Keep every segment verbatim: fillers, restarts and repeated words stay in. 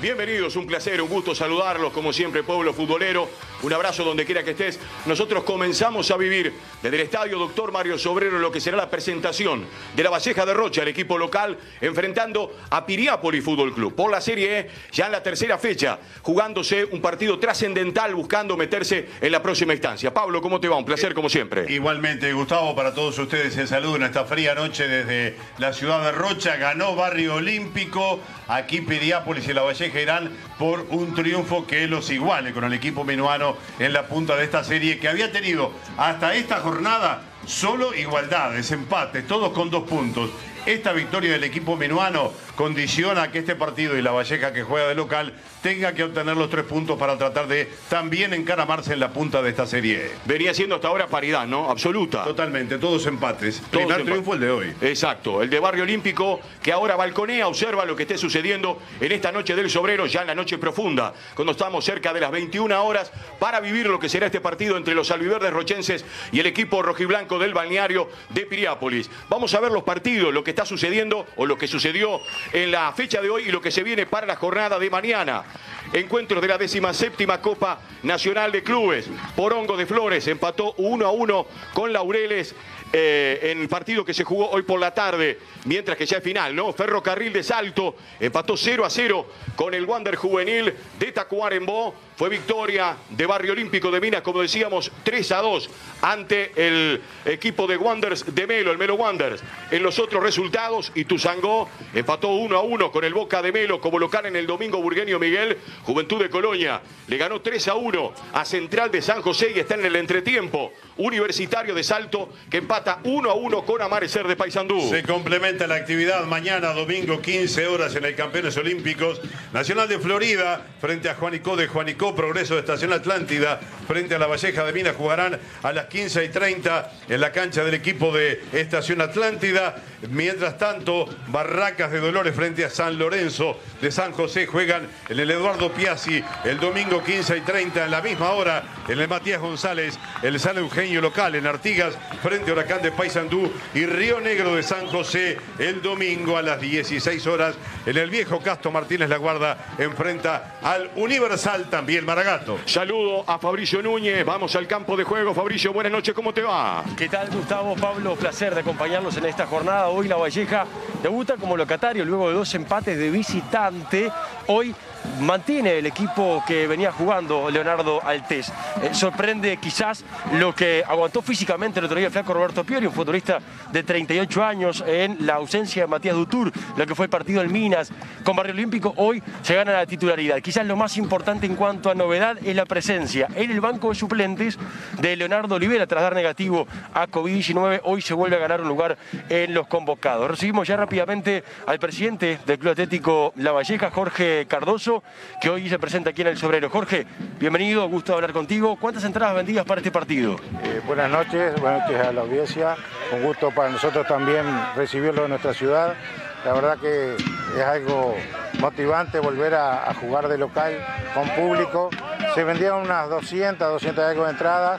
Bienvenidos, un placer, un gusto saludarlos, como siempre, pueblo futbolero. Un abrazo donde quiera que estés. Nosotros comenzamos a vivir desde el estadio Doctor Mario Sobrero lo que será la presentación de la Valleja de Rocha, el equipo local, enfrentando a Piriápolis Fútbol Club por la Serie E, ya en la tercera fecha, jugándose un partido trascendental, buscando meterse en la próxima instancia. Pablo, ¿cómo te va? Un placer, como siempre. Igualmente, Gustavo, para todos ustedes el saludo en esta fría noche desde la ciudad de Rocha. Ganó Barrio Olímpico. Aquí Piriápolis y la Valleja irán por un triunfo que los iguale con el equipo minuano en la punta de esta serie, que había tenido hasta esta jornada solo igualdades, empates, todos con dos puntos. Esta victoria del equipo minuano condiciona que este partido y la Valleja, que juega de local, tenga que obtener los tres puntos para tratar de también encaramarse en la punta de esta serie. Venía siendo hasta ahora paridad, ¿no? Absoluta. Totalmente, todos empates. Todos Primer empates. triunfo el de hoy. Exacto, el de Barrio Olímpico, que ahora balconea, observa lo que esté sucediendo en esta noche del Sobrero, ya en la noche profunda, cuando estamos cerca de las veintiuna horas, para vivir lo que será este partido entre los albiverdes rochenses y el equipo rojiblanco del balneario de Piriápolis. Vamos a ver los partidos, lo que está sucediendo o lo que sucedió en la fecha de hoy y lo que se viene para la jornada de mañana. Encuentros de la décima séptima Copa Nacional de Clubes. Porongo de Flores empató uno a uno con Laureles eh, en el partido que se jugó hoy por la tarde, mientras que ya es final, ¿no? Ferrocarril de Salto empató cero a cero con el Wander Juvenil de Tacuarembó. Fue victoria de Barrio Olímpico de Minas, como decíamos, tres a dos ante el equipo de Wanderers de Melo, el Melo Wanderers. En los otros resultados, Ituzaingó empató uno a uno con el Boca de Melo como local en el Domingo Burgueño Miguel. Juventud de Colonia le ganó tres a uno a Central de San José y está en el entretiempo. Universitario de Salto que empata uno a uno con Amanecer de Paysandú. Se complementa la actividad mañana, domingo, quince horas en el Campeones Olímpicos. Nacional de Florida frente a Juanico de Juanico. Progreso de Estación Atlántida frente a la Valleja de Minas jugarán a las quince y treinta en la cancha del equipo de Estación Atlántida. Mientras tanto, Barracas de Dolores frente a San Lorenzo de San José juegan en el Eduardo Piazzi el domingo quince y treinta en la misma hora en el Matías González, el San Eugenio local en Artigas frente a Huracán de Paysandú y Río Negro de San José el domingo a las dieciséis horas en el viejo Castro Martínez La Guarda enfrenta al Universal también Maragato. Saludo a Fabricio Núñez, vamos al campo de juego. Fabricio, buenas noches, ¿cómo te va? ¿Qué tal, Gustavo? Pablo, placer de acompañarlos en esta jornada. Hoy la Valleja debuta como locatario luego de dos empates de visitante. Hoy mantiene el equipo que venía jugando Leonardo Altés. Eh, sorprende quizás lo que aguantó físicamente el otro día el flaco Roberto Piori, un futbolista de treinta y ocho años, en la ausencia de Matías Dutour, lo que fue el partido en Minas. Con Barrio Olímpico hoy se gana la titularidad. Quizás lo más importante en cuanto a novedad es la presencia en el banco de suplentes de Leonardo Olivera. Tras dar negativo a COVID diecinueve, hoy se vuelve a ganar un lugar en los convocados. Recibimos ya rápidamente al presidente del Club Atlético La Valleja, Jorge Cardoso, que hoy se presenta aquí en el Sobrero. Jorge, bienvenido, gusto de hablar contigo. ¿Cuántas entradas vendidas para este partido? Eh, buenas noches, buenas noches a la audiencia. Un gusto para nosotros también recibirlo en nuestra ciudad. La verdad que es algo motivante volver a, a jugar de local con público. Se vendieron unas doscientas, doscientas y algo de entradas.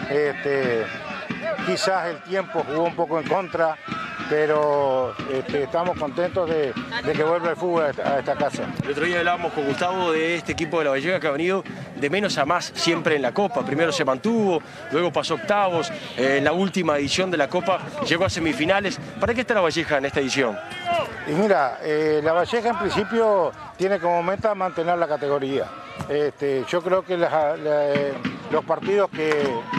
Este, quizás el tiempo jugó un poco en contra, pero este, estamos contentos de, de que vuelva el fútbol a esta, a esta casa. El otro día hablábamos con Gustavo de este equipo de la Valleja que ha venido de menos a más siempre en la Copa. Primero se mantuvo, luego pasó octavos, eh, en la última edición de la Copa llegó a semifinales. ¿Para qué está la Valleja en esta edición? Y mira, eh, la Valleja en principio tiene como meta mantener la categoría. Este, yo creo que la, la, los partidos que,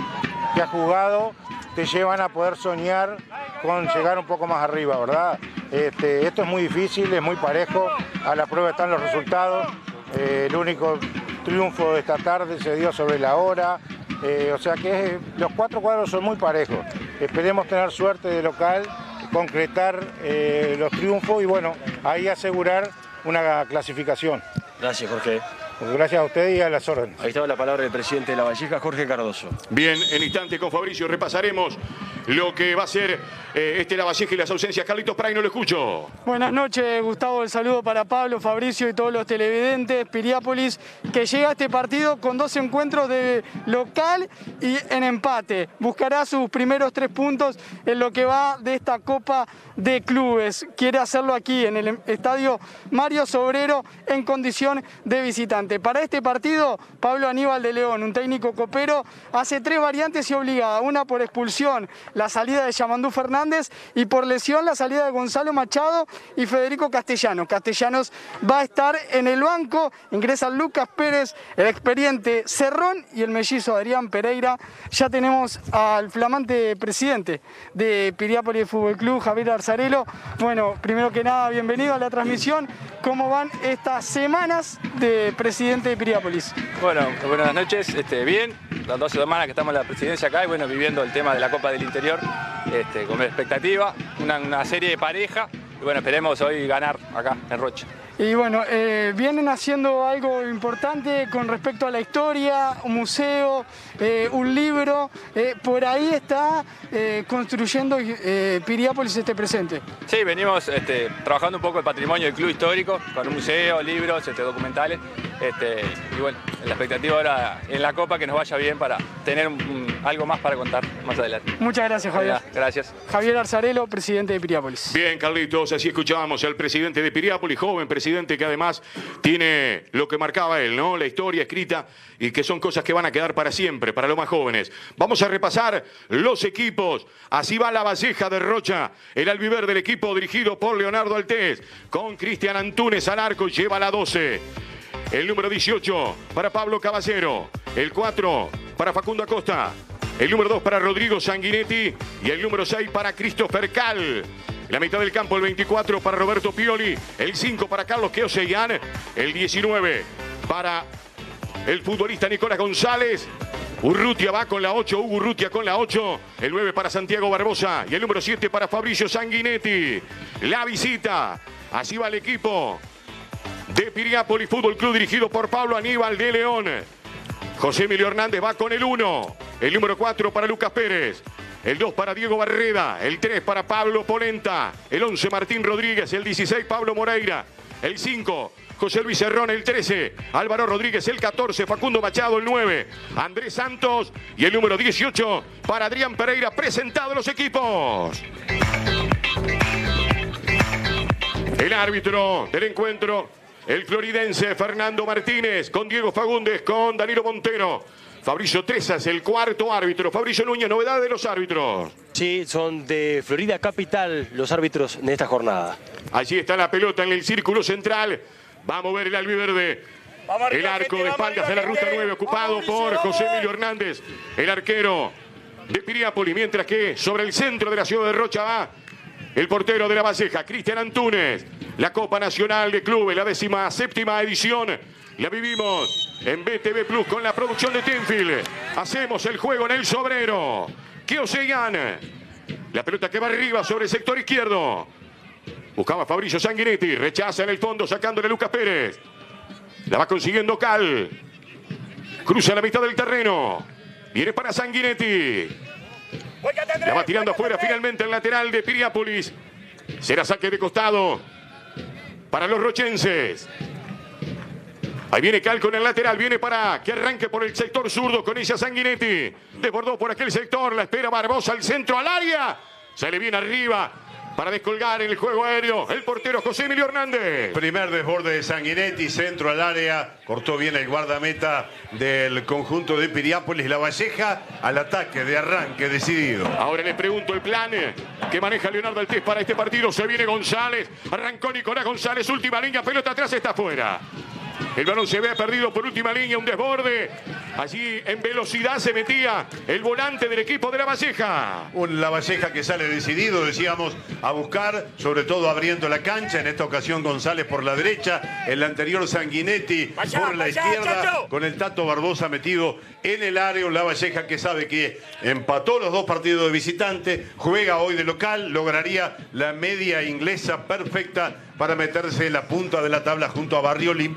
que ha jugado te llevan a poder soñar con llegar un poco más arriba, ¿verdad? Este, esto es muy difícil, es muy parejo, a la prueba están los resultados. Eh, el único triunfo de esta tarde se dio sobre la hora, eh, o sea que los cuatro cuadros son muy parejos. Esperemos tener suerte de local, concretar eh, los triunfos y bueno, ahí asegurar una clasificación. Gracias, Jorge. Gracias a usted y a las órdenes. Ahí estaba la palabra del presidente de la Valleja, Jorge Cardoso. Bien, en instante con Fabricio repasaremos lo que va a ser eh, este Lavalleja y las ausencias. Carlitos Pray, no lo escucho. Buenas noches, Gustavo. El saludo para Pablo, Fabricio y todos los televidentes. Piriápolis, que llega a este partido con dos encuentros de local y en empate. Buscará sus primeros tres puntos en lo que va de esta Copa de Clubes. Quiere hacerlo aquí en el estadio Mario Sobrero en condición de visitante. Para este partido, Pablo Aníbal de León, un técnico copero, hace tres variantes y obligada. Una por expulsión, la salida de Yamandú Fernández, y por lesión la salida de Gonzalo Machado y Federico Castellanos. Castellanos va a estar en el banco, ingresan Lucas Pérez, el experiente Cerrón y el mellizo Adrián Pereira. Ya tenemos al flamante presidente de Piriápolis Fútbol Club, Javier Arzarelo. Bueno, primero que nada, bienvenido a la transmisión. ¿Cómo van estas semanas de presidente de Piriápolis? Bueno, buenas noches, este, bien, las dos semanas que estamos en la presidencia acá y bueno, viviendo el tema de la Copa del Interior, este, con expectativa, una, una serie de pareja y bueno, esperemos hoy ganar acá en Rocha. Y bueno, eh, vienen haciendo algo importante con respecto a la historia, un museo, eh, un libro, eh, por ahí está eh, construyendo eh, Piriápolis este presente. Sí, venimos este, trabajando un poco el patrimonio del club histórico, con un museo, libros, este, documentales, este, y bueno, la expectativa ahora en la Copa que nos vaya bien para tener un, un, algo más para contar más adelante. Muchas gracias, Javier. Gracias. Javier Arzarelo, presidente de Piriápolis. Bien, Carlitos, así escuchábamos al presidente de Piriápolis, joven presidente que además tiene lo que marcaba él, ¿no? La historia escrita y que son cosas que van a quedar para siempre, para los más jóvenes. Vamos a repasar los equipos. Así va Lavalleja de Rocha, el albiverde del equipo dirigido por Leonardo Altés, con Cristian Antunes al arco, lleva la doce. El número dieciocho para Pablo Caballero, el cuatro para Facundo Acosta, el número dos para Rodrigo Sanguinetti y el número seis para Christopher Cal. La mitad del campo, el veinticuatro para Roberto Pioli, el cinco para Carlos Keoseian, el diecinueve para el futbolista Nicolás González. Urrutia va con la ocho, Hugo Urrutia con la ocho, el nueve para Santiago Barbosa y el número siete para Fabricio Sanguinetti. La visita, así va el equipo de Piriápolis Fútbol Club dirigido por Pablo Aníbal de León. José Emilio Hernández va con el uno, el número cuatro para Lucas Pérez, el dos para Diego Barreda, el tres para Pablo Polenta, el once Martín Rodríguez, el dieciséis Pablo Moreira, el cinco José Luis Cerrón, el trece Álvaro Rodríguez, el catorce Facundo Machado, el nueve Andrés Santos y el número dieciocho para Adrián Pereira. Presentados los equipos. El árbitro del encuentro, el floridense Fernando Martínez, con Diego Fagundes, con Danilo Montero. Fabricio Tresas, el cuarto árbitro. Fabricio Núñez, novedad de los árbitros. Sí, son de Florida Capital los árbitros de esta jornada. Allí está la pelota en el círculo central. Va a mover el albiverde. El arco de espaldas de la ruta nueve, ocupado por José Emilio Hernández, el arquero de Piriápolis. Mientras que sobre el centro de la ciudad de Rocha va el portero de Lavalleja, Cristian Antunes. La Copa Nacional de Clubes, la décima séptima edición. La vivimos en B T V Plus con la producción de Tenfield. Hacemos el juego en el Sobrero. Keoseian. La pelota que va arriba sobre el sector izquierdo. Buscaba Fabricio Sanguinetti. Rechaza en el fondo sacándole Lucas Pérez. La va consiguiendo Cal. Cruza la mitad del terreno. Viene para Sanguinetti. La va tirando afuera finalmente el lateral de Piriápolis. Será saque de costado para los rochenses. Ahí viene Cal con el lateral, viene para que arranque por el sector zurdo con ella Sanguinetti. Desbordó por aquel sector, la espera Barbosa al centro, al área. Se le viene arriba para descolgar en el juego aéreo el portero José Emilio Hernández. Primer desborde de Sanguinetti, centro al área. Cortó bien el guardameta del conjunto de Piriápolis. Lavalleja al ataque de arranque decidido. Ahora les pregunto el plan que maneja Leonardo Altés para este partido. Se viene González, arrancó Nicolás González, última línea, pelota atrás, está fuera. El balón se ve perdido por última línea, un desborde. Allí en velocidad se metía el volante del equipo de Lavalleja. Un Lavalleja que sale decidido, decíamos, a buscar, sobre todo abriendo la cancha. En esta ocasión González por la derecha, el anterior Sanguinetti vaya, por la vaya, izquierda, chacho. Con el Tato Barbosa metido en el área. Un Lavalleja que sabe que empató los dos partidos de visitante, juega hoy de local, lograría la media inglesa perfecta para meterse en la punta de la tabla junto a Barrio Olímpico, que además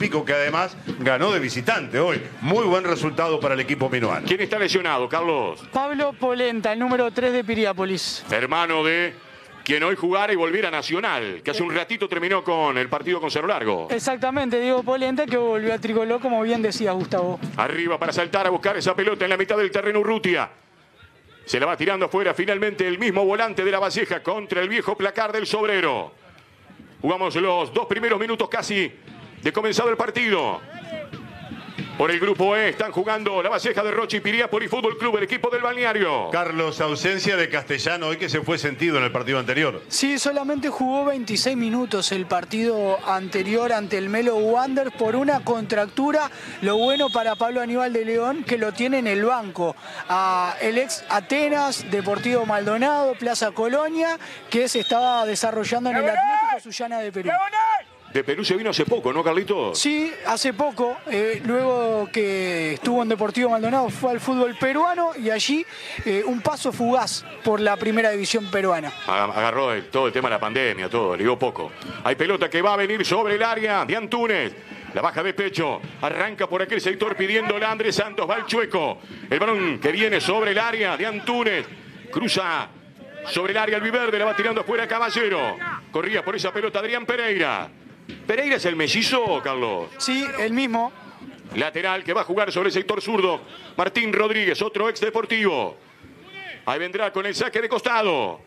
además ganó de visitante hoy. Muy buen resultado para el equipo minuano. ¿Quién está lesionado, Carlos? Pablo Polenta, el número tres de Piriápolis. Hermano de quien hoy jugara y volviera a Nacional, que hace un ratito terminó con el partido con Cerro Largo. Exactamente, Diego Polenta, que volvió a Tricolor, como bien decía Gustavo. Arriba para saltar a buscar esa pelota en la mitad del terreno Urrutia. Se la va tirando afuera finalmente el mismo volante de La Valleja contra el viejo placar del Sobrero. Jugamos los dos primeros minutos casi de comenzado el partido. Por el grupo E están jugando La Valleja de Rocha y Piriápolis Fútbol Club, el equipo del balneario. Carlos, ausencia de Castellano hoy que se fue sentido en el partido anterior. Sí, solamente jugó veintiséis minutos el partido anterior ante el Melo Wander por una contractura. Lo bueno para Pablo Aníbal de León, que lo tiene en el banco. A el ex Atenas, Deportivo Maldonado, Plaza Colonia, que se estaba desarrollando en el Atlético Sullana de Perú. De Perú se vino hace poco, ¿no, Carlitos? Sí, hace poco, eh, luego que estuvo en Deportivo Maldonado, fue al fútbol peruano y allí eh, un paso fugaz por la primera división peruana. Agarró el, todo el tema de la pandemia, todo, le dio poco. Hay pelota que va a venir sobre el área de Antunes. La baja de pecho, arranca por aquel sector pidiéndola a Andrés Santos, va el Chueco. El balón que viene sobre el área de Antunes, cruza sobre el área el Viverde, la va tirando afuera Caballero. Corría por esa pelota Adrián Pereira. ¿Pereira es el mellizo, Carlos? Sí, el mismo. Lateral que va a jugar sobre el sector zurdo. Martín Rodríguez, otro ex Deportivo. Ahí vendrá con el saque de costado.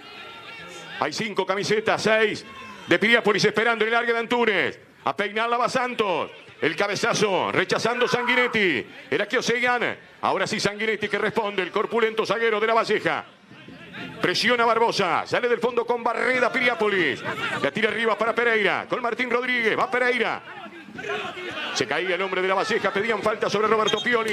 Hay cinco camisetas, seis de Piriápolis esperando en el área de Antunes. A peinarla va Santos. El cabezazo, rechazando Sanguinetti. Era que Oseguian. Ahora sí Sanguinetti que responde. El corpulento zaguero de La Valleja. Presiona Barbosa, sale del fondo con Barreda Piriápolis. La tira arriba para Pereira, con Martín Rodríguez, va Pereira. Se caía el hombre de La Valleja, pedían falta sobre Roberto Pioli.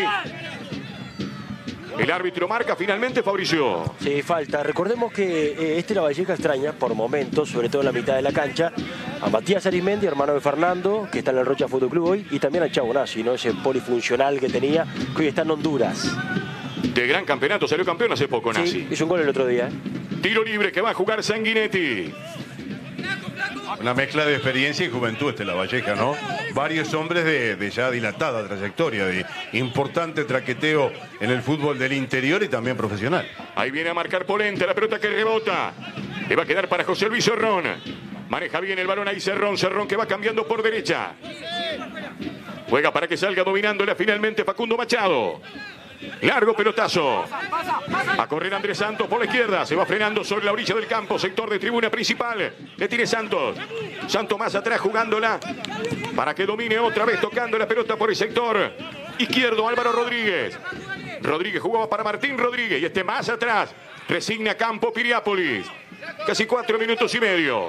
El árbitro marca finalmente, Fabricio. Sí, falta. Recordemos que eh, este La Valleja extraña por momentos, sobre todo en la mitad de la cancha, a Matías Arismendi, hermano de Fernando, que está en el Rocha Fútbol Club hoy, y también a Chavo Nassi, ¿no? Ese polifuncional que tenía, que hoy está en Honduras. De gran campeonato, salió campeón hace poco, Nassi. Sí, hizo un gol el otro día. Tiro libre que va a jugar Sanguinetti. Una mezcla de experiencia y juventud este La Valleja, ¿no? Varios hombres de, de ya dilatada trayectoria, de importante traqueteo en el fútbol del interior y también profesional. Ahí viene a marcar Polenta, la pelota que rebota. Le va a quedar para José Luis Cerrón. Maneja bien el balón ahí Cerrón, Cerrón que va cambiando por derecha. Juega para que salga dominándola finalmente Facundo Machado. Largo pelotazo. A correr Andrés Santos por la izquierda. Se va frenando sobre la orilla del campo. Sector de tribuna principal. Le tiene Santos. Santos más atrás jugándola. Para que domine otra vez tocando la pelota por el sector izquierdo. Álvaro Rodríguez. Rodríguez jugaba para Martín Rodríguez. Y este más atrás. Resigna campo Piriápolis. Casi cuatro minutos y medio.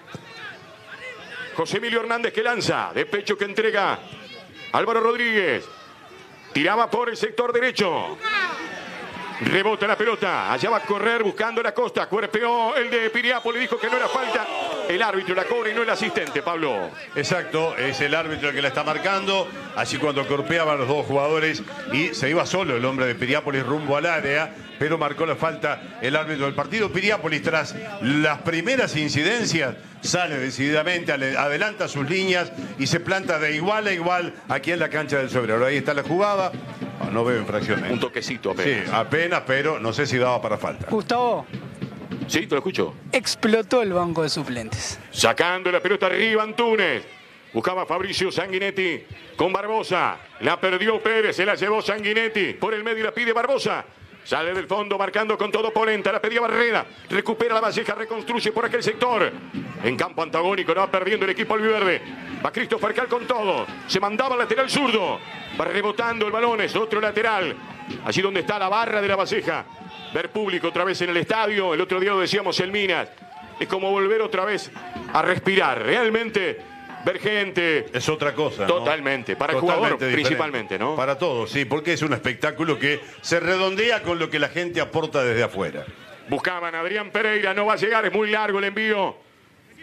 José Emilio Hernández que lanza. De pecho que entrega Álvaro Rodríguez. Tiraba por el sector derecho. Rebota la pelota. Allá va a correr buscando la costa. Cuerpeó el de Piriápolis. Dijo que no era falta. El árbitro la cobra y no el asistente, Pablo. Exacto. Es el árbitro el que la está marcando. Así cuando corpeaban los dos jugadores y se iba solo el hombre de Piriápolis rumbo al área. Pero marcó la falta el árbitro del partido. Piriápolis tras las primeras incidencias sale decididamente, adelanta sus líneas y se planta de igual a igual aquí en la cancha del Sobrero. Ahí está la jugada. No, no veo infracciones. Un toquecito apenas. Sí, apenas, pero no sé si daba para falta. Gustavo. Sí, te lo escucho. Explotó el banco de suplentes. Sacando la pelota arriba Antunes. Buscaba Fabricio Sanguinetti con Barbosa. La perdió Pérez, se la llevó Sanguinetti. Por el medio la pide Barbosa. Sale del fondo marcando con todo Polenta. La pedía Barrera. Recupera La Valleja. Reconstruye por aquel sector. En campo antagónico. No va perdiendo el equipo albiverde. Va Christopher Cal con todo. Se mandaba al lateral zurdo. Va rebotando el balón. Es otro lateral. Allí donde está la barra de La Valleja. Ver público otra vez en el estadio. El otro día lo decíamos el Minas. Es como volver otra vez a respirar. Realmente ver gente. Es otra cosa, ¿no? Totalmente. Para el jugador principalmente, ¿no? Para todos, sí, porque es un espectáculo que se redondea con lo que la gente aporta desde afuera. Buscaban a Adrián Pereira, no va a llegar, es muy largo el envío.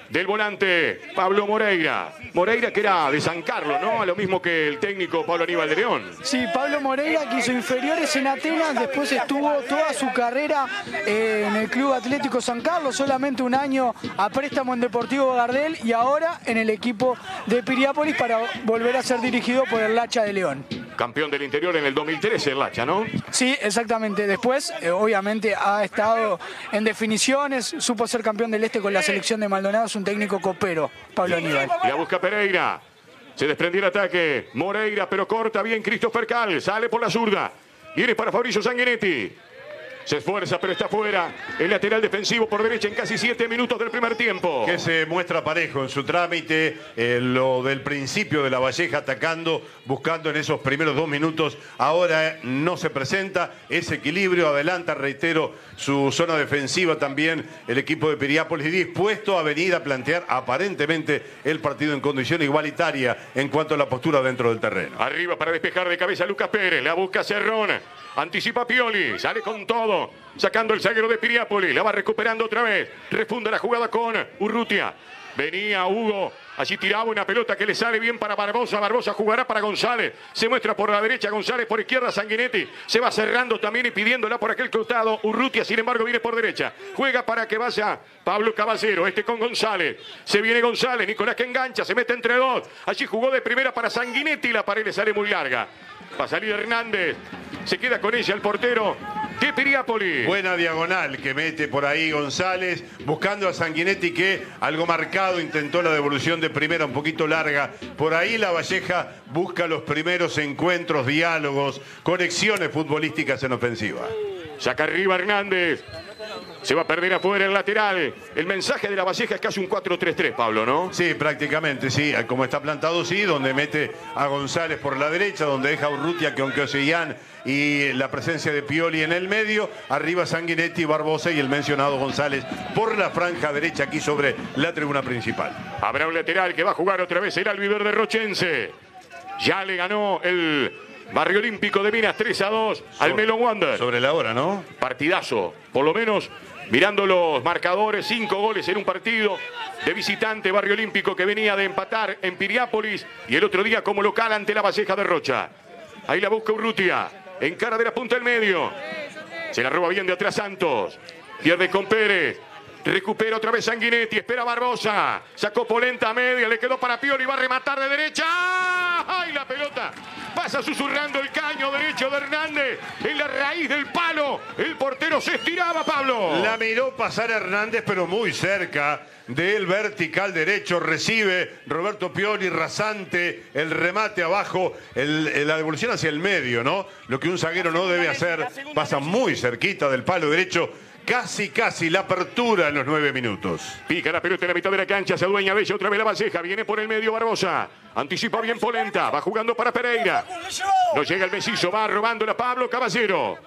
del volante Pablo Moreira. Moreira que era de San Carlos, ¿no? Lo mismo que el técnico Pablo Aníbal de León. Sí, Pablo Moreira, que hizo inferiores en Atenas, después estuvo toda su carrera eh, en el Club Atlético San Carlos, solamente un año a préstamo en Deportivo Gardel y ahora en el equipo de Piriápolis para volver a ser dirigido por el Lacha de León. Campeón del interior en el dos mil trece, el Lacha, ¿no? Sí, exactamente. Después, eh, obviamente, ha estado en definiciones, supo ser campeón del Este con la selección de Maldonado, es un técnico copero, Pablo Aníbal. La busca Pereira. Se desprendió el ataque. Moreira, pero corta bien Christopher Cal. Sale por la zurda. Viene para Fabricio Sanguinetti. Se esfuerza, pero está fuera. El lateral defensivo por derecha en casi siete minutos del primer tiempo. Que se muestra parejo en su trámite. Eh, lo del principio de La Valleja atacando, buscando en esos primeros dos minutos. Ahora no se presenta ese equilibrio. Adelanta, reitero, su zona defensiva también el equipo de Piriápolis. Y dispuesto a venir a plantear aparentemente el partido en condición igualitaria en cuanto a la postura dentro del terreno. Arriba para despejar de cabeza Lucas Pérez. La busca Cerrón. Anticipa Pioli, sale con todo, sacando el zaguero de Piriápolis, la va recuperando otra vez, refunda la jugada con Urrutia. Venía Hugo, allí tiraba una pelota que le sale bien para Barbosa, Barbosa jugará para González, se muestra por la derecha González, por izquierda Sanguinetti, se va cerrando también y pidiéndola por aquel costado, Urrutia sin embargo viene por derecha, juega para que vaya Pablo Caballero, este con González, se viene González, Nicolás que engancha, se mete entre dos, allí jugó de primera para Sanguinetti, la pared le sale muy larga. Va a salir Hernández, se queda con ella el portero de Piriápolis. Buena diagonal que mete por ahí González, buscando a Sanguinetti que algo marcado intentó la devolución de primera un poquito larga. Por ahí La Valleja busca los primeros encuentros, diálogos, conexiones futbolísticas en ofensiva. Saca arriba Hernández. Se va a perder afuera el lateral. El mensaje de La Valleja es casi un cuatro tres tres, Pablo, ¿no? Sí, prácticamente, sí. Como está plantado, sí. Donde mete a González por la derecha, donde deja a Urrutia con Oceán y la presencia de Pioli en el medio. Arriba Sanguinetti, Barbosa y el mencionado González por la franja derecha aquí sobre la tribuna principal. Habrá un lateral que va a jugar otra vez el albiverde rochense. Ya le ganó el Barrio Olímpico de Minas tres a dos al Melon Wander. Sobre la hora, ¿no? Partidazo, por lo menos mirando los marcadores, cinco goles en un partido de visitante Barrio Olímpico que venía de empatar en Piriápolis y el otro día como local ante La Valleja de Rocha. Ahí la busca Urrutia, en cara de la punta del medio. Se la roba bien de atrás Santos, pierde con Pérez. Recupera otra vez Sanguinetti, espera Barbosa. Sacó Polenta a media, le quedó para Pioli, va a rematar de derecha. ¡Ay, la pelota! Pasa susurrando el caño derecho de Hernández en la raíz del palo. El portero se estiraba, Pablo. La miró pasar Hernández, pero muy cerca del vertical derecho. Recibe Roberto Pioli, rasante, el remate abajo, el, la devolución hacia el medio, ¿no? Lo que un zaguero no debe hacer. Pasa muy cerquita del palo derecho. Casi, casi la apertura en los nueve minutos. Pica la pelota en la mitad de la cancha, se adueña de ella otra vez La Valleja. Viene por el medio Barbosa. Anticipa bien Polenta, va jugando para Pereira. No llega el Mesizo, va robándola Pablo Caballero.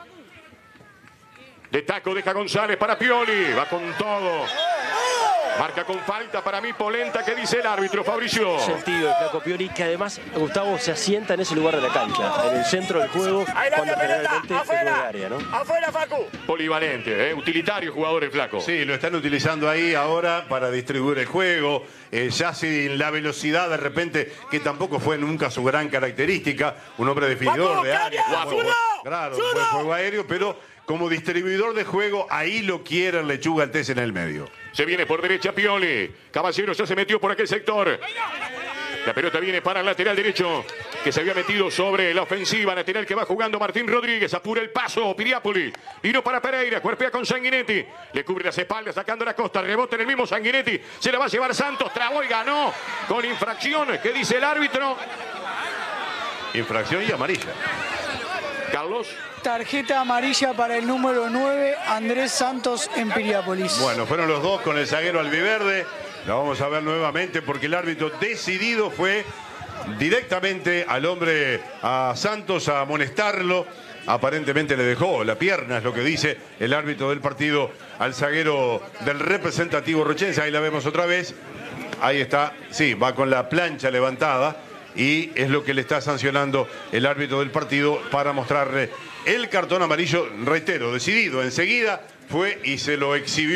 De taco deja González para Pioli, va con todo. Marca con falta para mí Polenta, que dice el árbitro Fabricio. Sentido de Flaco Pioli, que además Gustavo se asienta en ese lugar de la cancha, en el centro del juego, cuando generalmente es de área, ¿no? Afuera, Facu. Polivalente, ¿eh? Utilitario jugador el Flaco. Sí, lo están utilizando ahí ahora para distribuir el juego. Eh, ya sin la velocidad de repente, que tampoco fue nunca su gran característica. Un hombre definidor Facu, de área. Claro, Buen, claro, buen juego aéreo, pero como distribuidor de juego, ahí lo quiere el Lechuga Altés en el medio. Se viene por derecha Pioli. Caballero ya se metió por aquel sector. La pelota viene para el lateral derecho, que se había metido sobre la ofensiva. Lateral que va jugando Martín Rodríguez. Apura el paso, Piriápolis. Vino para Pereira, cuerpea con Sanguinetti. Le cubre las espaldas, sacando la costa. Rebota en el mismo Sanguinetti. Se la va a llevar Santos. Trabó y ganó con infracción. ¿Qué dice el árbitro? Infracción y amarilla. Carlos. Tarjeta amarilla para el número nueve, Andrés Santos en Piriápolis. Bueno, fueron los dos con el zaguero albiverde. La vamos a ver nuevamente porque el árbitro decidido fue directamente al hombre, a Santos, a amonestarlo. Aparentemente le dejó la pierna, es lo que dice el árbitro del partido, al zaguero del representativo rochense. Ahí la vemos otra vez. Ahí está, sí, va con la plancha levantada. Y es lo que le está sancionando el árbitro del partido para mostrarle el cartón amarillo, reitero, decidido. Enseguida fue y se lo exhibió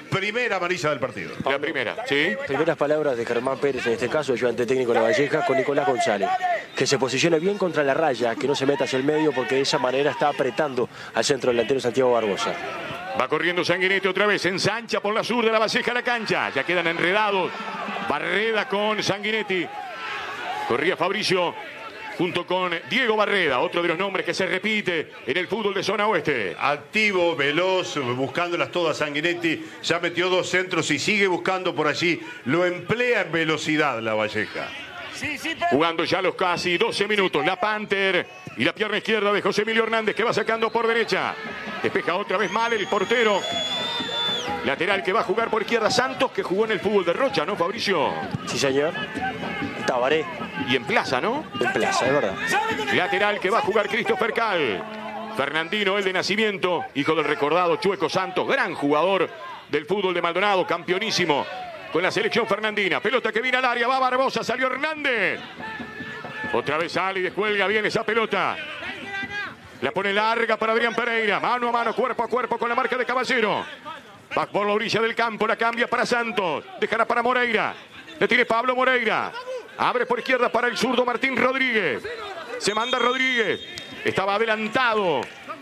primera amarilla del partido. La primera, ¿sí? Primeras palabras de Germán Pérez, en este caso, ayudante técnico de La Valleja, con Nicolás González. Que se posicione bien contra la raya, que no se meta hacia el medio, porque de esa manera está apretando al centro delantero Santiago Barbosa. Va corriendo Sanguinetti otra vez, ensancha por la sur de La Valleja la cancha. Ya quedan enredados. Barreda con Sanguinetti. Corría Fabricio junto con Diego Barreda, otro de los nombres que se repite en el fútbol de zona oeste. Activo, veloz, buscándolas todas Sanguinetti. Ya metió dos centros y sigue buscando por allí. Lo emplea en velocidad La Valleja. Jugando ya los casi doce minutos. La Panther y la pierna izquierda de José Emilio Hernández, que va sacando por derecha. Despeja otra vez mal el portero. Lateral que va a jugar por izquierda Santos, que jugó en el fútbol de Rocha, ¿no, Fabricio? Sí, señor. Tabaré. Y en plaza, ¿no? En plaza, es verdad. Lateral que va a jugar Christopher Cal. Fernandino, el de nacimiento, hijo del recordado Chueco Santos, gran jugador del fútbol de Maldonado, campeonísimo con la selección fernandina. Pelota que viene al área, va Barbosa, salió Hernández. Otra vez sale y descuelga bien esa pelota. La pone larga para Adrián Pereira. Mano a mano, cuerpo a cuerpo con la marca de Caballero. Va por la orilla del campo, la cambia para Santos. Dejará para Moreira. Le tiene Pablo Moreira. Abre por izquierda para el zurdo Martín Rodríguez. Se manda Rodríguez. Estaba adelantado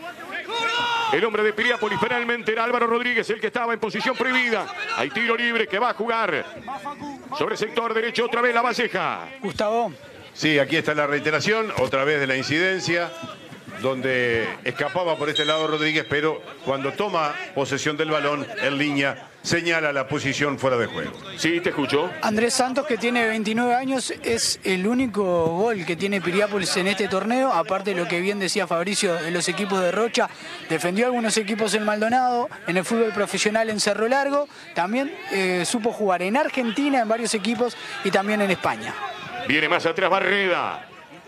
el hombre de Piriápolis. Finalmente era Álvaro Rodríguez el que estaba en posición prohibida. Hay tiro libre que va a jugar sobre sector derecho otra vez La Valleja. Gustavo. Sí, aquí está la reiteración, otra vez de la incidencia, donde escapaba por este lado Rodríguez, pero cuando toma posesión del balón en línea, señala la posición fuera de juego. Sí, te escucho. Andrés Santos, que tiene veintinueve años, es el único gol que tiene Piriápolis en este torneo, aparte de lo que bien decía Fabricio de los equipos de Rocha. Defendió algunos equipos en Maldonado, en el fútbol profesional en Cerro Largo, también eh, supo jugar en Argentina en varios equipos y también en España. Viene más atrás Barreda.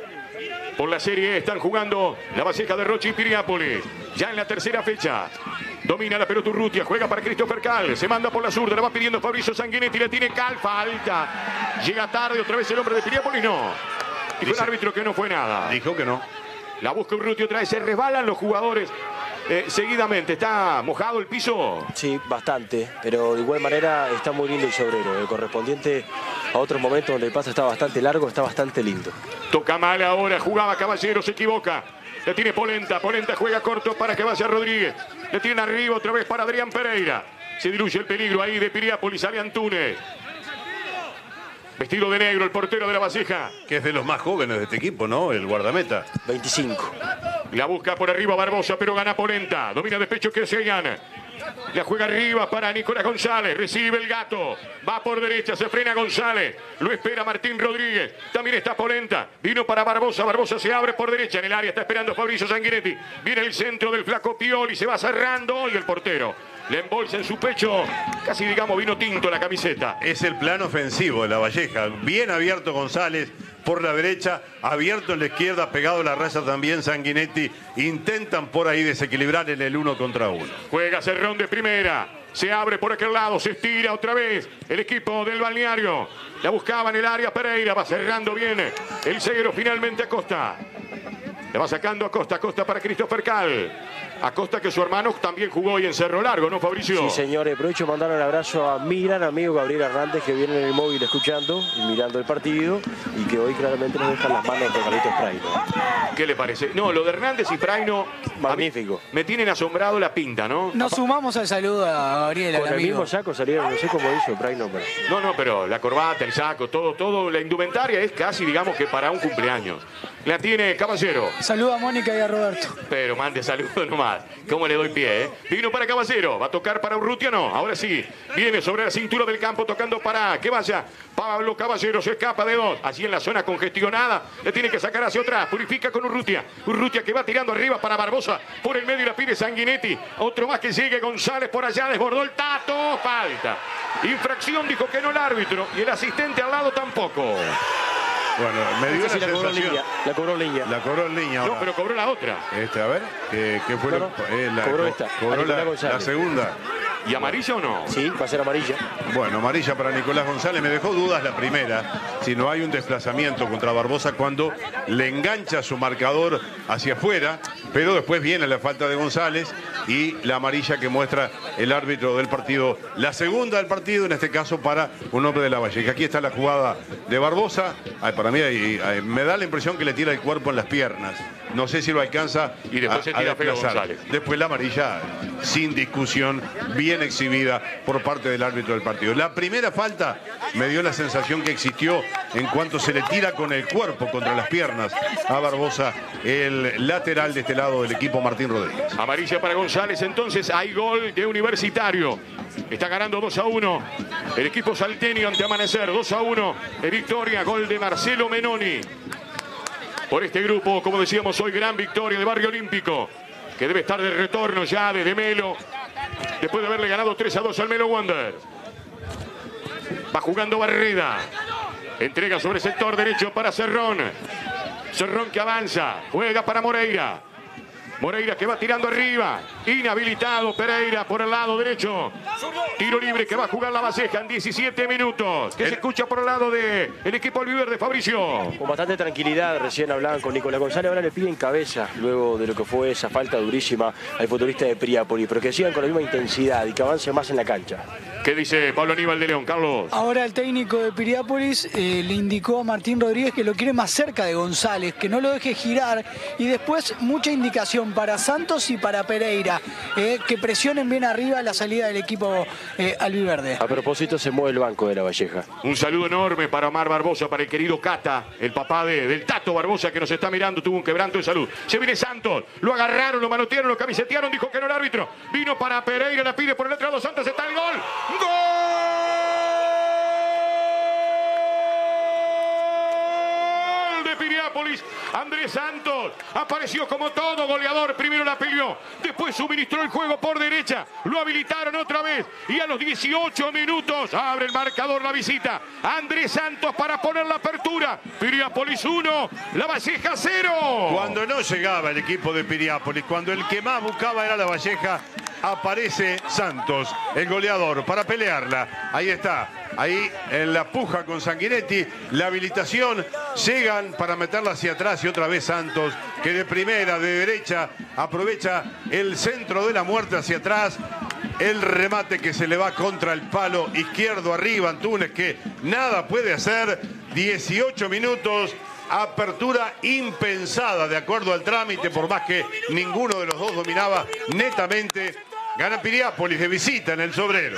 Por la Serie están jugando La Valleja de Rocha y Piriápolis. Ya en la tercera fecha. Domina la pelota Urrutia, juega para Christopher Cal. Se manda por la zurda, la va pidiendo Fabricio Sanguinetti. Le tiene Cal, falta. Llega tarde otra vez el hombre de Piriápolis, no. Dijo el árbitro que no fue nada. Dijo que no. La busca Urrutia otra vez, se resbalan los jugadores eh, seguidamente. ¿Está mojado el piso? Sí, bastante, pero de igual manera está muy lindo el sobrero. El correspondiente a otros momentos donde el paso está bastante largo, está bastante lindo. Toca mal ahora, jugaba Caballero, se equivoca. Le tiene Polenta, Polenta juega corto para que vaya Rodríguez. Le tiene arriba otra vez para Adrián Pereira. Se diluye el peligro ahí de Piriápolis, sale Antunes. Vestido de negro el portero de La Valleja. Que es de los más jóvenes de este equipo, ¿no? El guardameta. veinticinco. La busca por arriba Barbosa, pero gana Polenta. Domina de pecho que se gana. La juega arriba para Nicolás González. Recibe el gato. Va por derecha. Se frena González. Lo espera Martín Rodríguez. También está Polenta. Vino para Barbosa. Barbosa se abre por derecha. En el área está esperando Fabricio Sanguinetti. Viene el centro del flaco Pioli. Se va cerrando. Y el portero le embolsa en su pecho. Casi digamos vino tinto la camiseta. Es el plan ofensivo de La Valleja. Bien abierto González. Por la derecha, abierto en la izquierda, pegado a la raya también Sanguinetti. Intentan por ahí desequilibrar en el uno contra uno. Juega Cerrón de primera. Se abre por aquel lado, se estira otra vez el equipo del balneario. La buscaba en el área Pereira, va cerrando bien el ceguero finalmente a Costa. Le va sacando a Costa, Costa para Christopher Cal. Acosta que su hermano también jugó hoy en Cerro Largo, ¿no, Fabricio? Sí, señores. Aprovecho mandar un abrazo a mi gran amigo Gabriel Hernández, que viene en el móvil escuchando y mirando el partido y que hoy claramente nos dejan las manos de Carlitos Praino. ¿Qué le parece? No, lo de Hernández y Praino... Magnífico. Me tienen asombrado la pinta, ¿no? Nos sumamos al saludo a Gabriel, al Con el amigo. mismo saco salieron, no sé cómo hizo Praino, pero... No, no, pero la corbata, el saco, todo, todo, la indumentaria es casi, digamos, que para un cumpleaños. La tiene Caballero. Saluda a Mónica y a Roberto. Pero mande saludos nomás. ¿Cómo le doy pie, eh? Vino para Caballero. ¿Va a tocar para Urrutia? No. Ahora sí. Viene sobre la cintura del campo tocando para que vaya Pablo Caballero. Se escapa de dos. Allí en la zona congestionada. Le tiene que sacar hacia atrás. Purifica con Urrutia. Urrutia que va tirando arriba para Barbosa. Por el medio la pide Sanguinetti. Otro más que sigue. González por allá. Desbordó el Tato. Falta. Infracción dijo que no el árbitro. Y el asistente al lado tampoco. Bueno, me dio Sí, la la cobró en sensación. línea. La cobró en línea. La cobró en línea ahora. No, pero cobró la otra. Este, a ver, ¿qué, qué fue No, lo no, eh, la, cobró co- esta, a cobró Nicolás la, González. la segunda. ¿Y amarilla o no? Sí, va a ser amarilla. Bueno, amarilla para Nicolás González. Me dejó dudas la primera. Si no hay un desplazamiento contra Barbosa cuando le engancha su marcador hacia afuera. Pero después viene la falta de González y la amarilla que muestra el árbitro del partido. La segunda del partido, en este caso para un hombre de la Valleja. Aquí está la jugada de Barbosa. Ay, para mí hay, hay, me da la impresión que le tira el cuerpo en las piernas. No sé si lo alcanza y después a, se tira a feo desplazar. González. Después la amarilla, sin discusión, bien exhibida por parte del árbitro del partido. La primera falta me dio la sensación que existió en cuanto se le tira con el cuerpo contra las piernas a Barbosa, el lateral de este lado del equipo Martín Rodríguez. Amarilla para González, entonces hay gol de Universitario. Está ganando dos a uno. El equipo salteño ante Amanecer, dos a uno. De victoria, gol de Marcelo Menoni. Por este grupo, como decíamos hoy, gran victoria de Barrio Olímpico, que debe estar de retorno ya desde Melo, después de haberle ganado tres a dos al Melo Wanderers. Va jugando Barreda. Entrega sobre el sector derecho para Cerrón. Cerrón que avanza. Juega para Moreira. Moreira que va tirando arriba. Inhabilitado Pereira por el lado derecho. Tiro libre que va a jugar la Valleja en diecisiete minutos. Que el... se escucha por el lado del equipo albiverde, Fabricio. Con bastante tranquilidad, recién hablaban con Nicolás González. Ahora le piden cabeza luego de lo que fue esa falta durísima al futbolista de Piriápolis. Pero que sigan con la misma intensidad y que avance más en la cancha. ¿Qué dice Pablo Aníbal de León, Carlos? Ahora el técnico de Piriápolis eh, le indicó a Martín Rodríguez que lo quiere más cerca de González, que no lo deje girar. Y después mucha indicación para Santos y para Pereira, eh, que presionen bien arriba la salida del equipo eh, albiverde. A propósito, se mueve el banco de la Valleja. Un saludo enorme para Omar Barbosa, para el querido Cata, el papá de, del Tato Barbosa que nos está mirando, tuvo un quebranto de salud. Se viene Santos, lo agarraron, lo manotearon, lo camisetearon, dijo que no el árbitro. Vino para Pereira, la pide por el otro lado, Santos, está el gol. ¡Gol de Piriápolis! Andrés Santos apareció como todo goleador. Primero la peleó, después suministró el juego por derecha. Lo habilitaron otra vez. Y a los dieciocho minutos abre el marcador la visita. Andrés Santos para poner la apertura. Piriápolis uno, la Valleja cero. Cuando no llegaba el equipo de Piriápolis, cuando el que más buscaba era la Valleja, aparece Santos, el goleador, para pelearla. Ahí está, ahí en la puja con Sanguinetti, la habilitación, llegan para meterla hacia atrás y otra vez Santos, que de primera, de derecha, aprovecha el centro de la muerte hacia atrás. El remate que se le va contra el palo izquierdo arriba, Antunes, que nada puede hacer. dieciocho minutos. Apertura impensada de acuerdo al trámite, por más que ninguno de los dos dominaba netamente. Gana Piriápolis de visita en el Sobrero.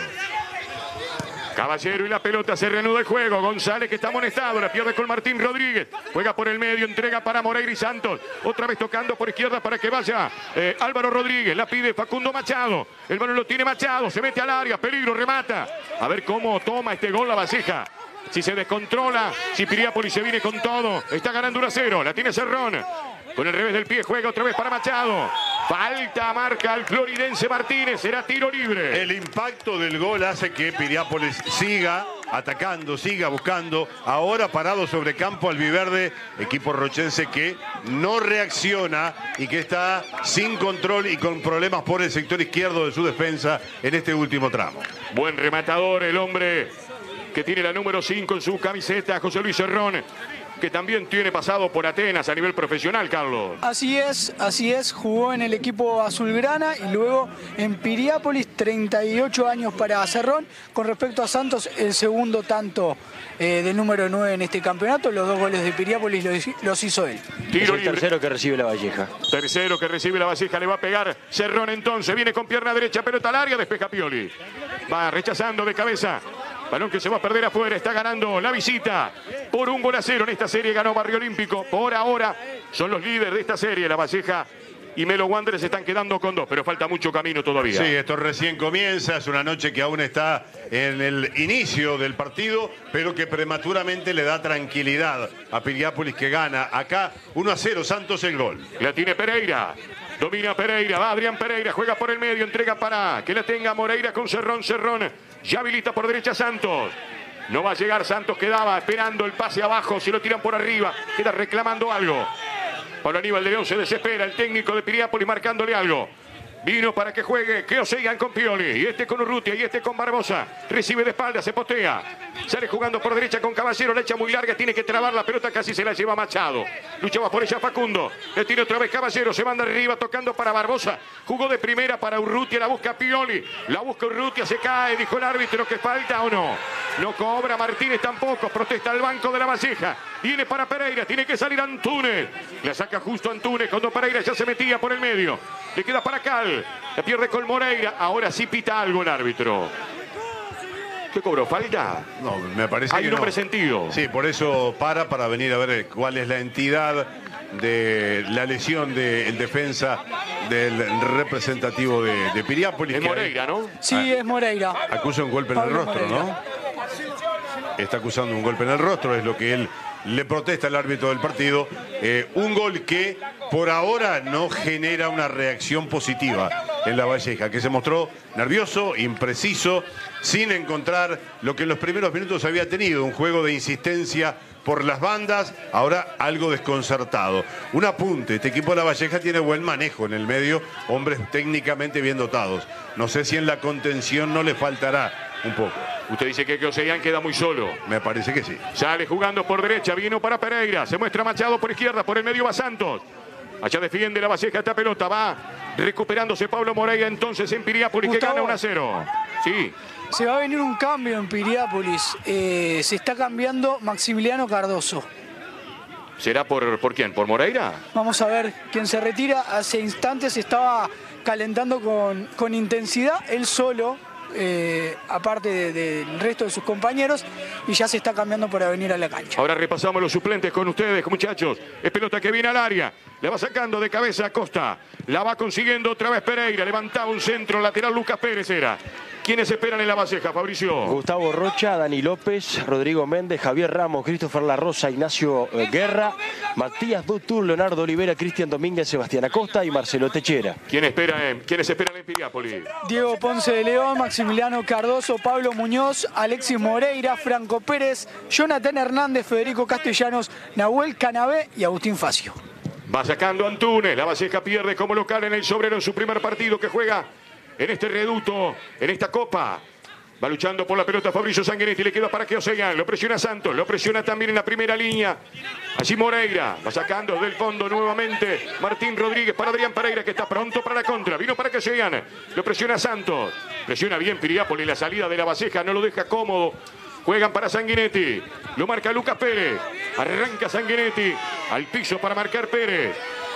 Caballero y la pelota, se reanuda el juego. González que está amonestado, la pierde con Martín Rodríguez. Juega por el medio, entrega para Moreira y Santos. Otra vez tocando por izquierda para que vaya eh, Álvaro Rodríguez. La pide Facundo Machado. El balón lo tiene Machado, se mete al área, peligro, remata. A ver cómo toma este gol la Valleja. Si se descontrola, si Piriápolis se viene con todo. Está ganando uno a cero, la tiene Cerrón. Con el revés del pie juega otra vez para Machado. Falta, marca el floridense Martínez, será tiro libre. El impacto del gol hace que Piriápolis siga atacando, siga buscando. Ahora parado sobre campo albiverde, equipo rochense que no reacciona y que está sin control y con problemas por el sector izquierdo de su defensa en este último tramo. Buen rematador el hombre que tiene la número cinco en su camiseta, José Luis Cerrón, que también tiene pasado por Atenas a nivel profesional, Carlos. Así es, así es, jugó en el equipo azulgrana y luego en Piriápolis, treinta y ocho años para Cerrón. Con respecto a Santos, el segundo tanto eh, del número nueve en este campeonato, los dos goles de Piriápolis los, los hizo él. Tiro es el libre. Tercero que recibe la Valleja. Tercero que recibe la Valleja, le va a pegar Cerrón entonces, viene con pierna derecha, pelota al área, despeja Pioli. Va rechazando de cabeza. Balón que se va a perder afuera, está ganando la visita por un gol a cero. En esta serie ganó Barrio Olímpico. Por ahora son los líderes de esta serie. La Valleja y Melo Wanderers se están quedando con dos, pero falta mucho camino todavía. Sí, esto recién comienza, es una noche que aún está en el inicio del partido, pero que prematuramente le da tranquilidad a Piriápolis, que gana acá uno a cero, Santos el gol. La tiene Pereira. Domina Pereira, va Adrián Pereira, juega por el medio, entrega para que la tenga Moreira con Cerrón, Cerrón, ya habilita por derecha Santos. No va a llegar Santos, quedaba esperando el pase abajo, se lo tiran por arriba, queda reclamando algo. Pablo Aníbal de León se desespera, el técnico de Piriápolis marcándole algo. Vino para que juegue, que Oseguian con Pioli. Y este con Urrutia, y este con Barbosa. Recibe de espalda, se postea. Sale jugando por derecha con Caballero. La echa muy larga, tiene que trabar la pelota, casi se la lleva Machado. Luchaba por ella Facundo. Le tira otra vez Caballero, se manda arriba tocando para Barbosa. Jugó de primera para Urrutia, la busca Pioli. La busca Urrutia, se cae, dijo el árbitro que falta o no. No cobra Martínez tampoco, protesta al banco de La Valleja. Viene para Pereira, tiene que salir Antunes. La saca justo Antunes cuando Pereira ya se metía por el medio. Le queda para Cal. La pierde con Moreira. Ahora sí pita algo el árbitro. ¿Qué cobró? ¿Falta? No, me parece Hay que un hombre no. sentido. Sí, por eso para, para venir a ver cuál es la entidad de la lesión del defensa del representativo de, de Piriápolis. Es Moreira, ¿no? Sí, es Moreira. Acusa un golpe en el Pablo rostro, Moreira. ¿no? Está acusando un golpe en el rostro, es lo que él le protesta al árbitro del partido. Eh, un gol que por ahora no genera una reacción positiva en La Valleja, que se mostró nervioso, impreciso, sin encontrar lo que en los primeros minutos había tenido, un juego de insistencia por las bandas, ahora algo desconcertado. Un apunte, este equipo de La Valleja tiene buen manejo en el medio, hombres técnicamente bien dotados. No sé si en la contención no le faltará un poco. Usted dice que Oseguian queda muy solo. Me parece que sí. Sale jugando por derecha, vino para Pereira. Se muestra Machado por izquierda, por el medio va Santos. Allá defiende La Valleja esta pelota, va recuperándose Pablo Moreira entonces en Piriápolis, que Gustavo. gana uno a cero. Sí. Se va a venir un cambio en Piriápolis. Eh, se está cambiando Maximiliano Cardoso. ¿Será por, por quién? ¿Por Moreira? Vamos a ver quién se retira. Hace instantes estaba calentando con, con intensidad, él solo, eh, aparte de- del resto de sus compañeros, y ya se está cambiando para venir a la cancha. Ahora repasamos los suplentes con ustedes, muchachos. Es pelota que viene al área. Le va sacando de cabeza a Costa. La va consiguiendo otra vez Pereira. Levantaba un centro lateral, Lucas Pérez era. ¿Quiénes esperan en La Valleja, Fabricio? Gustavo Rocha, Dani López, Rodrigo Méndez, Javier Ramos, Christopher La Rosa, Ignacio eh, Guerra, Matías Dutur, Leonardo Olivera, Cristian Domínguez, Sebastián Acosta y Marcelo Techera. ¿Quién espera en, ¿Quiénes esperan en Piriápolis? Diego Ponce de León, Maximiliano Cardoso, Pablo Muñoz, Alexis Moreira, Franco Pérez, Jonathan Hernández, Federico Castellanos, Nahuel Canabé y Agustín Facio. Va sacando Antunes. La Valleja pierde como local en el Sobrero en su primer partido que juega en este reducto, en esta copa. Va luchando por la pelota Fabricio Sanguinetti. Le queda para que Oseguian. Lo presiona Santos. Lo presiona también en la primera línea. Allí Moreira. Va sacando del fondo nuevamente Martín Rodríguez para Adrián Pereira, que está pronto para la contra. Vino para que Oseguian. Lo presiona Santos. Presiona bien Piriápolis. La salida de La Valleja no lo deja cómodo. Juegan para Sanguinetti. Lo marca Lucas Pérez. Arranca Sanguinetti. Al piso para marcar Pérez.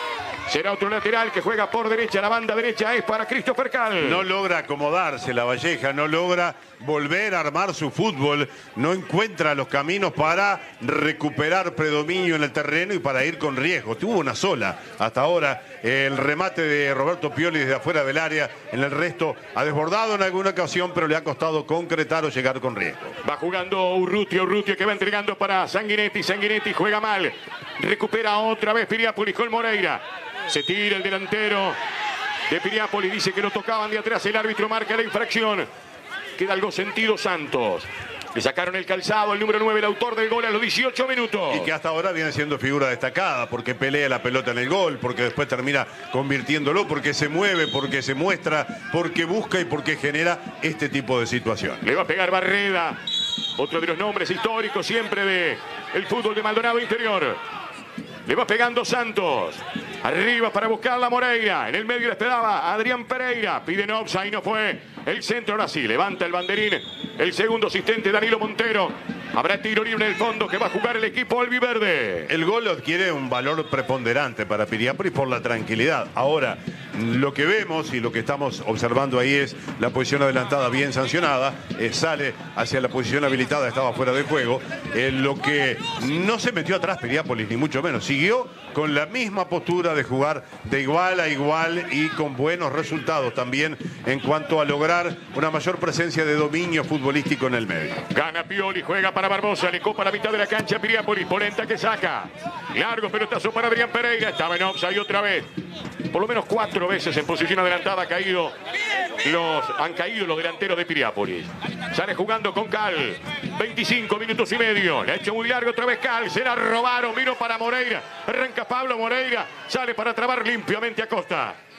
Será otro lateral que juega por derecha. La banda derecha es para Christopher Cal. No logra acomodarse La Valleja, no logra volver a armar su fútbol, no encuentra los caminos para recuperar predominio en el terreno y para ir con riesgo. Tuvo una sola hasta ahora, el remate de Roberto Pioli desde afuera del área. En el resto ha desbordado en alguna ocasión, pero le ha costado concretar o llegar con riesgo. Va jugando Urrutia, Urrutia que va entregando para Sanguinetti. Sanguinetti juega mal. Recupera otra vez Piriápolis con Moreira. Se tira el delantero de Piriápolis. Dice que lo tocaban de atrás. El árbitro marca la infracción. Queda algo sentido Santos. Le sacaron el calzado, el número nueve, el autor del gol a los dieciocho minutos. Y que hasta ahora viene siendo figura destacada, porque pelea la pelota en el gol, porque después termina convirtiéndolo, porque se mueve, porque se muestra, porque busca y porque genera este tipo de situación. Le va a pegar Barreda. Otro de los nombres históricos siempre de el fútbol de Maldonado Interior. Le va pegando Santos. Arriba para buscar la Moreira. En el medio le esperaba Adrián Pereira. Piden offside, no fue. El centro ahora sí. Levanta el banderín. El segundo asistente Danilo Montero. Habrá tiro libre en el fondo que va a jugar el equipo albiverde. El gol adquiere un valor preponderante para Piriápolis por la tranquilidad. Ahora, lo que vemos y lo que estamos observando ahí es la posición adelantada bien sancionada. Eh, sale hacia la posición habilitada, estaba fuera de juego. Eh, lo que no se metió atrás Piriápolis, ni mucho menos. Siguió con la misma postura de jugar de igual a igual y con buenos resultados también en cuanto a lograr una mayor presencia de dominio futbolístico en el medio. Gana Pioli, juega para Barbosa, le copa la mitad de la cancha a Piriápolis, Polenta que saca. Largo pelotazo para Adrián Pereira, estaba en offside otra vez. Por lo menos cuatro veces en posición adelantada ha caído los, han caído los delanteros de Piriápolis. Sale jugando con Cal, veinticinco minutos y medio. Le ha hecho muy largo otra vez Cal, se la robaron, vino para Moreira. Arranca Pablo Moreira, sale para trabar limpiamente a Costa.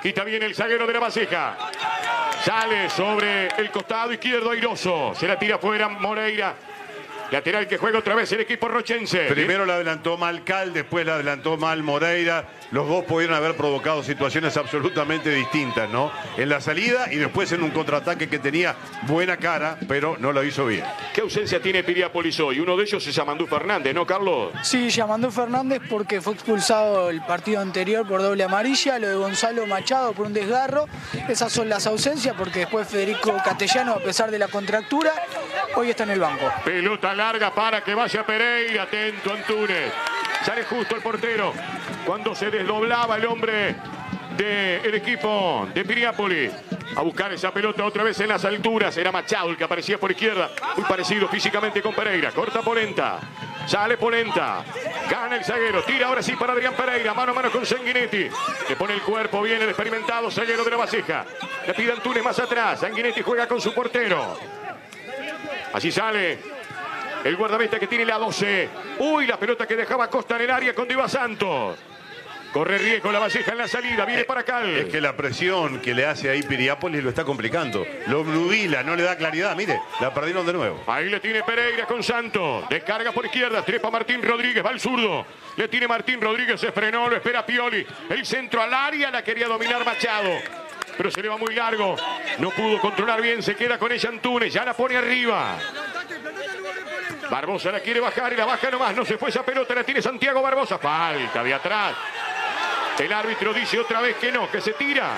Quita bien el zaguero de la Valleja. Sale sobre el costado izquierdo airoso. Se la tira afuera Moreira. Lateral que juega otra vez el equipo rochense. Primero la adelantó mal Cal, después la adelantó mal Moreira. Los dos pudieron haber provocado situaciones absolutamente distintas, ¿no? En la salida y después en un contraataque que tenía buena cara, pero no lo hizo bien. ¿Qué ausencia tiene Piriápolis hoy? Uno de ellos es Yamandú Fernández, ¿no, Carlos? Sí, Yamandú Fernández porque fue expulsado el partido anterior por doble amarilla, lo de Gonzalo Machado por un desgarro. Esas son las ausencias porque después Federico Castellano, a pesar de la contractura, hoy está en el banco. Pelota larga para que vaya Pereira, atento Antunes. Sale justo el portero cuando se desdoblaba el hombre del equipo de Piriápolis. A buscar esa pelota otra vez en las alturas. Era Machado el que aparecía por izquierda. Muy parecido físicamente con Pereira. Corta Polenta. Sale Polenta. Gana el zaguero. Tira ahora sí para Adrián Pereira. Mano a mano con Sanguinetti. Le pone el cuerpo bien el experimentado zaguero de la Valleja. Le pide Antunes más atrás. Sanguinetti juega con su portero. Así sale el guardameta que tiene la doce. Uy, la pelota que dejaba Costa en el área con Diva Santos. Corre riesgo la Valleja en la salida. Viene para Cal. Es que la presión que le hace ahí Piriápolis lo está complicando. Lo nubila, no le da claridad. Mire, la perdieron de nuevo. Ahí le tiene Pereira con Santos. Descarga por izquierda. Trepa Martín Rodríguez. Va al zurdo. Le tiene Martín Rodríguez. Se frenó. Lo espera Pioli. El centro al área. La quería dominar Machado. Pero se le va muy largo. No pudo controlar bien. Se queda con ella Antunes. Ya la pone arriba. Barbosa la quiere bajar y la baja nomás. No se fue esa pelota. La tiene Santiago Barbosa. Falta de atrás. El árbitro dice otra vez que no, que se tira.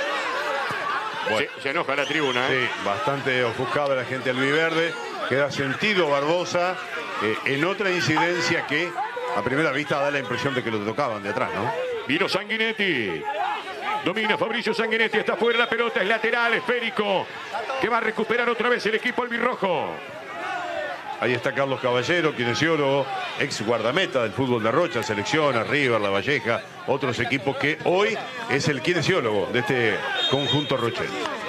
Bueno. Se, se enoja la tribuna, ¿eh? Sí, bastante ofuscada la gente albiverde. Queda sentido Barbosa eh, en otra incidencia que a primera vista da la impresión de que lo tocaban de atrás, ¿no? Vino Sanguinetti. Domina Fabricio Sanguinetti. Está fuera la pelota. Es lateral, esférico. Que va a recuperar otra vez el equipo albirrojo. Ahí está Carlos Caballero, kinesiólogo, ex guardameta del fútbol de Rocha, selecciona, River, La Valleja, otros equipos que hoy es el kinesiólogo de este conjunto rochense.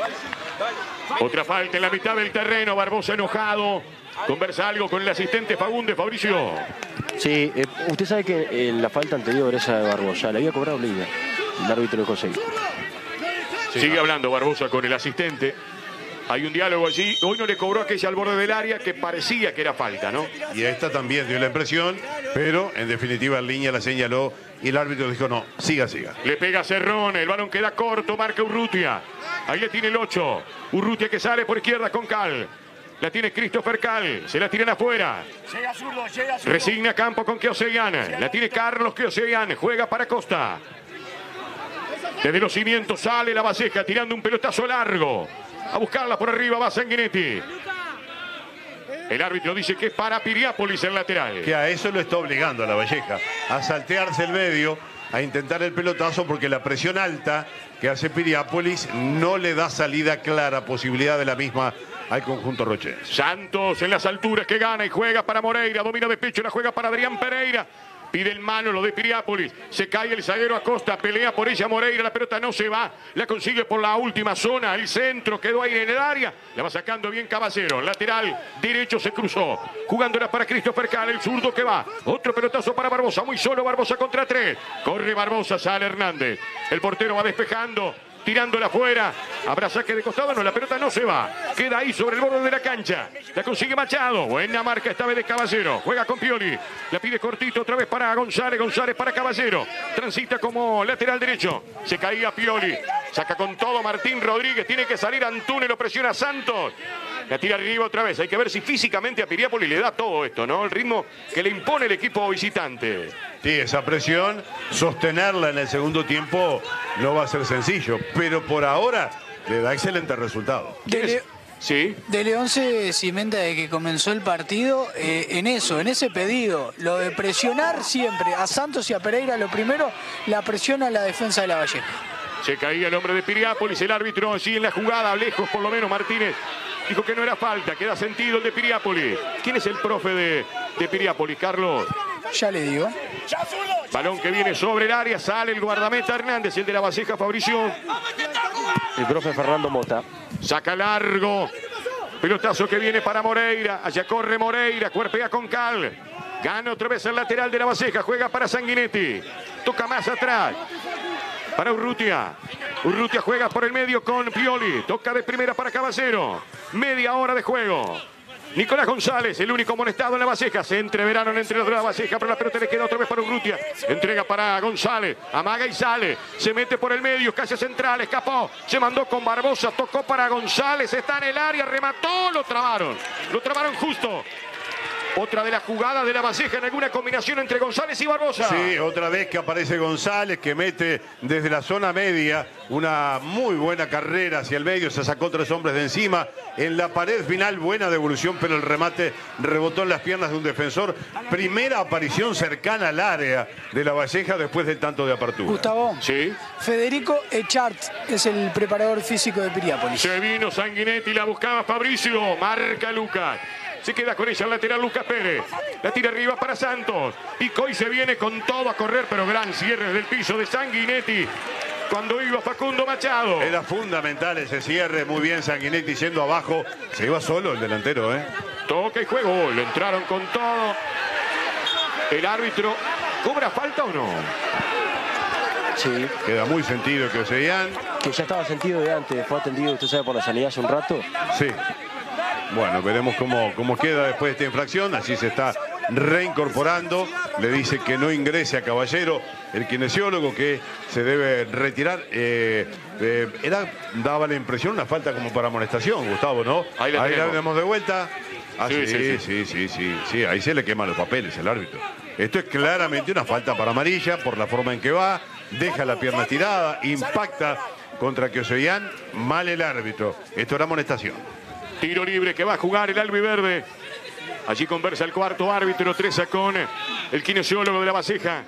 Otra falta en la mitad del terreno, Barbosa enojado. Conversa algo con el asistente Fagundes, Fabricio. Sí, eh, usted sabe que en la falta anterior, esa de Barbosa, la había cobrado Lina, el árbitro de José. Sí, sigue hablando Barbosa con el asistente. Hay un diálogo allí. Hoy no le cobró aquella al borde del área que parecía que era falta, ¿no? Y a esta también dio la impresión, pero en definitiva en línea la señaló y el árbitro dijo no, siga, siga. Le pega Cerrón, el balón queda corto, marca Urrutia. Ahí le tiene el ocho. Urrutia que sale por izquierda con Cal. La tiene Christopher Cal, se la tiran afuera. Llega zurdo, llega zurdo. Resigna campo con Keoseyan. La tiene Carlos Keoseyan, juega para Costa. Desde los cimientos sale la Valleja tirando un pelotazo largo. A buscarla por arriba va Sanguinetti. El árbitro dice que es para Piriápolis el lateral. Que a eso lo está obligando a la Valleja. A saltearse el medio, a intentar el pelotazo porque la presión alta que hace Piriápolis no le da salida clara, posibilidad de la misma al conjunto rochense. Santos en las alturas que gana y juega para Moreira. Domina de pecho, la juega para Adrián Pereira. Pide el mano lo de Piriápolis. Se cae el zaguero Acosta. Pelea por ella Moreira. La pelota no se va. La consigue por la última zona. El centro quedó ahí en el área. La va sacando bien Caballero. Lateral derecho se cruzó. Jugándola para Christopher Cal. El zurdo que va. Otro pelotazo para Barbosa. Muy solo Barbosa contra tres. Corre Barbosa. Sale Hernández. El portero va despejando. Tirándola afuera. Habrá saque de costado. No, la pelota no se va. Queda ahí sobre el borde de la cancha. La consigue Machado. Buena marca esta vez de Caballero. Juega con Pioli. La pide cortito otra vez para González. González para Caballero. Transita como lateral derecho. Se caía Pioli. Saca con todo Martín Rodríguez. Tiene que salir Antunes. Lo presiona Santos. La tira arriba otra vez. Hay que ver si físicamente a Piriápolis le da todo esto, ¿no? El ritmo que le impone el equipo visitante. Sí, esa presión, sostenerla en el segundo tiempo no va a ser sencillo. Pero por ahora le da excelente resultado. De, Le ¿Sí? de León se cimenta de que comenzó el partido eh, en eso, en ese pedido. Lo de presionar siempre a Santos y a Pereira. Lo primero, la presión a la defensa de la Valleja. Se caía el hombre de Piriápolis. El árbitro allí en la jugada, lejos por lo menos Martínez. Dijo que no era falta, que da sentido el de Piriápolis. ¿Quién es el profe de, de Piriápolis, Carlos? Ya le digo. Balón que viene sobre el área, sale el guardameta Hernández, el de la Valleja, Fabricio. El profe Fernando Mota. Saca largo. Pelotazo que viene para Moreira. Allá corre Moreira, cuerpea con Cal. Gana otra vez el lateral de la Valleja, juega para Sanguinetti. Toca más atrás. para Urrutia. Urrutia juega por el medio con Pioli. Toca de primera para Caballero. Media hora de juego. Nicolás González, el único molestado en la Valleja. Se entreveraron entre los de la Valleja, pero la pelota le queda otra vez para Urrutia. Entrega para González. Amaga y sale. Se mete por el medio. Casi central. Escapó. Se mandó con Barbosa. Tocó para González. Está en el área. Remató. Lo trabaron. Lo trabaron justo. Otra de las jugadas de la Valleja en alguna combinación entre González y Barbosa. Sí, otra vez que aparece González, que mete desde la zona media una muy buena carrera hacia el medio. Se sacó tres hombres de encima. En la pared final, buena devolución, pero el remate rebotó en las piernas de un defensor. Primera aparición cercana al área de la Valleja después del tanto de apertura. Gustavo. Sí. Federico Echart es el preparador físico de Piriápolis. Se vino Sanguinetti, la buscaba Fabricio. Marca Lucas. Se queda con ella el lateral Lucas Pérez. La tira arriba para Santos. Picó y se viene con todo a correr, pero gran cierre del piso de Sanguinetti. Cuando iba Facundo Machado. Era fundamental ese cierre. Muy bien Sanguinetti yendo abajo. Se iba solo el delantero, ¿eh? Toca y juego. Le entraron con todo. El árbitro. ¿Cobra falta o no? Sí. Queda muy sentido que Ocean. Que ya estaba sentido de antes. Fue atendido, usted sabe, por la sanidad hace un rato. Sí. Bueno, veremos cómo, cómo queda después de esta infracción. Así se está reincorporando. Le dice que no ingrese a Caballero, el kinesiólogo, que se debe retirar. Eh, eh, era, daba la impresión una falta como para amonestación, Gustavo, ¿no? Ahí la, ahí la vemos de vuelta. Ah, sí, sí, sí, sí, sí. sí, sí, sí. Ahí se le queman los papeles al árbitro. Esto es claramente una falta para amarilla por la forma en que va. Deja la pierna tirada, impacta contra Kioseyan. Mal el árbitro. Esto era amonestación. Tiro libre que va a jugar el albiverde. Allí conversa el cuarto árbitro, Treza, con el kinesiólogo de la Valleja.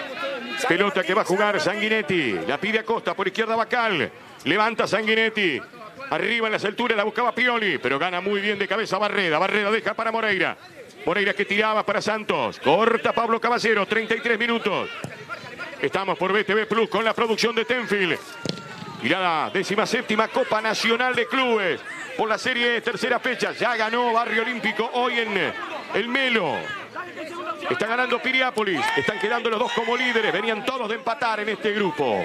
Pelota que va a jugar Sanguinetti. La pide Acosta, por izquierda Bacal. Levanta Sanguinetti. Arriba en las alturas la buscaba Pioli, pero gana muy bien de cabeza Barreda. Barreda deja para Moreira. Moreira que tiraba para Santos. Corta Pablo Caballero, treinta y tres minutos. Estamos por B T V Plus con la producción de Tenfield. Y la décima séptima Copa Nacional de Clubes. Por la serie tercera fecha. Ya ganó Barrio Olímpico hoy en el Melo. Está ganando Piriápolis. Están quedando los dos como líderes. Venían todos de empatar en este grupo.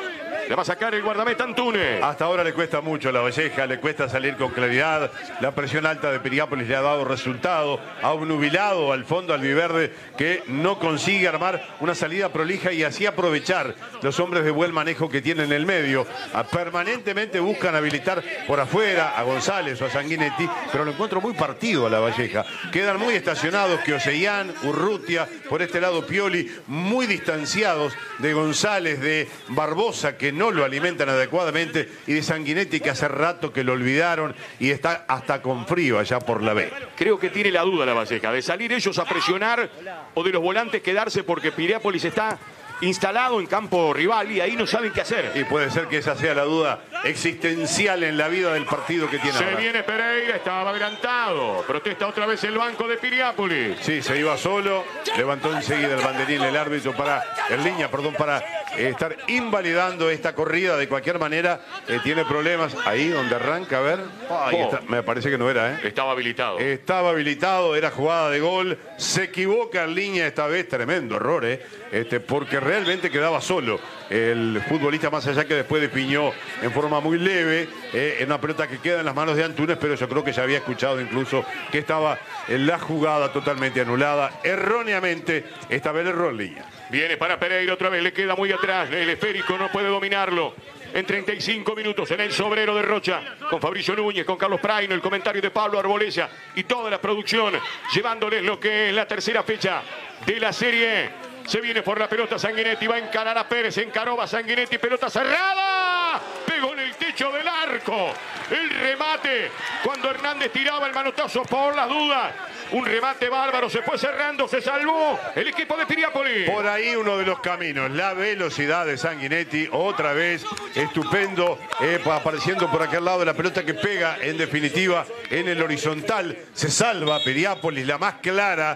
Le va a sacar el guardameta Antunes. Hasta ahora le cuesta mucho a la Valleja, le cuesta salir con claridad. La presión alta de Piriápolis le ha dado resultado. Ha obnubilado al fondo albiverde, que no consigue armar una salida prolija y así aprovechar los hombres de buen manejo que tienen en el medio. Permanentemente buscan habilitar por afuera a González o a Sanguinetti, pero lo encuentro muy partido a la Valleja. Quedan muy estacionados Kioseyan, Urrutia, por este lado Pioli, muy distanciados de González, de Barbosa, que no lo alimentan adecuadamente, y de Sanguinetti, que hace rato que lo olvidaron y está hasta con frío allá por la B. Creo que tiene la duda la Valleja de salir ellos a presionar o de los volantes quedarse, porque Piriápolis está instalado en campo rival y ahí no saben qué hacer. Y puede ser que esa sea la duda existencial en la vida del partido que tiene Se ahora. viene Pereira, estaba adelantado. Protesta otra vez el banco de Piriápolis. Sí, se iba solo, levantó enseguida el banderín el árbitro para, en línea, perdón, para eh, estar invalidando esta corrida de cualquier manera. Eh, tiene problemas ahí donde arranca, a ver. Ahí Oh. está, me parece que no era, ¿eh? Estaba habilitado. Estaba habilitado, era jugada de gol. Se equivoca en línea esta vez, tremendo error, ¿eh? Este, porque realmente quedaba solo el futbolista, más allá que después despiñó en forma muy leve, eh, en una pelota que queda en las manos de Antunes, pero yo creo que ya había escuchado incluso que estaba en la jugada totalmente anulada, erróneamente. Esta vez el error en línea. Viene para Pereira otra vez, le queda muy atrás. El esférico no puede dominarlo. En treinta y cinco minutos en el Sobrero de Rocha, con Fabricio Núñez, con Carlos Praino, el comentario de Pablo Arbolella y toda la producción, llevándoles lo que es la tercera fecha de la serie. Se viene por la pelota Sanguinetti, va a encarar a Pérez, encaró, va Sanguinetti, pelota cerrada, pegó en el techo del arco, el remate, cuando Hernández tiraba el manotazo por las dudas, un remate bárbaro, se fue cerrando, se salvó el equipo de Piriápolis. Por ahí uno de los caminos, la velocidad de Sanguinetti, otra vez estupendo, eh, apareciendo por aquel lado de la pelota que pega en definitiva en el horizontal. Se salva Piriápolis, la más clara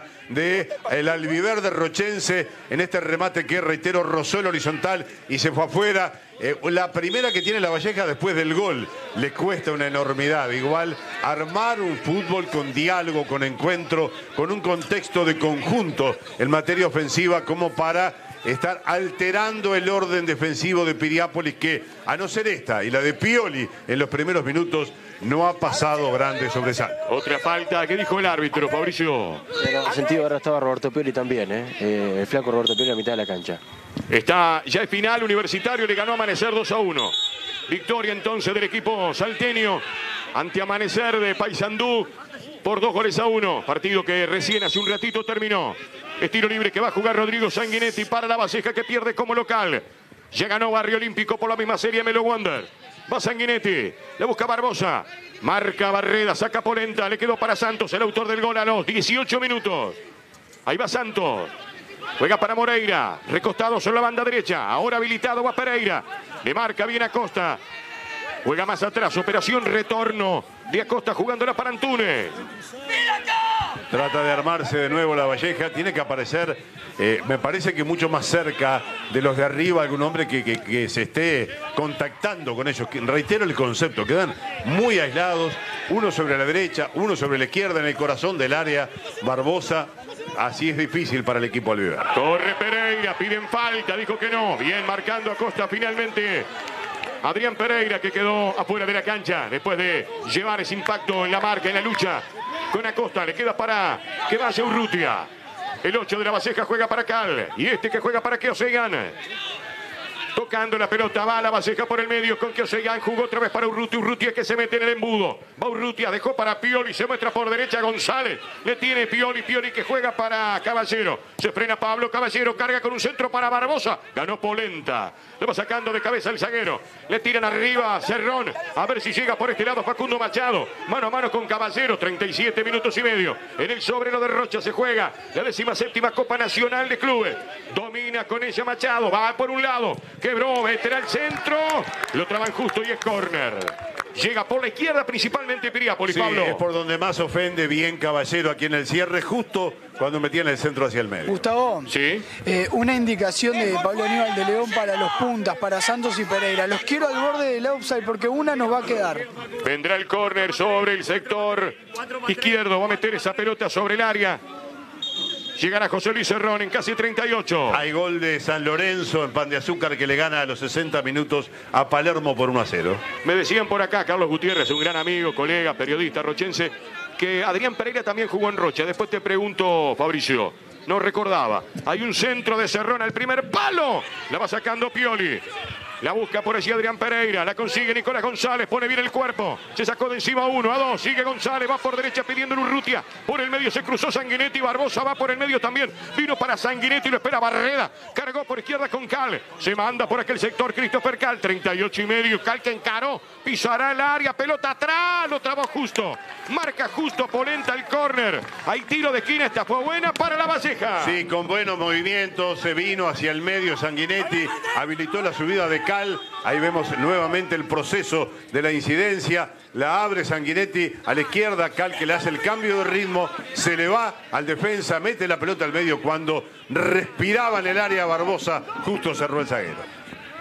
del albiverde rochense en este remate que, reitero, rozó el horizontal y se fue afuera. Eh, la primera que tiene la Valleja después del gol le cuesta una enormidad. Igual armar un fútbol con diálogo, con encuentro, con un contexto de conjunto en materia ofensiva, como para estar alterando el orden defensivo de Piriápolis, que a no ser esta y la de Pioli en los primeros minutos, no ha pasado grandes sobresaltos. Otra falta, ¿qué dijo el árbitro, Fabricio? En el sentido ahora estaba Roberto Pioli también, ¿eh? Eh, el flaco Roberto Pioli a mitad de la cancha. Está ya el final, Universitario le ganó a Amanecer dos a uno. Victoria entonces del equipo salteño ante Amanecer de Paysandú por dos goles a uno. Partido que recién hace un ratito terminó. Estilo libre que va a jugar Rodrigo Sanguinetti para la Valleja, que pierde como local. Ya ganó Barrio Olímpico por la misma serie Melo Wander. Va Sanguinetti, le busca Barbosa. Marca Barreda, saca Polenta, le quedó para Santos, el autor del gol a los dieciocho minutos. Ahí va Santos. Juega para Moreira, recostado sobre la banda derecha. Ahora habilitado va Pereira. Le marca bien Acosta. Juega más atrás, operación retorno de Acosta jugándola para Antunes. Trata de armarse de nuevo la Valleja. Tiene que aparecer, eh, me parece que mucho más cerca de los de arriba, algún hombre que, que, que se esté contactando con ellos. Reitero el concepto, quedan muy aislados. Uno sobre la derecha, uno sobre la izquierda en el corazón del área. Barbosa. Así es difícil para el equipo albiver. Corre Pereira, piden falta, dijo que no. Bien marcando Acosta finalmente. Adrián Pereira, que quedó afuera de la cancha después de llevar ese impacto en la marca, en la lucha con Acosta. Le queda para que vaya Urrutia. El ocho de la Valleja juega para Cal. Y este que juega para Keosegan. Tocando la pelota, va a la Valleja por el medio con Keosegan. Jugó otra vez para Urrutia. Urrutia que se mete en el embudo. Va Urrutia, dejó para Pioli. Se muestra por derecha González. Le tiene Pioli. Pioli que juega para Caballero. Se frena Pablo Caballero. Carga con un centro para Barbosa. Ganó Polenta. Lo va sacando de cabeza el zaguero. Le tiran arriba Cerrón. A ver si llega por este lado Facundo Machado. Mano a mano con Caballero. treinta y siete minutos y medio. En el sobrero de Rocha se juega la décima séptima Copa Nacional de Clubes. Domina con ella Machado. Va por un lado. Quebró, meterá al centro. Lo traban justo y es córner. Llega por la izquierda principalmente Piriápolis, sí, Pablo. Es por donde más ofende bien Caballero aquí en el cierre, justo cuando metían el centro hacia el medio. Gustavo, sí. eh, una indicación de Pablo Aníbal de León para los puntas, para Santos y Pereira. Los quiero al borde del offside porque una nos va a quedar. Vendrá el córner sobre el sector izquierdo. Va a meter esa pelota sobre el área. Llegará José Luis Cerrón en casi treinta y ocho. Hay gol de San Lorenzo en Pan de Azúcar que le gana a los sesenta minutos a Palermo por uno a cero. Me decían por acá, Carlos Gutiérrez, un gran amigo, colega, periodista rochense, que Adrián Pereira también jugó en Rocha. Después te pregunto, Fabricio, no recordaba. Hay un centro de Cerrón al primer palo. La va sacando Pioli. La busca por allí Adrián Pereira. La consigue Nicolás González. Pone bien el cuerpo. Se sacó de encima a uno, a dos. Sigue González. Va por derecha pidiendo Urrutia. Por el medio se cruzó Sanguinetti. Barbosa va por el medio también. Vino para Sanguinetti. Lo espera Barreda. Cargó por izquierda con Cal. Se manda por aquel sector Christopher Cal. treinta y ocho y medio. Cal que encaró. Pisará el área. Pelota atrás. Lo trabó justo. Marca justo Polenta el córner. Hay tiro de esquina. Esta fue buena para la Valleja. Sí, con buenos movimientos. Se vino hacia el medio Sanguinetti. Habilitó la subida de Cal. Ahí vemos nuevamente el proceso de la incidencia. La abre Sanguinetti a la izquierda. Cal que le hace el cambio de ritmo. Se le va al defensa. Mete la pelota al medio cuando respiraba en el área Barbosa. Justo cerró el zaguero.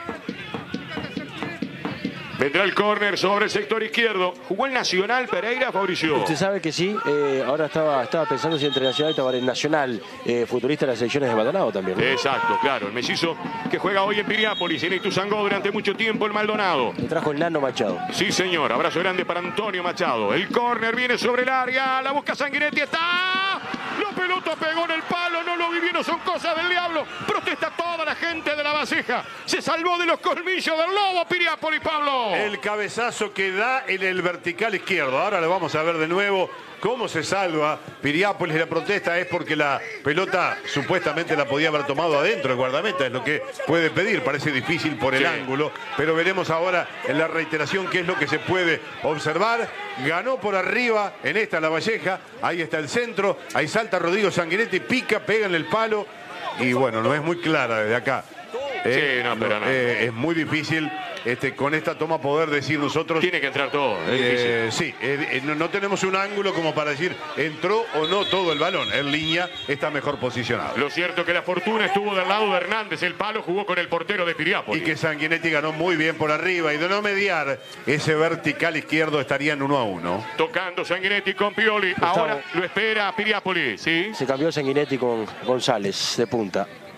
Vendrá el córner sobre el sector izquierdo. ¿Jugó el Nacional Pereira, Fabricio? Usted sabe que sí. Eh, ahora estaba, estaba pensando si entre Nacional estaba en Nacional, eh, futurista de las selecciones de Maldonado también, ¿no? Exacto, claro. El mellizo que juega hoy en Piriápolis, en Ituzaingó durante mucho tiempo el Maldonado. Le trajo el Nano Machado. Sí, señor. Abrazo grande para Antonio Machado. El córner viene sobre el área. La busca Sanguinetti. ¡Está! La pelota pegó en el palo. No lo vi bien. No son cosas del diablo. Protesta toda la gente de la Valleja. Se salvó de los colmillos del lobo Piriápolis, Pablo. El cabezazo que da en el vertical izquierdo. Ahora lo vamos a ver de nuevo. ¿Cómo se salva Piriápolis? La protesta es porque la pelota supuestamente la podía haber tomado adentro el guardameta. Es lo que puede pedir. Parece difícil por el sí. ángulo. Pero veremos ahora en la reiteración qué es lo que se puede observar. Ganó por arriba en esta la Valleja. Ahí está el centro. Ahí salta Rodrigo Sanguinetti. Pica, pega en el palo. Y bueno, no es muy clara desde acá. Eh, sí, no, pero no. Eh, es muy difícil este, con esta toma poder decir nosotros. Tiene que entrar todo. Es eh, sí, eh, no, no tenemos un ángulo como para decir entró o no todo el balón. En línea está mejor posicionado. Lo cierto es que la fortuna estuvo del lado de Hernández. El palo jugó con el portero de Piriápolis. Y que Sanguinetti ganó muy bien por arriba. Y de no mediar ese vertical izquierdo estarían uno a uno. Tocando Sanguinetti con Pioli. Gustavo. Ahora lo espera Piriápolis. ¿Sí? Se cambió Sanguinetti con González de punta.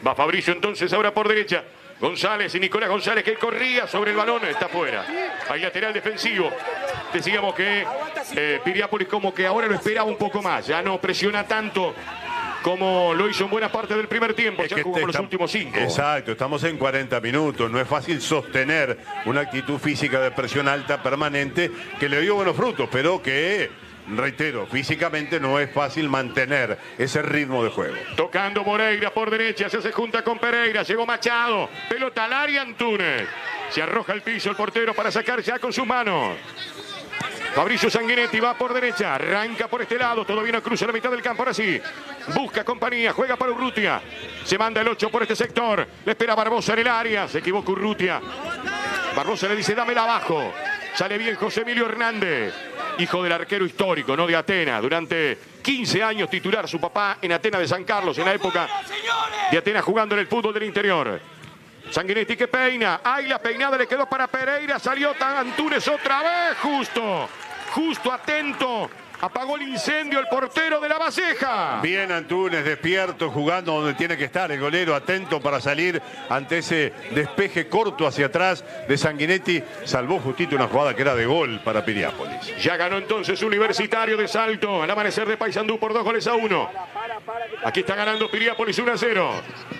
Va Fabricio entonces ahora por derecha. González y Nicolás González que corría sobre el balón, está fuera. Hay lateral defensivo. Decíamos que eh, Piriápolis como que ahora lo esperaba un poco más. Ya no presiona tanto como lo hizo en buena parte del primer tiempo. Ya jugamos los últimos cinco. Exacto, estamos en cuarenta minutos. No es fácil sostener una actitud física de presión alta permanente que le dio buenos frutos, pero que... reitero, físicamente no es fácil mantener ese ritmo de juego. Tocando Moreira por derecha, se hace junta con Pereira, llegó Machado, pelota al área Antunes. Se arroja al piso el portero para sacar ya con sus manos. Fabricio Sanguinetti va por derecha, arranca por este lado, todavía no cruza la mitad del campo, ahora sí. Busca compañía, juega para Urrutia. Se manda el ocho por este sector, le espera Barbosa en el área, se equivoca Urrutia. Barbosa le dice, dámela abajo. Sale bien José Emilio Hernández, hijo del arquero histórico, no de Atenas. Durante quince años titular su papá en Atenas de San Carlos, en la época de Atenas jugando en el fútbol del interior. Sanguinetti que peina. Ay, la peinada le quedó para Pereira. Salió Antunes otra vez. Justo, justo, atento. Apagó el incendio el portero de la Valleja. Bien Antunes, despierto, jugando donde tiene que estar. El golero atento para salir ante ese despeje corto hacia atrás de Sanguinetti. Salvó justito una jugada que era de gol para Piriápolis. Ya ganó entonces Universitario de Salto al amanecer de Paysandú por dos goles a uno. Aquí está ganando Piriápolis uno a cero.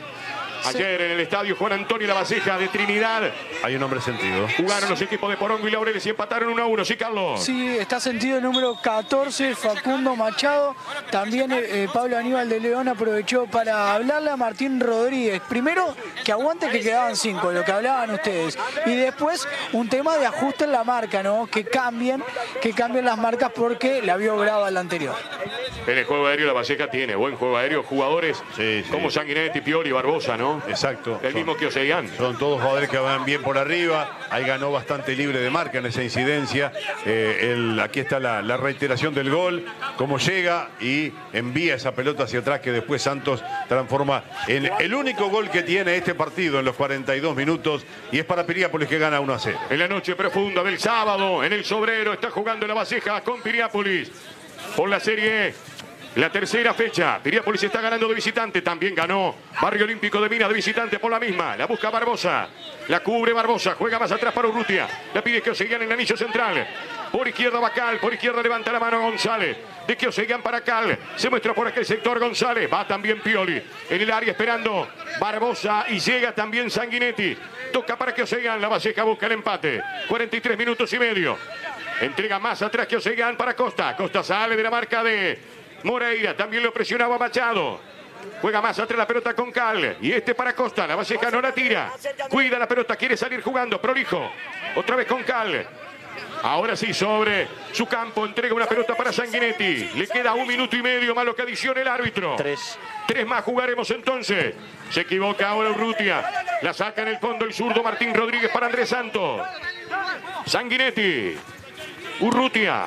Ayer en el estadio Juan Antonio Lavalleja de Trinidad. Hay un hombre sentido. Jugaron los equipos de Porongo y Laureles y empataron uno a uno. ¿Sí, Carlos? Sí, está sentido el número catorce, Facundo Machado. También eh, Pablo Aníbal de León aprovechó para hablarle a Martín Rodríguez. Primero, que aguante que quedaban cinco, lo que hablaban ustedes. Y después, un tema de ajuste en la marca, ¿no? Que cambien, que cambien las marcas porque la vio brava la anterior. En el juego aéreo la Valleja tiene buen juego aéreo. Jugadores sí, sí. como Sanguinetti, Pioli y Barbosa, ¿no? Exacto. El son, mismo que Oseguián. Son todos jugadores que van bien por arriba. Ahí ganó bastante libre de marca en esa incidencia. Eh, el, aquí está la, la reiteración del gol. Cómo llega y envía esa pelota hacia atrás que después Santos transforma en el único gol que tiene este partido en los cuarenta y dos minutos. Y es para Piriápolis que gana uno a cero. En la noche profunda del sábado, en el Sobrero, está jugando la Valleja con Piriápolis. Por la Serie la tercera fecha, Piriápolis está ganando de visitante, también ganó Barrio Olímpico de Minas de visitante por la misma, la busca Barbosa, la cubre Barbosa, juega más atrás para Urrutia, la pide que Oseguián en el anillo central, por izquierda va Cal, por izquierda levanta la mano González, de que Oseguián para Cal, se muestra por aquel sector González, va también Pioli, en el área esperando Barbosa y llega también Sanguinetti, toca para que Oseguián, la Valleja busca el empate, cuarenta y tres minutos y medio, entrega más atrás que Oseguián para Costa, Costa sale de la marca de Moreira, también lo presionaba Machado. Juega más atrás la pelota con Cal. Y este para Costa, la Valleja no la tira. Cuida la pelota, quiere salir jugando, prolijo. Otra vez con Cal. Ahora sí, sobre su campo, entrega una pelota para Sanguinetti. Le queda un minuto y medio más lo que adiciona el árbitro. Tres. Tres más jugaremos entonces. Se equivoca ahora Urrutia. La saca en el fondo el zurdo Martín Rodríguez para Andrés Santos. Sanguinetti. Urrutia.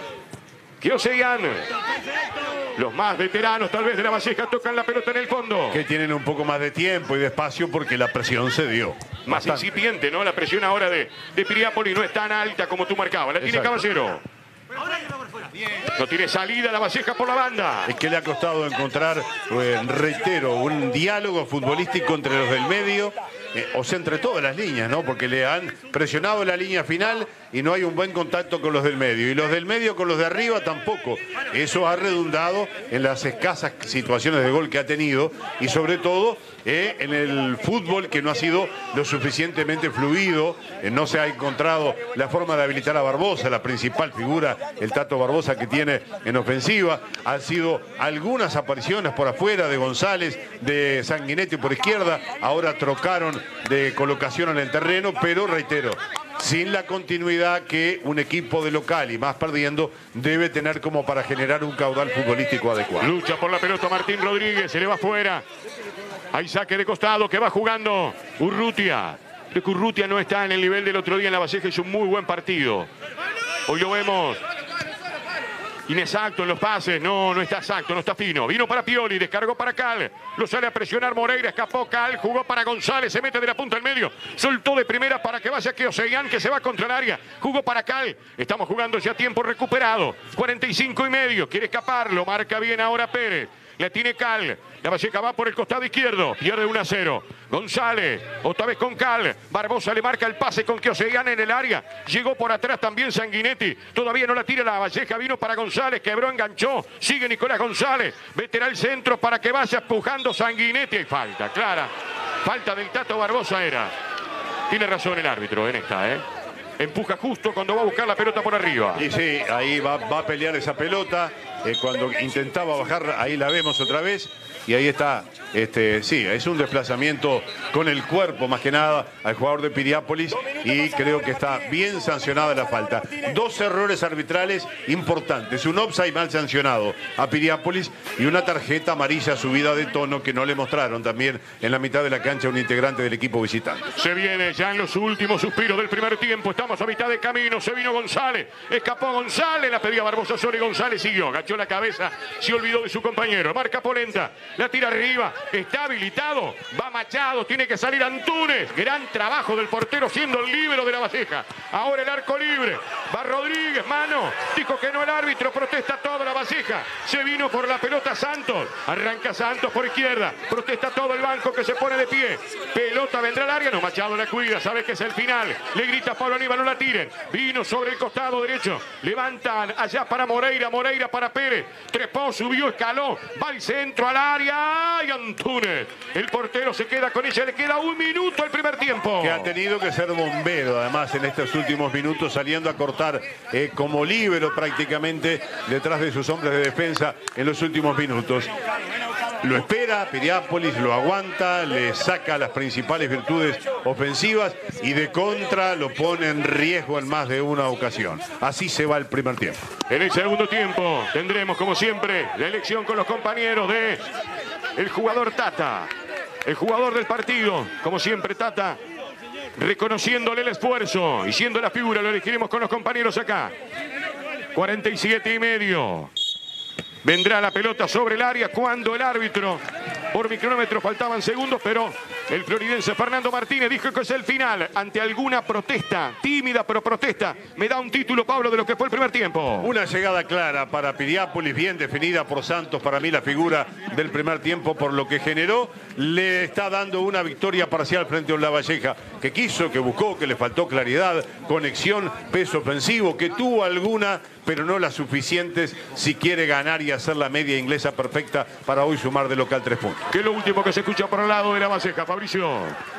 Que Oseguián, los más veteranos tal vez de la Valleja tocan la pelota en el fondo. Que tienen un poco más de tiempo y de espacio porque la presión se dio. Más bastante incipiente, ¿no? La presión ahora de, de Piriápolis no es tan alta como tú marcabas. La tiene Exacto. Caballero. No tiene salida la Valleja por la banda. Es que le ha costado encontrar, eh, reitero, un diálogo futbolístico entre los del medio. Eh, o sea, entre todas las líneas, ¿no? Porque le han presionado la línea final y no hay un buen contacto con los del medio. Y los del medio con los de arriba tampoco. Eso ha redundado en las escasas situaciones de gol que ha tenido y sobre todo eh, en el fútbol que no ha sido lo suficientemente fluido. Eh, no se ha encontrado la forma de habilitar a Barbosa, la principal figura, el Tato Barbosa que tiene en ofensiva. Han sido algunas apariciones por afuera de González, de Sanguinetti por izquierda. Ahora trocaron de colocación en el terreno, pero reitero, sin la continuidad que un equipo de local y más perdiendo debe tener como para generar un caudal futbolístico adecuado. Lucha por la pelota Martín Rodríguez, se le va afuera. Hay saque de costado que va jugando Urrutia. De que Urrutia no está en el nivel del otro día en la Valleja, hizo un muy buen partido. Hoy lo vemos inexacto en los pases, no, no está exacto, no está fino. Vino para Pioli, descargó para Cal, lo sale a presionar Moreira, escapó Cal, jugó para González, se mete de la punta al medio, soltó de primera para que vaya que Oseguián, que se va contra el área, jugó para Cal, estamos jugando ya tiempo recuperado, cuarenta y cinco y medio, quiere escapar, lo marca bien ahora Pérez. La tiene Cal. La Valleja va por el costado izquierdo. Pierde uno a cero. González. Otra vez con Cal. Barbosa le marca el pase con Keosegan en el área. Llegó por atrás también Sanguinetti. Todavía no la tira la Valleja. Vino para González. Quebró, enganchó. Sigue Nicolás González. Meterá el centro para que vaya empujando Sanguinetti. Hay falta, clara. Falta del Tato Barbosa era. Tiene razón el árbitro en esta, ¿eh? Empuja justo cuando va a buscar la pelota por arriba. Y sí, ahí va, va a pelear esa pelota. Eh, cuando intentaba bajar, ahí la vemos otra vez. Y ahí está, este, sí, es un desplazamiento con el cuerpo más que nada al jugador de Piriápolis y creo que está bien sancionada la falta. Dos errores arbitrales importantes, un offside mal sancionado a Piriápolis y una tarjeta amarilla subida de tono que no le mostraron también en la mitad de la cancha a un integrante del equipo visitante. Se viene ya en los últimos suspiros del primer tiempo, estamos a mitad de camino, se vino González, escapó González, la pedía Barbosa Sori, González siguió, agachó la cabeza, se olvidó de su compañero, marca Polenta. La tira arriba, está habilitado, va Machado, tiene que salir Antunes. Gran trabajo del portero siendo el líbero de la Valleja. Ahora el arco libre, va Rodríguez, mano. Dijo que no el árbitro, protesta toda la Valleja. Se vino por la pelota Santos, arranca Santos por izquierda, protesta todo el banco que se pone de pie. Pelota vendrá al área, no, Machado la cuida, sabe que es el final. Le grita a Pablo Aníbal, no la tiren. Vino sobre el costado derecho, levantan allá para Moreira, Moreira para Pérez. Trepó, subió, escaló, va al centro, al área. ¡Ay, Antunes! El portero se queda con ella, le queda un minuto el primer tiempo. Que ha tenido que ser bombero, además, en estos últimos minutos, saliendo a cortar eh, como líbero prácticamente detrás de sus hombres de defensa en los últimos minutos. Lo espera, Piriápolis lo aguanta, le saca las principales virtudes ofensivas y de contra lo pone en riesgo en más de una ocasión. Así se va el primer tiempo. En el segundo tiempo tendremos, como siempre, la elección con los compañeros de el jugador Tata, el jugador del partido. Como siempre, Tata, reconociéndole el esfuerzo y siendo la figura, lo elegiremos con los compañeros acá. cuarenta y siete y medio. Vendrá la pelota sobre el área cuando el árbitro, por mi cronómetro faltaban segundos, pero el floridense Fernando Martínez dijo que es el final. Ante alguna protesta, tímida pero protesta, me da un título, Pablo, de lo que fue el primer tiempo. Una llegada clara para Piriápolis, bien definida por Santos, para mí la figura del primer tiempo, por lo que generó, le está dando una victoria parcial frente a un Lavalleja que quiso, que buscó, que le faltó claridad, conexión, peso ofensivo, que tuvo alguna, pero no las suficientes si quiere ganar y hacer la media inglesa perfecta para hoy sumar de local tres puntos. ¿Qué es lo último que se escucha por el lado de la Valleja, Fabricio?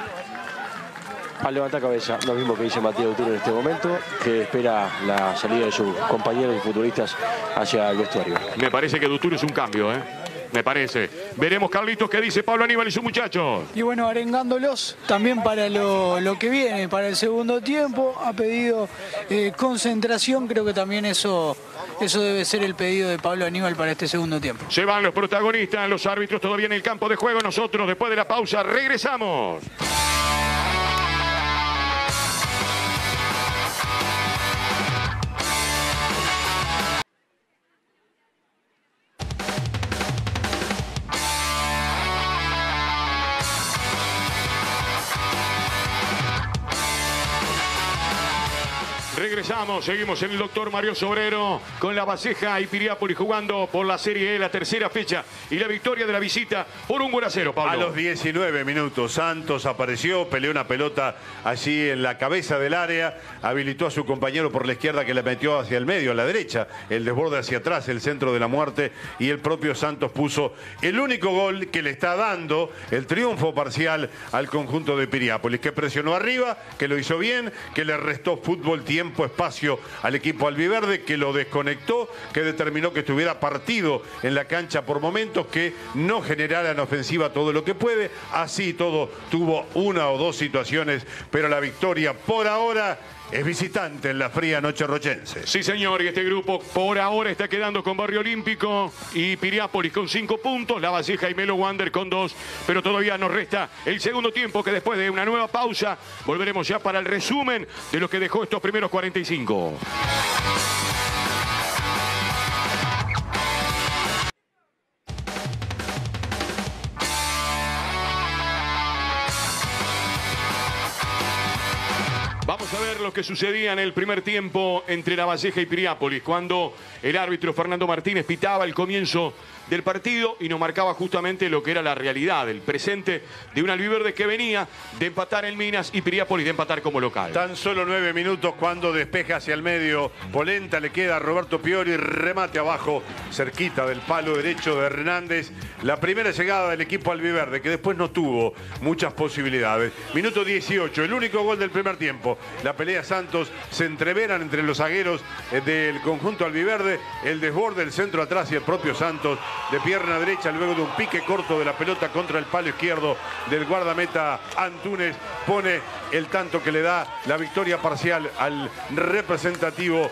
Al levantar cabeza, lo mismo que dice Matías Duture en este momento, que espera la salida de sus compañeros y futbolistas hacia el vestuario. Me parece que Duture es un cambio, ¿eh? Me parece. Veremos, Carlitos, qué dice Pablo Aníbal y sus muchachos. Y bueno, arengándolos también para lo, lo que viene, para el segundo tiempo. Ha pedido eh, concentración, creo que también eso, eso debe ser el pedido de Pablo Aníbal para este segundo tiempo. Se van los protagonistas, los árbitros todavía en el campo de juego. Nosotros, después de la pausa, regresamos. Regresamos, seguimos en el doctor Mario Sobrero con la Valleja y Piriápolis jugando por la Serie E, la tercera fecha y la victoria de la visita por un gol a cero, Pablo. A los diecinueve minutos, Santos apareció, peleó una pelota allí en la cabeza del área, habilitó a su compañero por la izquierda que le metió hacia el medio, a la derecha, el desborde hacia atrás, el centro de la muerte, y el propio Santos puso el único gol que le está dando el triunfo parcial al conjunto de Piriápolis, que presionó arriba, que lo hizo bien, que le restó fútbol, tiempo, espacio al equipo albiverde, que lo desconectó, que determinó que estuviera partido en la cancha por momentos, que no generara en ofensiva todo lo que puede. Así todo, tuvo una o dos situaciones, pero la victoria por ahora es visitante en la fría noche rochense. Sí, señor, y este grupo por ahora está quedando con Barrio Olímpico y Piriápolis con cinco puntos, La Valleja y Melo Wander con dos, pero todavía nos resta el segundo tiempo, que después de una nueva pausa volveremos ya para el resumen de lo que dejó estos primeros cuarenta y cinco. Vamos a ver lo que sucedía en el primer tiempo entre Lavalleja y Piriápolis, cuando el árbitro Fernando Martínez pitaba el comienzo del partido y nos marcaba justamente lo que era la realidad, el presente de un albiverde que venía de empatar en Minas y Piriápolis de empatar como local. Tan solo nueve minutos cuando despeja hacia el medio. Polenta, le queda a Roberto Piori, remate abajo, cerquita del palo derecho de Hernández. La primera llegada del equipo albiverde, que después no tuvo muchas posibilidades. Minuto dieciocho, el único gol del primer tiempo. La pelea Santos, se entreveran entre los zagueros del conjunto albiverde, el desborde, el centro atrás y el propio Santos de pierna derecha luego de un pique corto de la pelota contra el palo izquierdo del guardameta Antúnez, pone el tanto que le da la victoria parcial al representativo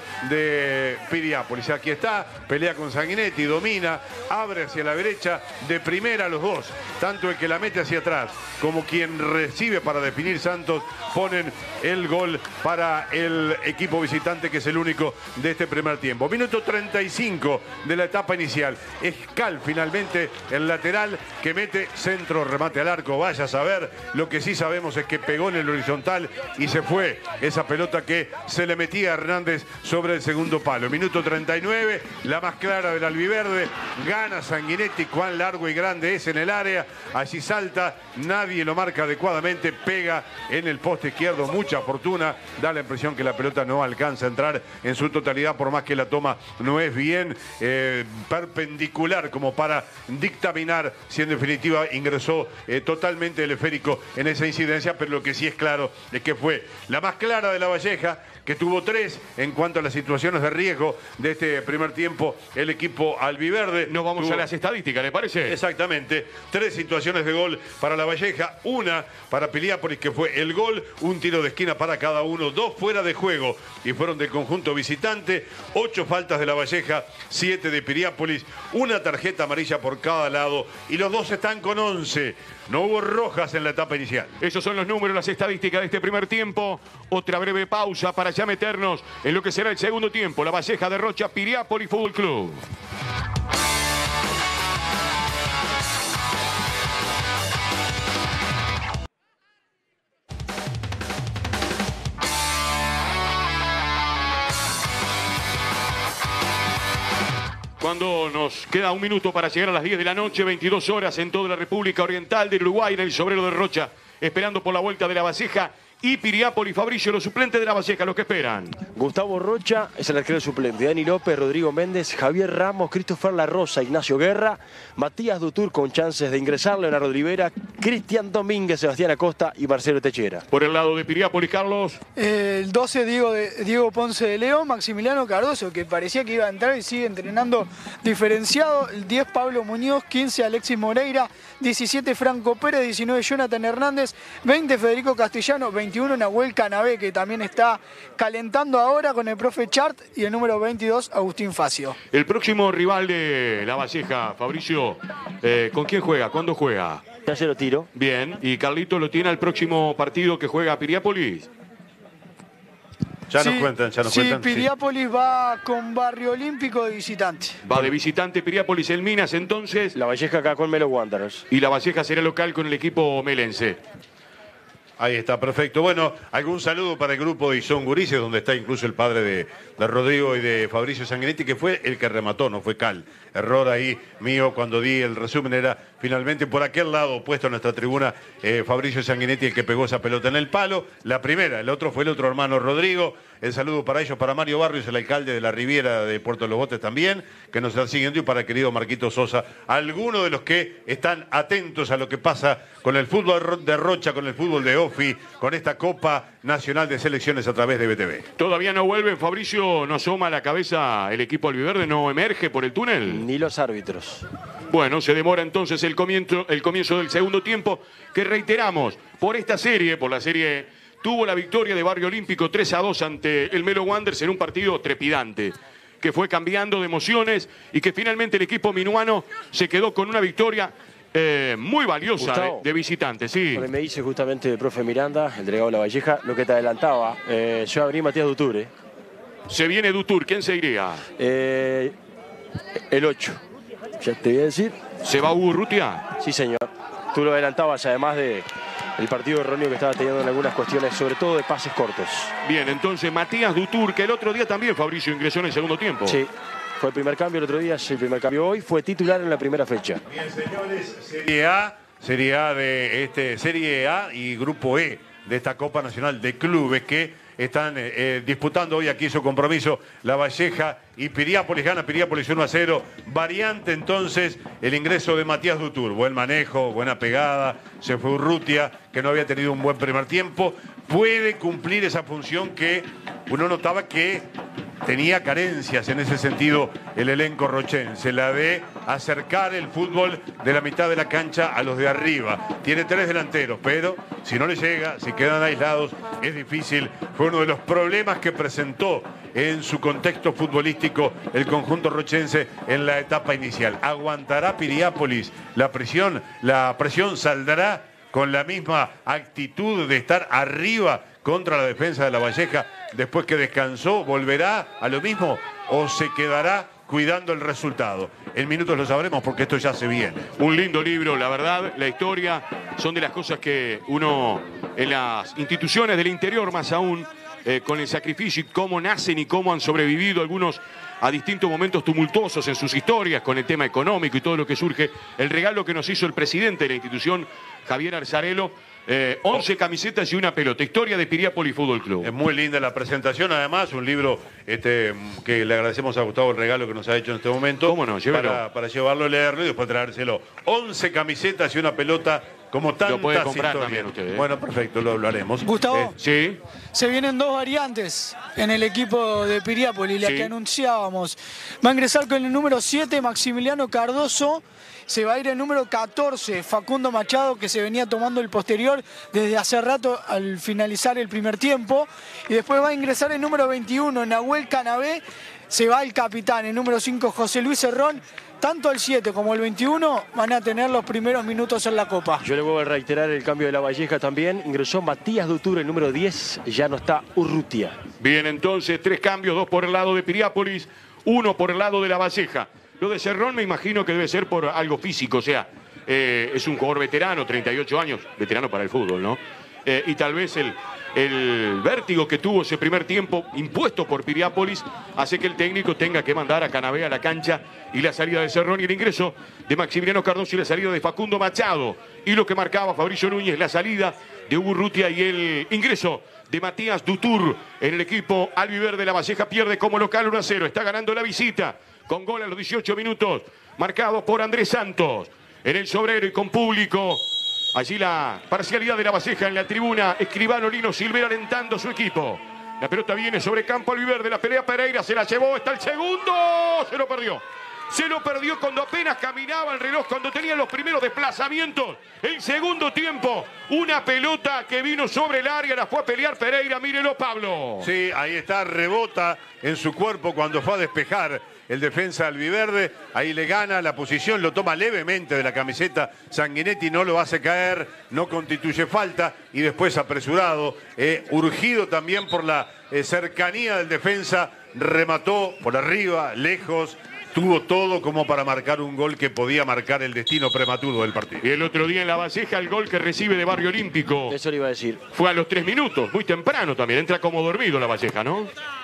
de Piriápolis. Aquí está, pelea con Sanguinetti, domina, abre hacia la derecha, de primera los dos, tanto el que la mete hacia atrás como quien recibe para definir Santos, ponen el gol para el equipo visitante, que es el único de este primer tiempo. Minuto treinta y cinco de la etapa inicial. Es Cal finalmente el lateral que mete centro, remate al arco. Vaya a saber, lo que sí sabemos es que pegó en el horizontal y se fue esa pelota que se le metía a Hernández sobre el segundo palo. Minuto treinta y nueve, la más clara del albiverde, gana Sanguinetti, cuán largo y grande es en el área, allí salta, nadie lo marca adecuadamente, pega en el poste izquierdo, mucha fortuna, da la impresión que la pelota no alcanza a entrar en su totalidad, por más que la toma no es bien eh, perpendicular como para dictaminar si en definitiva ingresó eh, totalmente el esférico en esa incidencia, pero lo que sí es claro es que fue la más clara de Lavalleja, que tuvo tres en cuanto a las situaciones de riesgo de este primer tiempo el equipo albiverde. Nos vamos tuvo... a las estadísticas, ¿le parece? Exactamente, tres situaciones de gol para Lavalleja, una para Piriápolis que fue el gol, un tiro de esquina para cada uno, dos fuera de juego y fueron del conjunto visitante, ocho faltas de Lavalleja, siete de Piriápolis, una tarjeta amarilla por cada lado y los dos están con once. No hubo rojas en la etapa inicial. Esos son los números, las estadísticas de este primer tiempo. Otra breve pausa para ya meternos en lo que será el segundo tiempo. Lavalleja de Rocha, Piriápolis Fútbol Club. Cuando nos queda un minuto para llegar a las diez de la noche, veintidós horas en toda la República Oriental del Uruguay, en el Sobrero de Rocha, esperando por la vuelta de Lavalleja y Piriápolis. Fabricio, los suplentes de Lavalleja, los que esperan. Gustavo Rocha es el arquero suplente. Dani López, Rodrigo Méndez, Javier Ramos, Christopher La Rosa, Ignacio Guerra, Matías Dutur con chances de ingresar, Leonardo Rivera, Cristian Domínguez, Sebastián Acosta y Marcelo Techera. Por el lado de Piriápolis, Carlos. Eh, el doce, Diego, de, Diego Ponce de León, Maximiliano Cardoso, que parecía que iba a entrar y sigue entrenando diferenciado. El diez, Pablo Muñoz, quince, Alexis Moreira, diecisiete, Franco Pérez, diecinueve, Jonathan Hernández, veinte, Federico Castellano, veintiuno, Nahuel Canabé, que también está calentando ahora con el profe Chart, y el número veintidós, Agustín Facio. El próximo rival de Lavalleja, Fabricio, eh, ¿con quién juega? ¿Cuándo juega? Ya se lo tiro. Bien, ¿y Carlito lo tiene al próximo partido que juega Piriápolis? Ya sí, nos cuentan, ya nos sí, cuentan. Piriápolis sí. Va con Barrio Olímpico de visitante. Va de visitante Piriápolis en Minas, entonces. Lavalleja acá con Melo Wanderers. Y Lavalleja será local con el equipo melense. Ahí está, perfecto. Bueno, algún saludo para el grupo de Ison Gurises, donde está incluso el padre de, de Rodrigo y de Fabricio Sanguinetti, que fue el que remató, no fue Cal. Error ahí mío cuando di el resumen, era finalmente por aquel lado opuesto a nuestra tribuna, eh, Fabricio Sanguinetti el que pegó esa pelota en el palo. La primera, el otro fue el otro hermano Rodrigo. El saludo para ellos, para Mario Barrios, el alcalde de la Riviera de Puerto de los Botes también, que nos está siguiendo, y para el querido Marquito Sosa, algunos de los que están atentos a lo que pasa con el fútbol de Rocha, con el fútbol de Ofi, con esta Copa Nacional de Selecciones a través de B T V. Todavía no vuelven, Fabricio, no asoma la cabeza el equipo albiverde, no emerge por el túnel. Ni los árbitros. Bueno, se demora entonces el comienzo, el comienzo del segundo tiempo, que reiteramos, por esta serie, por la serie... Tuvo la victoria de Barrio Olímpico tres a dos ante el Melo Wanderers en un partido trepidante, que fue cambiando de emociones y que finalmente el equipo minuano se quedó con una victoria eh, muy valiosa de, de visitante. Sí. Me dice justamente el profe Miranda, el delegado de Lavalleja, lo que te adelantaba. Eh, yo abrí Matías Dutur. Se viene Dutur, ¿quién se iría? Eh, el ocho, ya te voy a decir. ¿Se va Hugo Urrutia? Sí, señor. Tú lo adelantabas, además de... el partido erróneo que estaba teniendo en algunas cuestiones, sobre todo de pases cortos. Bien, entonces Matías Dutour, que el otro día también, Fabricio, ingresó en el segundo tiempo. Sí, fue el primer cambio el otro día, es el primer cambio hoy, fue titular en la primera fecha. Bien, señores, Serie A, Serie A de este Serie A y Grupo E de esta Copa Nacional de Clubes que están eh, disputando hoy aquí su compromiso La Valleja y Piriápolis. Gana Piriápolis uno a cero. Variante entonces el ingreso de Matías Dutour. Buen manejo, buena pegada. Se fue Urrutia, que no había tenido un buen primer tiempo. Puede cumplir esa función que uno notaba que tenía carencias en ese sentido el elenco rochense, la de acercar el fútbol de la mitad de la cancha a los de arriba. Tiene tres delanteros, pero si no le llega, si quedan aislados, es difícil. Fue uno de los problemas que presentó en su contexto futbolístico el conjunto rochense en la etapa inicial. ¿Aguantará Piriápolis la presión? ¿La presión saldrá con la misma actitud de estar arriba contra la defensa de La Valleja después que descansó? ¿Volverá a lo mismo o se quedará cuidando el resultado? En minutos lo sabremos porque esto ya se viene. Un lindo libro, la verdad, la historia son de las cosas que uno en las instituciones del interior más aún, eh, con el sacrificio y cómo nacen y cómo han sobrevivido algunos a distintos momentos tumultuosos en sus historias con el tema económico y todo lo que surge. El regalo que nos hizo el presidente de la institución, Javier Arzarelo, eh, once camisetas y una pelota. Historia de Piriápolis Fútbol Club. Es muy linda la presentación, además, un libro este, que le agradecemos a Gustavo el regalo que nos ha hecho en este momento. ¿Cómo no? Llévelo. Para, para llevarlo, leerlo y después traérselo. once camisetas y una pelota, como tantas Lo puede comprar historias. también usted, ¿eh? Bueno, perfecto, lo hablaremos. Gustavo, Eh, Sí. se vienen dos variantes en el equipo de Piriápolis, la Sí. que anunciábamos. Va a ingresar con el número siete, Maximiliano Cardoso. Se va a ir el número catorce, Facundo Machado, que se venía tomando el posterior desde hace rato al finalizar el primer tiempo. Y después va a ingresar el número veintiuno, Nahuel Canabé. Se va el capitán, el número cinco, José Luis Cerrón. Tanto el siete como el veintiuno van a tener los primeros minutos en la Copa. Yo le voy a reiterar el cambio de La Valleja también. Ingresó Matías Dutour, el número diez, ya no está Urrutia. Bien, entonces, tres cambios, dos por el lado de Piriápolis, uno por el lado de La Valleja. Lo de Cerrón me imagino que debe ser por algo físico, o sea, eh, es un jugador veterano, treinta y ocho años, veterano para el fútbol, ¿no? Eh, y tal vez el, el vértigo que tuvo ese primer tiempo impuesto por Piriápolis hace que el técnico tenga que mandar a Canabé a la cancha, y la salida de Cerrón y el ingreso de Maximiliano Cardoso y la salida de Facundo Machado. Y lo que marcaba Fabricio Núñez, la salida de Hugo Urrutia y el ingreso de Matías Dutour en el equipo albiverde. La Valleja pierde como local uno a cero, está ganando la visita con gol a los dieciocho minutos, marcado por Andrés Santos en el Sobrero y con público. Allí la parcialidad de La Valleja en la tribuna. Escribano Lino Silvera alentando a su equipo. La pelota viene sobre campo albiverde. La pelea Pereira, se la llevó. Está el segundo. Se lo perdió. Se lo perdió cuando apenas caminaba el reloj, cuando tenía los primeros desplazamientos. El segundo tiempo, una pelota que vino sobre el área, la fue a pelear Pereira. Mírelo, Pablo. Sí, ahí está, rebota en su cuerpo cuando fue a despejar el defensa albiverde. Ahí le gana la posición, lo toma levemente de la camiseta Sanguinetti, no lo hace caer, no constituye falta. Y después apresurado, eh, urgido también por la eh, cercanía del defensa, remató por arriba, lejos. Tuvo todo como para marcar un gol que podía marcar el destino prematuro del partido. Y el otro día en La Valleja, el gol que recibe de Barrio Olímpico. Eso le iba a decir. Fue a los tres minutos, muy temprano también. Entra como dormido La Valleja, ¿no?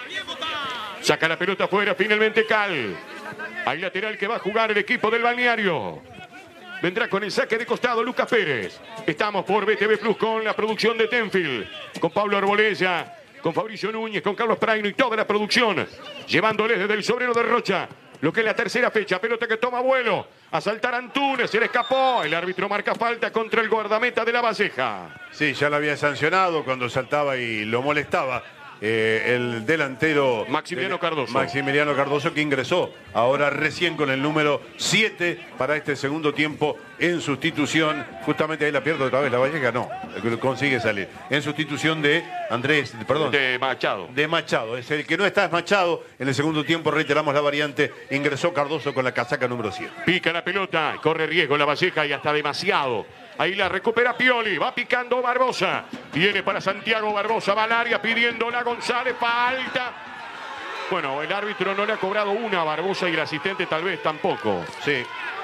Saca la pelota afuera, finalmente Cal. Hay lateral que va a jugar el equipo del balneario. Vendrá con el saque de costado Lucas Pérez. Estamos por B T V Plus con la producción de Tenfield. Con Pablo Arbolella, con Fabricio Núñez, con Carlos Praino y toda la producción. Llevándoles desde el Sobrero de Rocha lo que es la tercera fecha. Pelota que toma vuelo. A saltar Antunes, se le escapó. El árbitro marca falta contra el guardameta de La Valleja. Sí, ya lo había sancionado cuando saltaba y lo molestaba. Eh, el delantero Maximiliano de, Cardoso. Maximiliano Cardoso, que ingresó ahora recién con el número siete para este segundo tiempo en sustitución. Justamente ahí la pierde otra vez La Valleja, no, consigue salir. En sustitución de Andrés, perdón. De Machado. De Machado. Es el que no está, es Machado. En el segundo tiempo, reiteramos la variante, ingresó Cardoso con la casaca número siete. Pica la pelota, corre riesgo La Valleja y hasta demasiado. Ahí la recupera Pioli, va picando Barbosa. Viene para Santiago Barbosa, va al área pidiéndola González, falta. Bueno, el árbitro no le ha cobrado una a Barbosa y el asistente tal vez tampoco. Sí.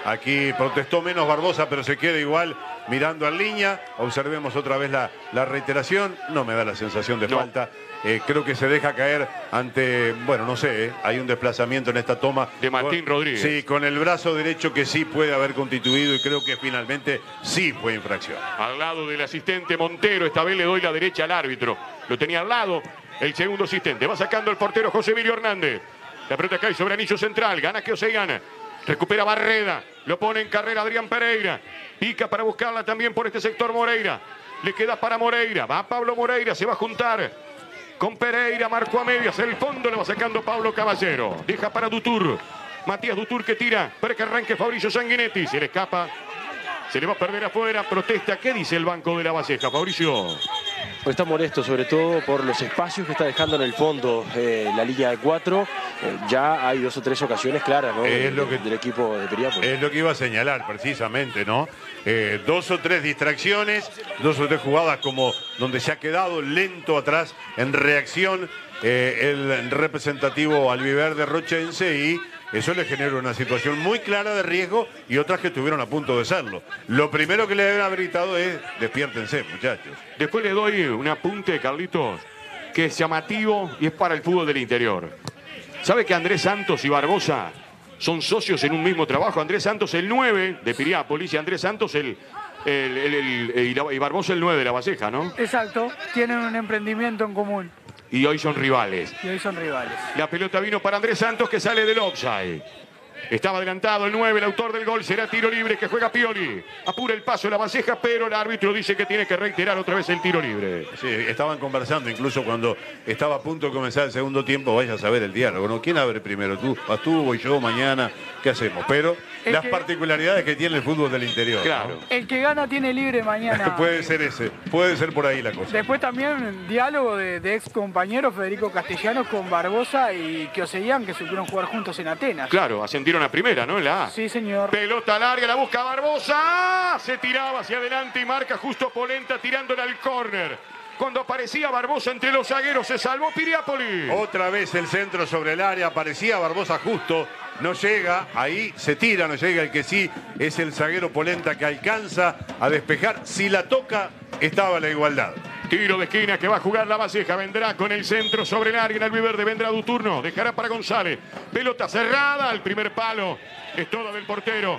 Aquí protestó menos Barbosa, pero se queda igual mirando en línea. Observemos otra vez la, la reiteración. No me da la sensación de no. falta. Eh, creo que se deja caer ante, bueno, no sé, eh, hay un desplazamiento en esta toma. De Martín con, Rodríguez. Sí, con el brazo derecho que sí puede haber constituido y creo que finalmente sí fue infracción. Al lado del asistente Montero, esta vez le doy la derecha al árbitro. Lo tenía al lado el segundo asistente. Va sacando el portero José Emilio Hernández. La pelota cae sobre anillo central, gana que Oceana. Recupera Barreda, lo pone en carrera Adrián Pereira. Pica para buscarla también por este sector Moreira. Le queda para Moreira, va Pablo Moreira, se va a juntar con Pereira, marcó a medias, el fondo lo va sacando Pablo Caballero. Deja para Dutour, Matías Dutour que tira, para que arranque Fabricio Sanguinetti. Se le escapa, se le va a perder afuera, protesta. ¿Qué dice el banco de La Valleja, Fabricio? Pues está molesto sobre todo por los espacios que está dejando en el fondo eh, la línea de cuatro. Eh, ya hay dos o tres ocasiones claras, ¿no? Es lo que, del equipo de Piriápolis. Es lo que iba a señalar precisamente, ¿no? Eh, dos o tres distracciones, dos o tres jugadas como donde se ha quedado lento atrás en reacción eh, el representativo albiverde rochense y eso le genera una situación muy clara de riesgo y otras que estuvieron a punto de serlo. Lo primero que le deben haber gritado es despiértense, muchachos. Después le doy un apunte, Carlitos, que es llamativo y es para el fútbol del interior. ¿Sabe que Andrés Santos y Barbosa son socios en un mismo trabajo? Andrés Santos el nueve de Piriápolis y Andrés Santos el, el, el, el, el y Barbosa el nueve de La Valleja, ¿no? Exacto, tienen un emprendimiento en común. Y hoy son rivales. Y hoy son rivales. La pelota vino para Andrés Santos que sale del offside. Estaba adelantado el nueve, el autor del gol será tiro libre que juega Pioli. Apura el paso de La Valleja, pero el árbitro dice que tiene que reiterar otra vez el tiro libre. Sí, estaban conversando incluso cuando estaba a punto de comenzar el segundo tiempo. Vaya a saber el diálogo, ¿no? ¿Quién abre primero? ¿Tú? ¿Vas tú? ¿Voy yo? ¿Mañana? ¿Qué hacemos? Pero el las que... particularidades que tiene el fútbol del interior. Claro. ¿no? El que gana tiene libre mañana. Puede ser ese, puede ser por ahí la cosa. Después también diálogo de, de ex compañeros Federico Castellanos con Barbosa y Kioseyan, que supieron jugar juntos en Atenas. Claro, ascendieron a primera, ¿no? En la A. Sí, señor. Pelota larga, la busca Barbosa. Se tiraba hacia adelante y marca justo Polenta tirándole al córner. Cuando aparecía Barbosa entre los zagueros, se salvó Piriápolis. Otra vez el centro sobre el área, aparecía Barbosa justo, no llega, ahí se tira, no llega el que sí, es el zaguero Polenta que alcanza a despejar. Si la toca, estaba la igualdad. Tiro de esquina que va a jugar La Valleja, vendrá con el centro sobre el área en Albiverde, vendrá Duturno, dejará para González. Pelota cerrada, al primer palo, es toda del portero.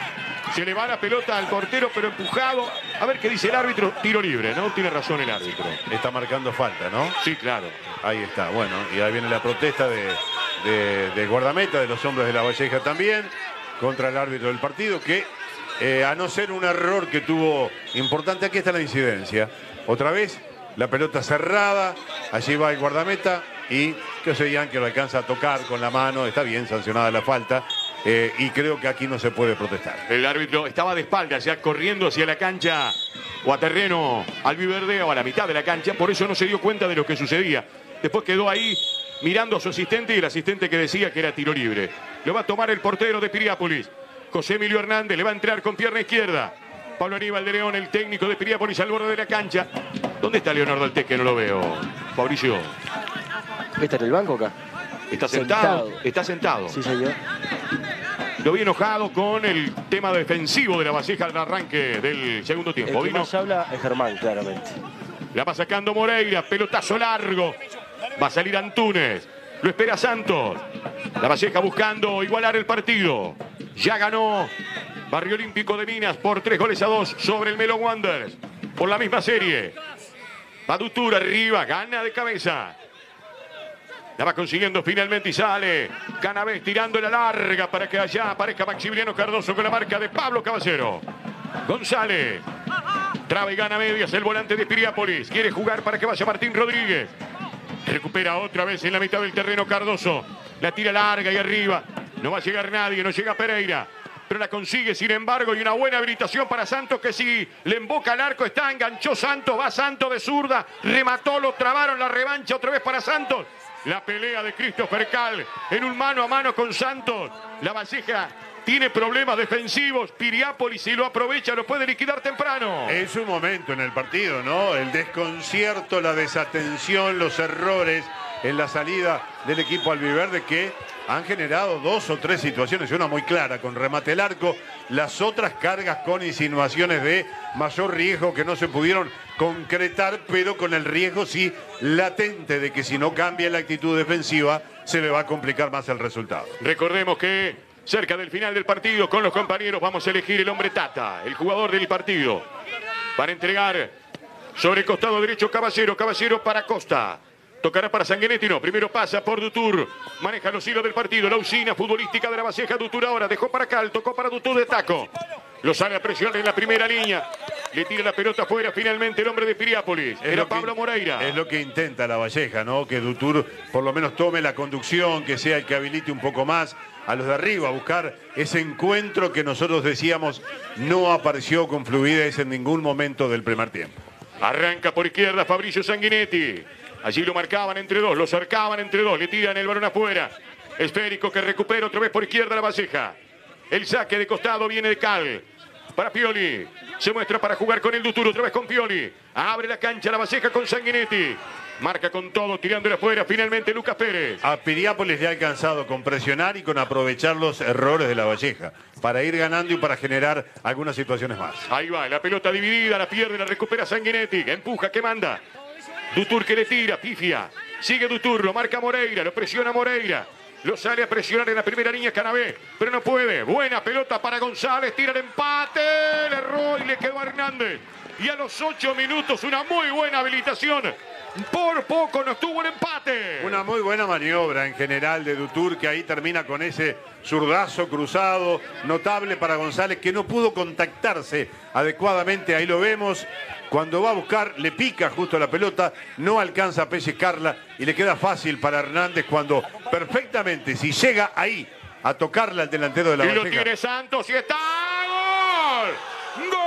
Se le va la pelota al portero, pero empujado. A ver qué dice el árbitro. Tiro libre, ¿no? Tiene razón el árbitro. Está marcando falta, ¿no? Sí, claro. Ahí está, bueno. Y ahí viene la protesta de, de, de guardameta, de los hombres de La Valleja también, contra el árbitro del partido, que eh, a no ser un error que tuvo importante, aquí está la incidencia. Otra vez, la pelota cerrada, allí va el guardameta y Kioseyan que lo alcanza a tocar con la mano. Está bien sancionada la falta. Eh, y creo que aquí no se puede protestar. El árbitro estaba de espaldas, ya corriendo hacia la cancha o a terreno albiverde o a la mitad de la cancha, por eso no se dio cuenta de lo que sucedía. Después quedó ahí mirando a su asistente y el asistente que decía que era tiro libre. Lo va a tomar el portero de Piriápolis, José Emilio Hernández, le va a entrar con pierna izquierda. Pablo Aníbal de León, el técnico de Piriápolis, al borde de la cancha. ¿Dónde está Leonardo Altés, que no lo veo? Fabricio. ¿Está en el banco acá? ¿Está sentado? sentado. Está sentado. Sí, señor. Lo vi enojado con el tema defensivo de La Valleja al arranque del segundo tiempo. El que Vino... más habla es Germán, claramente. La va sacando Moreira, pelotazo largo. Va a salir Antunes. Lo espera Santos. La Valleja buscando igualar el partido. Ya ganó Barrio Olímpico de Minas por tres goles a dos sobre el Melo Wanderers. Por la misma serie. Va Dutour arriba, gana de cabeza. La va consiguiendo finalmente y sale Canavés tirando la larga para que allá aparezca Maximiliano Cardoso con la marca de Pablo Caballero. González. Traba y gana medias el volante de Piriápolis. Quiere jugar para que vaya Martín Rodríguez. Recupera otra vez en la mitad del terreno Cardoso. La tira larga y arriba. No va a llegar nadie, no llega Pereira. Pero la consigue, sin embargo, y una buena habilitación para Santos, que si le emboca al arco está, enganchó Santos, va Santos de zurda, remató, lo trabaron, la revancha otra vez para Santos. La pelea de Christopher Cal en un mano a mano con Santos. La Valleja tiene problemas defensivos. Piriápolis, si lo aprovecha, lo puede liquidar temprano. Es un momento en el partido, ¿no? El desconcierto, la desatención, los errores en la salida del equipo albiverde, que han generado dos o tres situaciones, una muy clara con remate al arco, las otras cargas con insinuaciones de mayor riesgo que no se pudieron concretar, pero con el riesgo sí latente de que si no cambia la actitud defensiva se le va a complicar más el resultado. Recordemos que cerca del final del partido, con los compañeros, vamos a elegir el hombre Tata, el jugador del partido, para entregar sobre el costado derecho Caballero, Caballero para Costa. Tocará para Sanguinetti, no. Primero pasa por Dutour. Maneja los hilos del partido. La usina futbolística de la Valleja. Dutour ahora dejó para Cal. Tocó para Dutour de taco. Lo sale a presionar en la primera línea. Le tira la pelota afuera finalmente el hombre de Piriápolis. Es Era Pablo que, Moreira. Es lo que intenta la Valleja, ¿no? Que Dutour por lo menos tome la conducción, que sea el que habilite un poco más a los de arriba, a buscar ese encuentro que nosotros decíamos no apareció con fluidez en ningún momento del primer tiempo. Arranca por izquierda Fabricio Sanguinetti. Allí lo marcaban entre dos, lo cercaban entre dos, le tiran el balón afuera. Esférico que recupera otra vez por izquierda la Valleja. El saque de costado viene de Cal. Para Pioli. Se muestra para jugar con el Dutour, otra vez con Pioli. Abre la cancha la Valleja con Sanguinetti. Marca con todo, tirándole afuera finalmente Lucas Pérez. A Piriápolis le ha alcanzado con presionar y con aprovechar los errores de la Valleja para ir ganando y para generar algunas situaciones más. Ahí va, la pelota dividida, la pierde, la recupera Sanguinetti. Empuja, ¿qué manda? Dutour que le tira, pifia. Sigue Dutour, lo marca Moreira, lo presiona Moreira. Lo sale a presionar en la primera línea Canabé, pero no puede. Buena pelota para González, tira el empate. Le erró y le quedó a Hernández. Y a los ocho minutos una muy buena habilitación. Por poco no estuvo el empate. Una muy buena maniobra en general de Dutour, que ahí termina con ese zurdazo cruzado notable para González, que no pudo contactarse adecuadamente. Ahí lo vemos. Cuando va a buscar, le pica justo la pelota, no alcanza a pellizcarla y le queda fácil para Hernández cuando perfectamente, si llega ahí a tocarla al delantero de la Valleja. Y lo tiene Santos y está ¡gol! ¡Gol!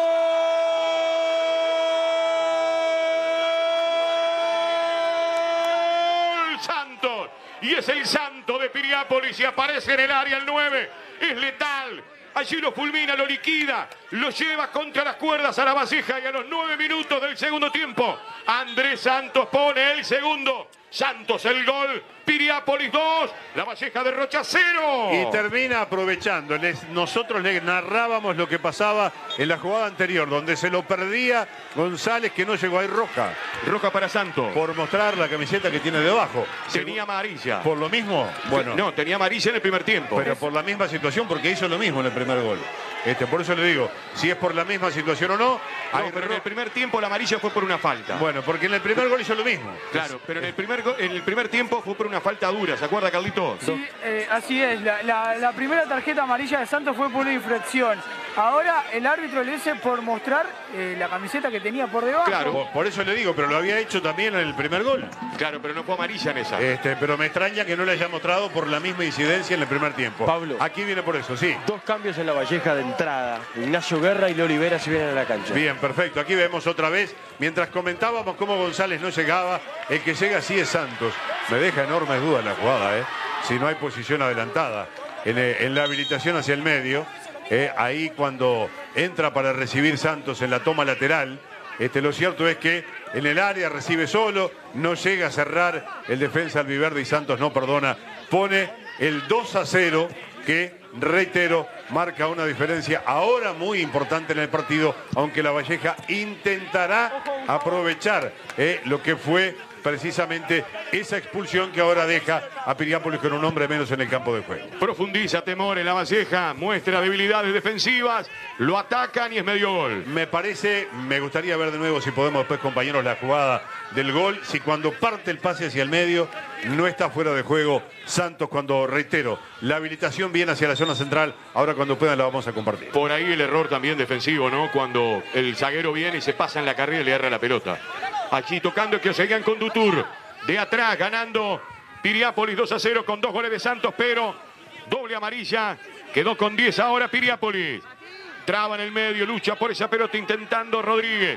Santos. Y es el Santo de Piriápolis y aparece en el área el nueve. Es letal. Allí lo fulmina, lo liquida, lo lleva contra las cuerdas a la Valleja y a los nueve minutos del segundo tiempo, Andrés Santos pone el segundo. Santos el gol, Piriápolis dos, la Valleja de Rocha cero. Y termina aprovechando. Les, nosotros le narrábamos lo que pasaba en la jugada anterior, donde se lo perdía González, que no llegó ahí roja. Roja para Santos. Por mostrar la camiseta que tiene debajo. Tenía amarilla. ¿Por lo mismo? Bueno. No, tenía amarilla en el primer tiempo. Pero por la misma situación, porque hizo lo mismo en el primer gol. Este, por eso le digo, si es por la misma situación o no. No, pero en el primer tiempo la amarilla fue por una falta. Bueno, porque en el primer gol hizo lo mismo. Claro, pero en el primer, en el primer tiempo fue por una falta dura, ¿se acuerda, Carlito? Sí, eh, así es. La, la, la primera tarjeta amarilla de Santos fue por una infracción. Ahora el árbitro le dice por mostrar eh, la camiseta que tenía por debajo. Claro, por, por eso le digo, pero lo había hecho también en el primer gol. Claro, pero no fue amarilla en esa. Este, pero me extraña que no le haya mostrado por la misma incidencia en el primer tiempo. Pablo. Aquí viene por eso, sí. Dos cambios en la Valleja de entrada. Ignacio Guerra y Leo Olivera se vienen a la cancha. Bien, perfecto. Aquí vemos otra vez, mientras comentábamos cómo González no llegaba, el que llega sí es Santos. Me deja enormes dudas la jugada, ¿eh? Si no hay posición adelantada. En, en la habilitación hacia el medio, eh, ahí cuando entra para recibir Santos en la toma lateral, este, lo cierto es que en el área recibe solo, no llega a cerrar el defensa albiverde y Santos no perdona. Pone el dos a cero que, reitero, marca una diferencia ahora muy importante en el partido, aunque la Valleja intentará aprovechar eh, lo que fue precisamente esa expulsión que ahora deja a Piriápolis con un hombre menos en el campo de juego. Profundiza temor en la Valleja, muestra debilidades defensivas, lo atacan y es medio gol. Me parece, me gustaría ver de nuevo, si podemos después, compañeros, la jugada del gol, si cuando parte el pase hacia el medio no está fuera de juego Santos, cuando, reitero, la habilitación viene hacia la zona central, ahora cuando puedan la vamos a compartir. Por ahí el error también defensivo, ¿no? Cuando el zaguero viene y se pasa en la carrera y le agarra la pelota. Allí tocando que seguían con Dutour. De atrás ganando Piriápolis dos a cero con dos goles de Santos, pero doble amarilla. Quedó con diez ahora Piriápolis. Traba en el medio, lucha por esa pelota intentando Rodríguez.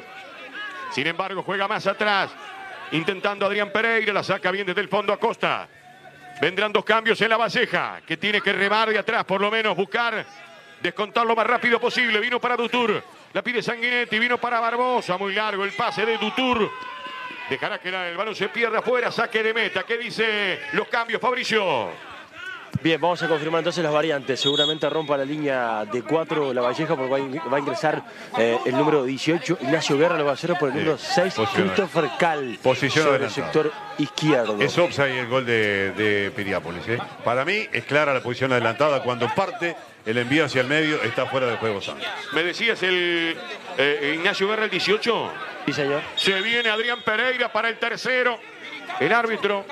Sin embargo, juega más atrás. Intentando Adrián Pereira, la saca bien desde el fondo a Costa. Vendrán dos cambios en la Valleja, que tiene que remar de atrás, por lo menos buscar descontar lo más rápido posible. Vino para Dutour. La pide Sanguinetti, vino para Barbosa, muy largo el pase de Dutour. Dejará que el balón se pierda afuera, saque de meta. ¿Qué dice los cambios, Fabricio? Bien, vamos a confirmar entonces las variantes. Seguramente rompa la línea de cuatro La Valleja porque va a, in va a ingresar eh, el número dieciocho, Ignacio Guerra, lo va a hacer por el número seis, Christopher Cal. Posición sobre el sector izquierdo. Es offside el gol de, de Piriápolis. ¿eh? Para mí es clara la posición adelantada. Cuando parte el envío hacia el medio está fuera de juego Santos. ¿Me decías el eh, Ignacio Guerra el dieciocho? Sí, señor. Se viene Adrián Pereira para el tercero. El árbitro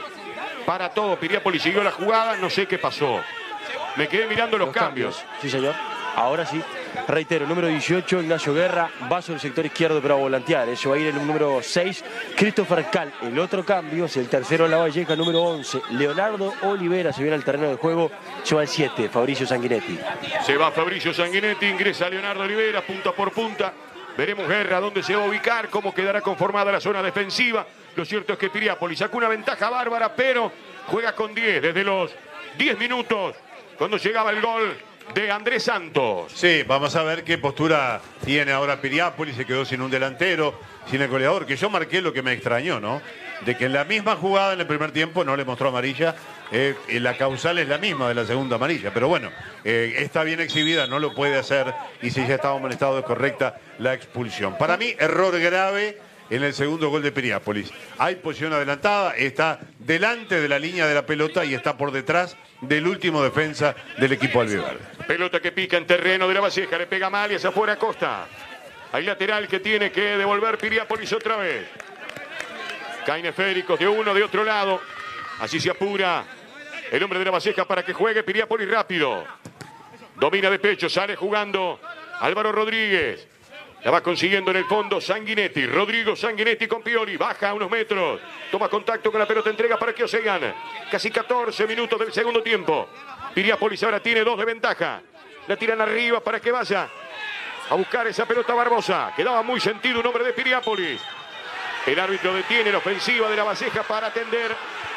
para todo. Piriápolis siguió la jugada, no sé qué pasó. Me quedé mirando los, los cambios. cambios. Sí, señor. Ahora sí. Reitero, número dieciocho, Ignacio Guerra, va sobre el sector izquierdo pero a volantear. Eso va a ir el número seis, Christopher Cal. El otro cambio es el tercero La Valleja, número once, Leonardo Olivera. Se viene al terreno de juego, se va el siete, Fabricio Sanguinetti. Se va Fabricio Sanguinetti, ingresa Leonardo Olivera, punta por punta. Veremos Guerra dónde se va a ubicar, cómo quedará conformada la zona defensiva. Lo cierto es que Piriápolis sacó una ventaja bárbara, pero juega con diez desde los diez minutos, cuando llegaba el gol de Andrés Santos. Sí, vamos a ver qué postura tiene ahora Piriápolis. Se quedó sin un delantero, sin el goleador, que yo marqué lo que me extrañó, ¿no? De que en la misma jugada en el primer tiempo no le mostró amarilla. Eh, la causal es la misma de la segunda amarilla, pero bueno, eh, está bien exhibida, no lo puede hacer, y si ya estaba amonestado es correcta la expulsión. Para mí, error grave en el segundo gol de Piriápolis. Hay posición adelantada, está delante de la línea de la pelota y está por detrás del último defensa del equipo albiverde. Pelota que pica en terreno de La Valleja, le pega mal y hacia afuera Costa. Hay lateral que tiene que devolver Piriápolis otra vez. Caen esféricos de uno, de otro lado. Así se apura el hombre de La Valleja para que juegue Piriápolis rápido. Domina de pecho, sale jugando Álvaro Rodríguez. La va consiguiendo en el fondo Sanguinetti. Rodrigo Sanguinetti con Pioli. Baja a unos metros. Toma contacto con la pelota. Entrega para que Osegan. Casi catorce minutos del segundo tiempo. Piriápolis ahora tiene dos de ventaja. La tiran arriba para que vaya a buscar esa pelota Barbosa. Quedaba muy sentido un hombre de Piriápolis. El árbitro detiene la ofensiva de La Valleja para atender.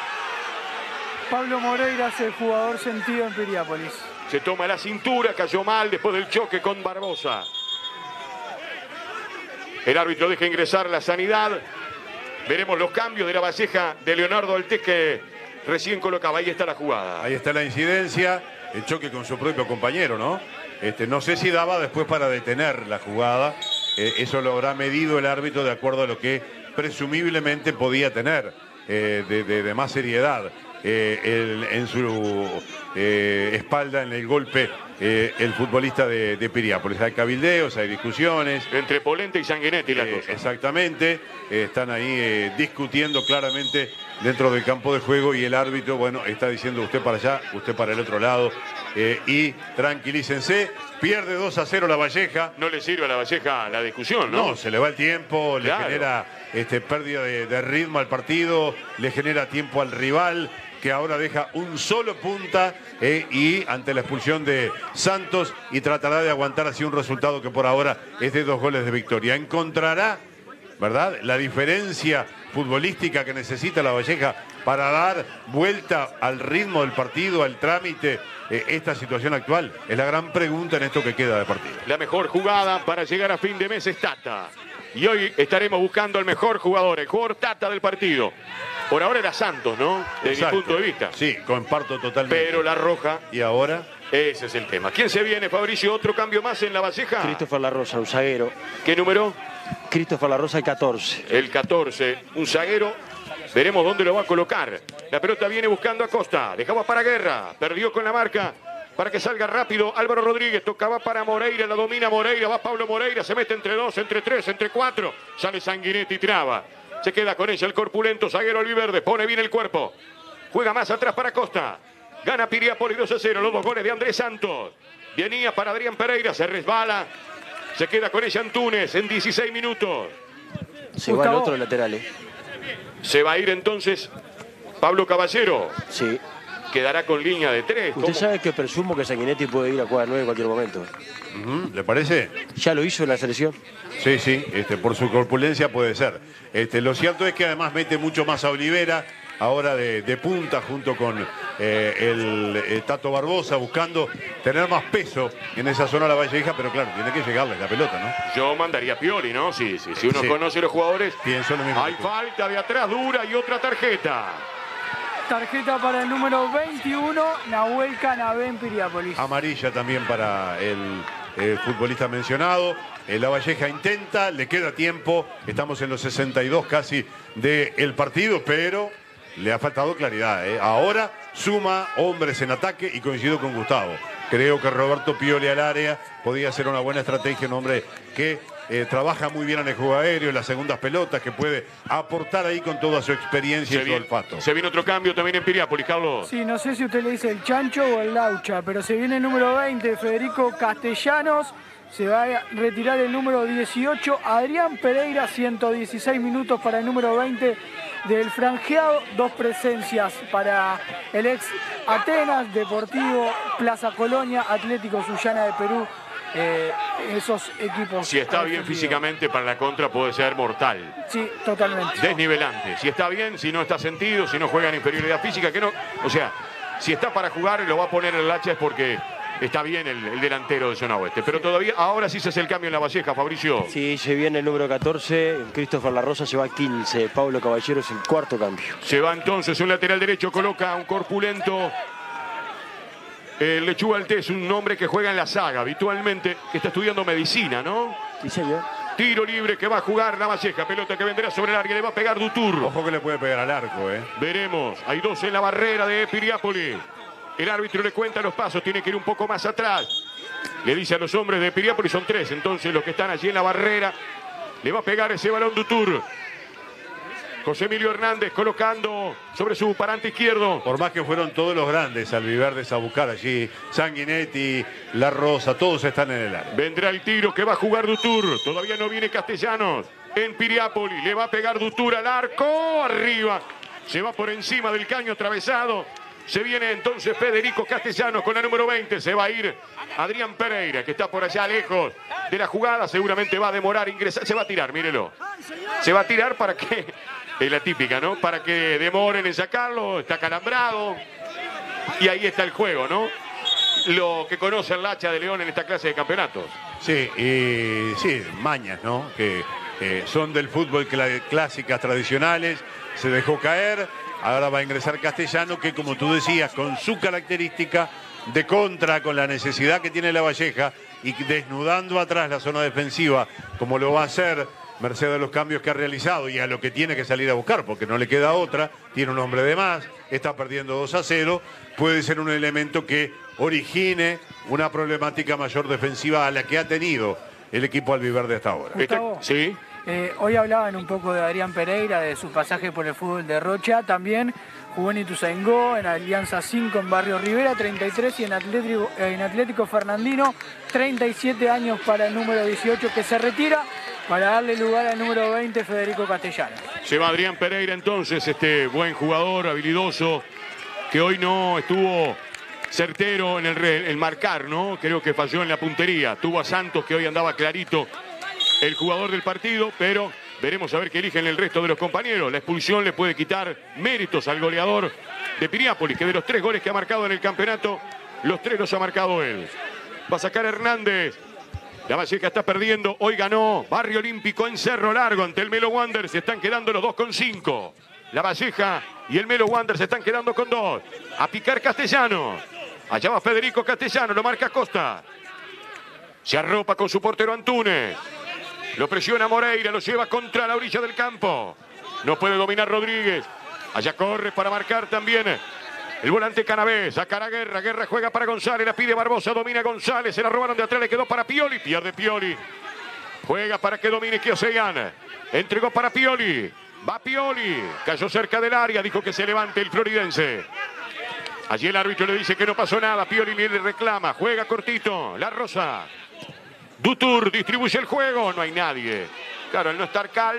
Pablo Moreira es el jugador sentido en Piriápolis. Se toma la cintura. Cayó mal después del choque con Barbosa. El árbitro deja ingresar la sanidad. Veremos los cambios de La Valleja de Leonardo Altés, que recién colocaba. Ahí está la jugada. Ahí está la incidencia, el choque con su propio compañero, ¿no? Este, no sé si daba después para detener la jugada. Eh, eso lo habrá medido el árbitro de acuerdo a lo que presumiblemente podía tener eh, de, de, de más seriedad eh, el, en su eh, espalda, en el golpe. Eh, el futbolista de, de Piriápolis. Hay cabildeos, hay discusiones. Entre Polenta y Sanguinetti la eh, cosa. Exactamente. Eh, están ahí eh, discutiendo claramente dentro del campo de juego y el árbitro, bueno, está diciendo usted para allá, usted para el otro lado. Eh, y tranquilícense. Pierde dos a cero La Valleja. No le sirve a La Valleja la discusión, ¿no? No, se le va el tiempo, claro. Le genera este, pérdida de, de ritmo al partido, le genera tiempo al rival, que ahora deja un solo punta eh, y ante la expulsión de Santos, y tratará de aguantar así un resultado que por ahora es de dos goles de victoria. Encontrará, ¿verdad?, la diferencia futbolística que necesita La Valleja para dar vuelta al ritmo del partido, al trámite, eh, esta situación actual. Es la gran pregunta en esto que queda de partido. La mejor jugada para llegar a fin de mes es Tata. Y hoy estaremos buscando al mejor jugador, el jugador Tata del partido. Por ahora era Santos, ¿no? Desde mi punto de vista. Sí, comparto totalmente. Pero la roja. ¿Y ahora? Ese es el tema. ¿Quién se viene, Fabricio? ¿Otro cambio más en La Valleja? Christopher La Rosa, un zaguero. ¿Qué número? Christopher La Rosa, el catorce. El catorce, un zaguero. Veremos dónde lo va a colocar. La pelota viene buscando a Costa. Dejaba para Guerra. Perdió con la marca. Para que salga rápido Álvaro Rodríguez. Tocaba para Moreira. La domina Moreira. Va Pablo Moreira. Se mete entre dos, entre tres, entre cuatro. Sale Sanguinetti y traba. Se queda con ella el corpulento zaguero albiverde. Pone bien el cuerpo. Juega más atrás para Costa. Gana Piriápolis dos a cero. Los dos goles de Andrés Santos. Venía para Adrián Pereira. Se resbala. Se queda con ella Antunes en dieciséis minutos. Se va el otro lateral. ¿eh? Se va a ir entonces Pablo Caballero. Sí. Quedará con línea de tres. Usted ¿Cómo? sabe que presumo que Sanguinetti puede ir a jugar nueve en cualquier momento. Uh-huh. ¿Le parece? Ya lo hizo en la selección. Sí, sí, este, por su corpulencia puede ser. Este, lo cierto es que además mete mucho más a Olivera, ahora de, de punta junto con eh, el, el Tato Barbosa, buscando tener más peso en esa zona de la Valleja, pero claro, tiene que llegarle la pelota, ¿no? Yo mandaría a Pioli, ¿no? Sí, sí, si uno Sí. conoce a los jugadores, Pienso lo mismo. hay falta de atrás dura y otra tarjeta. Tarjeta para el número veintiuno, Nahuel Canabé en Piriápolis. Amarilla también para el, el futbolista mencionado. Eh, La Valleja intenta, le queda tiempo. Estamos en los sesenta y dos casi del partido, pero le ha faltado claridad, ¿eh? Ahora suma hombres en ataque y coincido con Gustavo. Creo que Roberto Pioli al área podía ser una buena estrategia, un hombre que eh, trabaja muy bien en el juego aéreo, en las segundas pelotas, que puede aportar ahí con toda su experiencia y su viene, olfato. se viene otro cambio también en Piriápolis, Carlos. Sí, no sé si usted le dice el Chancho o el Laucha, pero se viene el número veinte, Federico Castellanos. Se va a retirar el número dieciocho, Adrián Pereira, ciento dieciséis minutos para el número veinte del franjeado. Dos presencias para el ex Atenas, Deportivo, Plaza Colonia, Atlético Sullana de Perú. Eh, esos equipos. Si está bien físicamente para la contra puede ser mortal. Sí, totalmente. Desnivelante. Si está bien, si no está sentido, si no juega en inferioridad física, que no. O sea, si está para jugar y lo va a poner en el hacha es porque está bien el, el delantero de zona oeste. Pero todavía, ahora sí se hace el cambio en la Valleja, Fabricio. Sí, se viene el número catorce, Christopher La Rosa se va a quince, Pablo Caballero es el cuarto cambio. Se va entonces un lateral derecho, coloca a un corpulento. El Lechuga Altés, un hombre que juega en la saga habitualmente, que está estudiando medicina, ¿no? Sí, señor. Tiro libre que va a jugar la Valleja, pelota que vendrá sobre el área, le va a pegar Dutur. Ojo que le puede pegar al arco, ¿eh? Veremos, hay dos en la barrera de Piriápolis. El árbitro le cuenta los pasos, tiene que ir un poco más atrás. Le dice a los hombres de Piriápolis, son tres, entonces los que están allí en la barrera. Le va a pegar ese balón Dutur. José Emilio Hernández colocando sobre su parante izquierdo. Por más que fueron todos los grandes albiverdes a buscar allí, Sanguinetti, La Rosa, todos están en el área. Vendrá el tiro que va a jugar Dutur. Todavía no viene Castellanos. En Piriápolis le va a pegar Dutur al arco. Arriba. Se va por encima del caño atravesado. Se viene entonces Federico Castellanos con la número veinte. Se va a ir Adrián Pereira, que está por allá lejos de la jugada. Seguramente va a demorar ingresar. Se va a tirar, mírelo. Se va a tirar para que... Es la típica, ¿no? Para que demoren en sacarlo. Está calambrado. Y ahí está el juego, ¿no? Lo que conoce el hacha de León en esta clase de campeonatos. Sí, y sí, mañas, ¿no? Que eh, son del fútbol cl clásicas tradicionales. Se dejó caer. Ahora va a ingresar Castellano, que como tú decías, con su característica de contra, con la necesidad que tiene la Valleja y desnudando atrás la zona defensiva, como lo va a hacer merced a los cambios que ha realizado y a lo que tiene que salir a buscar, porque no le queda otra, tiene un hombre de más, está perdiendo dos a cero, puede ser un elemento que origine una problemática mayor defensiva a la que ha tenido el equipo albiverde hasta ahora. Gustavo, Sí. eh, hoy hablaban un poco de Adrián Pereira, de su pasaje por el fútbol de Rocha, también jugó en Ituzaingó, en Alianza cinco, en Barrio Rivera, treinta y tres, y en Atlético, en Atlético Fernandino, treinta y siete años para el número dieciocho, que se retira para darle lugar al número veinte, Federico Castellanos. Se va Adrián Pereira entonces, este buen jugador, habilidoso, que hoy no estuvo certero en el, re, el marcar, ¿no? Creo que falló en la puntería. Tuvo a Santos, que hoy andaba clarito, el jugador del partido, pero veremos a ver qué eligen el resto de los compañeros. La expulsión le puede quitar méritos al goleador de Piriápolis, que de los tres goles que ha marcado en el campeonato, los tres los ha marcado él. Va a sacar Hernández. La Valleja está perdiendo, hoy ganó Barrio Olímpico en Cerro Largo ante el Melo Wanderers, se están quedando los dos con cinco. La Valleja y el Melo Wanderers se están quedando con dos. A picar Castellano. Allá va Federico Castellano, lo marca Costa. Se arropa con su portero Antunes. Lo presiona Moreira, lo lleva contra la orilla del campo. No puede dominar Rodríguez. Allá corre para marcar también el volante Canabé. Sacará Guerra, Guerra juega para González, la pide Barbosa, domina González, se la robaron de atrás, le quedó para Pioli, pierde Pioli. Juega para que domine Kioseyan. Entregó para Pioli. Va Pioli. Cayó cerca del área, dijo que se levante el floridense. Allí el árbitro le dice que no pasó nada. Pioli le reclama. Juega cortito. La Rosa. Dutur distribuye el juego. No hay nadie. Claro, al no estar Cal,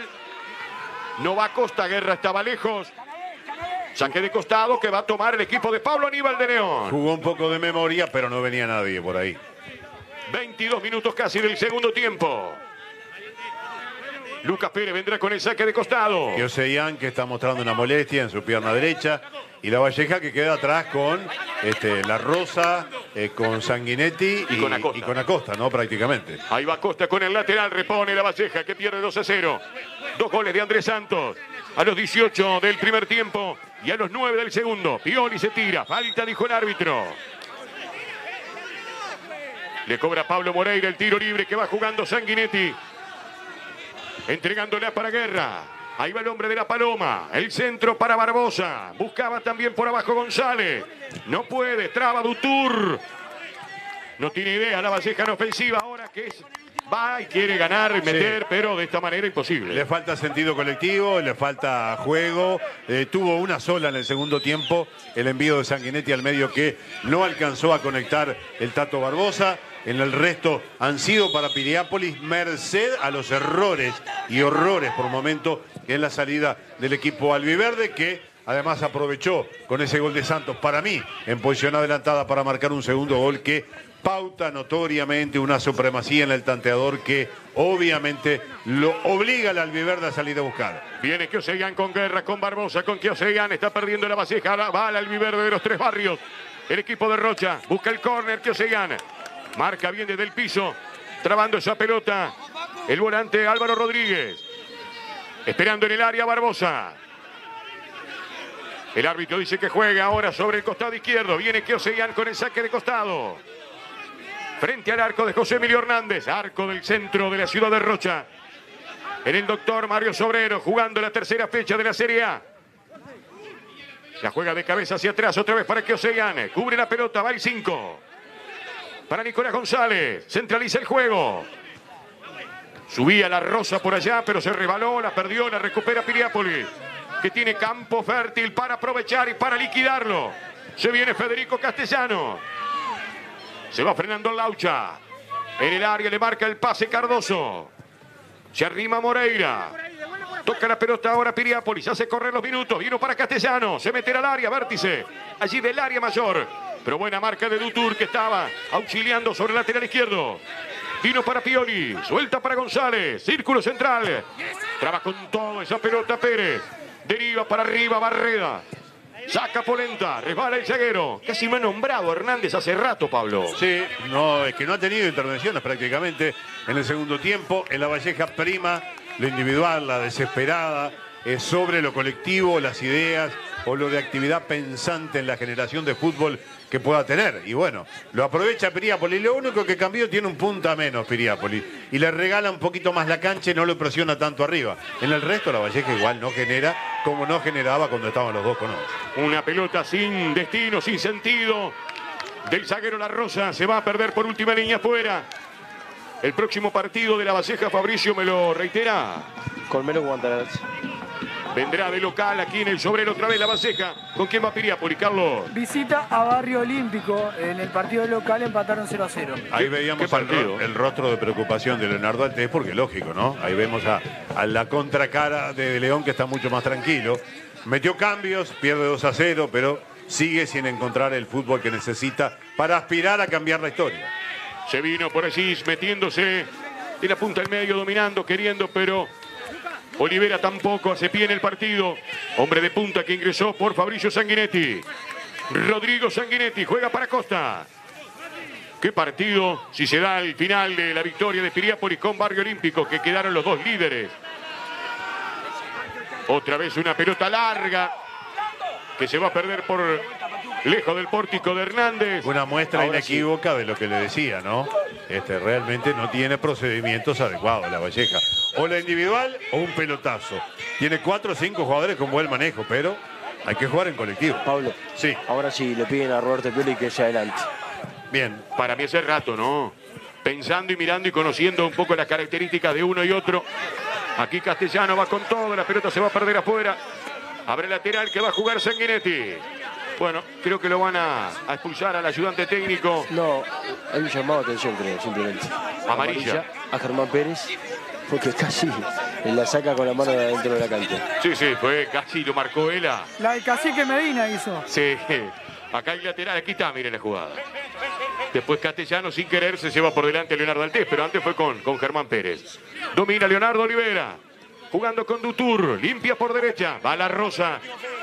no va Costa. Guerra estaba lejos. Saque de costado que va a tomar el equipo de Pablo Aníbal de León. Jugó un poco de memoria, pero no venía nadie por ahí. veintidós minutos casi del segundo tiempo. Lucas Pérez vendrá con el saque de costado. Yoseyan, que está mostrando una molestia en su pierna derecha. Y la Valleja, que queda atrás con este, La Rosa, eh, con Sanguinetti y, y con Acosta. Y con Acosta, ¿no? Prácticamente. Ahí va Acosta con el lateral, repone la Valleja, que pierde dos a cero. Dos goles de Andrés Santos a los dieciocho del primer tiempo y a los nueve del segundo. Pioli se tira, falta, dijo el árbitro. Le cobra Pablo Moreira el tiro libre que va jugando Sanguinetti. Entregándola para Guerra. Ahí va el hombre de la Paloma. El centro para Barbosa. Buscaba también por abajo González. No puede. Traba Dutour. No tiene idea la Valleja en ofensiva. Ahora que es, va y quiere ganar y meter, sí, pero de esta manera imposible. Le falta sentido colectivo, le falta juego. Eh, tuvo una sola en el segundo tiempo. El envío de Sanguinetti al medio que no alcanzó a conectar el Tato Barbosa. En el resto han sido para Piriápolis, merced a los errores y horrores por momento en la salida del equipo albiverde, que además aprovechó con ese gol de Santos, para mí, en posición adelantada para marcar un segundo gol que pauta notoriamente una supremacía en el tanteador que obviamente lo obliga al albiverde a salir a buscar. Viene Kioseyan con Guerra, con Barbosa, con Kioseyan, está perdiendo la Valleja, va al albiverde de los tres barrios. El equipo de Rocha busca el córner, Kioseyan. Marca bien desde el piso, trabando esa pelota. El volante Álvaro Rodríguez. Esperando en el área Barbosa. El árbitro dice que juega ahora sobre el costado izquierdo. Viene Kioseyan con el saque de costado. Frente al arco de José Emilio Hernández. Arco del centro de la ciudad de Rocha. En el doctor Mario Sobrero, jugando la tercera fecha de la Serie A. La juega de cabeza hacia atrás, otra vez para Kioseyan. Cubre la pelota, va el cinco. Para Nicolás González, centraliza el juego. Subía La Rosa por allá, pero se rebaló, la perdió, la recupera Piriápolis, que tiene campo fértil para aprovechar y para liquidarlo. Se viene Federico Castellano. Se va frenando Laucha. En el área le marca el pase Cardoso. Se arrima Moreira. Toca la pelota ahora Piriápolis, hace correr los minutos. Vino para Castellano, se mete al área, vértice. Allí del área mayor. Pero buena marca de Dutour, que estaba auxiliando sobre el lateral izquierdo. Vino para Pioli, suelta para González, círculo central. Traba con todo esa pelota Pérez. Deriva para arriba Barreda. Saca Polenta, resbala el zaguero. Casi me ha nombrado Hernández hace rato, Pablo. Sí, no, es que no ha tenido intervenciones prácticamente en el segundo tiempo. En la Valleja prima lo individual, la desesperada, es sobre lo colectivo, las ideas o lo de actividad pensante en la generación de fútbol que pueda tener. Y bueno, lo aprovecha Piriápolis. Lo único que cambió, tiene un punta menos Piriápolis. Y le regala un poquito más la cancha y no lo presiona tanto arriba. En el resto la Valleja igual no genera como no generaba cuando estaban los dos con once. Una pelota sin destino, sin sentido. Del zaguero La Rosa, se va a perder por última línea afuera. El próximo partido de la Valleja, Fabricio, ¿me lo reitera? Colmelo Guantanamera. Vendrá de local aquí en el Sobrero otra vez la Valleja. ¿Con quién va Piriápolis, Carlos? Visita a Barrio Olímpico. En el partido local empataron cero a cero. Ahí veíamos el, ro el rostro de preocupación de Leonardo Altés, porque lógico, ¿no? Ahí vemos a, a la contracara de León, que está mucho más tranquilo. Metió cambios, pierde dos a cero, pero sigue sin encontrar el fútbol que necesita para aspirar a cambiar la historia. Se vino por allí metiéndose en la punta del medio, dominando, queriendo, pero Olivera tampoco hace pie en el partido. Hombre de punta que ingresó por Fabricio Sanguinetti. Rodrigo Sanguinetti juega para Costa. Qué partido si se da el final de la victoria de Piriápolis con Barrio Olímpico, que quedaron los dos líderes. Otra vez una pelota larga que se va a perder por lejos del pórtico de Hernández. Una muestra Ahora inequívoca sí de lo que le decía, ¿no? Este realmente no tiene procedimientos adecuados la Valleja. O la individual o un pelotazo. Tiene cuatro o cinco jugadores con buen manejo, pero hay que jugar en colectivo. Pablo, sí. Ahora sí le piden a Roberto Pioli que se adelante. Bien. Para mí hace rato, ¿no? Pensando y mirando y conociendo un poco las características de uno y otro. Aquí Castellano va con todo, la pelota se va a perder afuera. Abre lateral que va a jugar Sanguinetti. Bueno, creo que lo van a, a expulsar al ayudante técnico. No, hay un llamado de atención, creo, simplemente. Amarilla. Amarilla a Germán Pérez, porque casi la saca con la mano de adentro de la cancha. Sí, sí, fue casi, lo marcó él. A... La de Cacique Medina hizo. Sí, acá hay lateral, aquí está, miren la jugada. Después Castellano, sin querer, se lleva por delante a Leonardo Altés, pero antes fue con, con Germán Pérez. Domina Leonardo Olivera. jugando con Dutour, limpia por derecha, va La Rosa,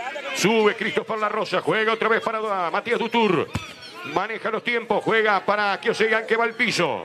sube Cristóbal La Rosa, juega otra vez para Matías Dutour, maneja los tiempos, juega para Kiosegan que va al piso,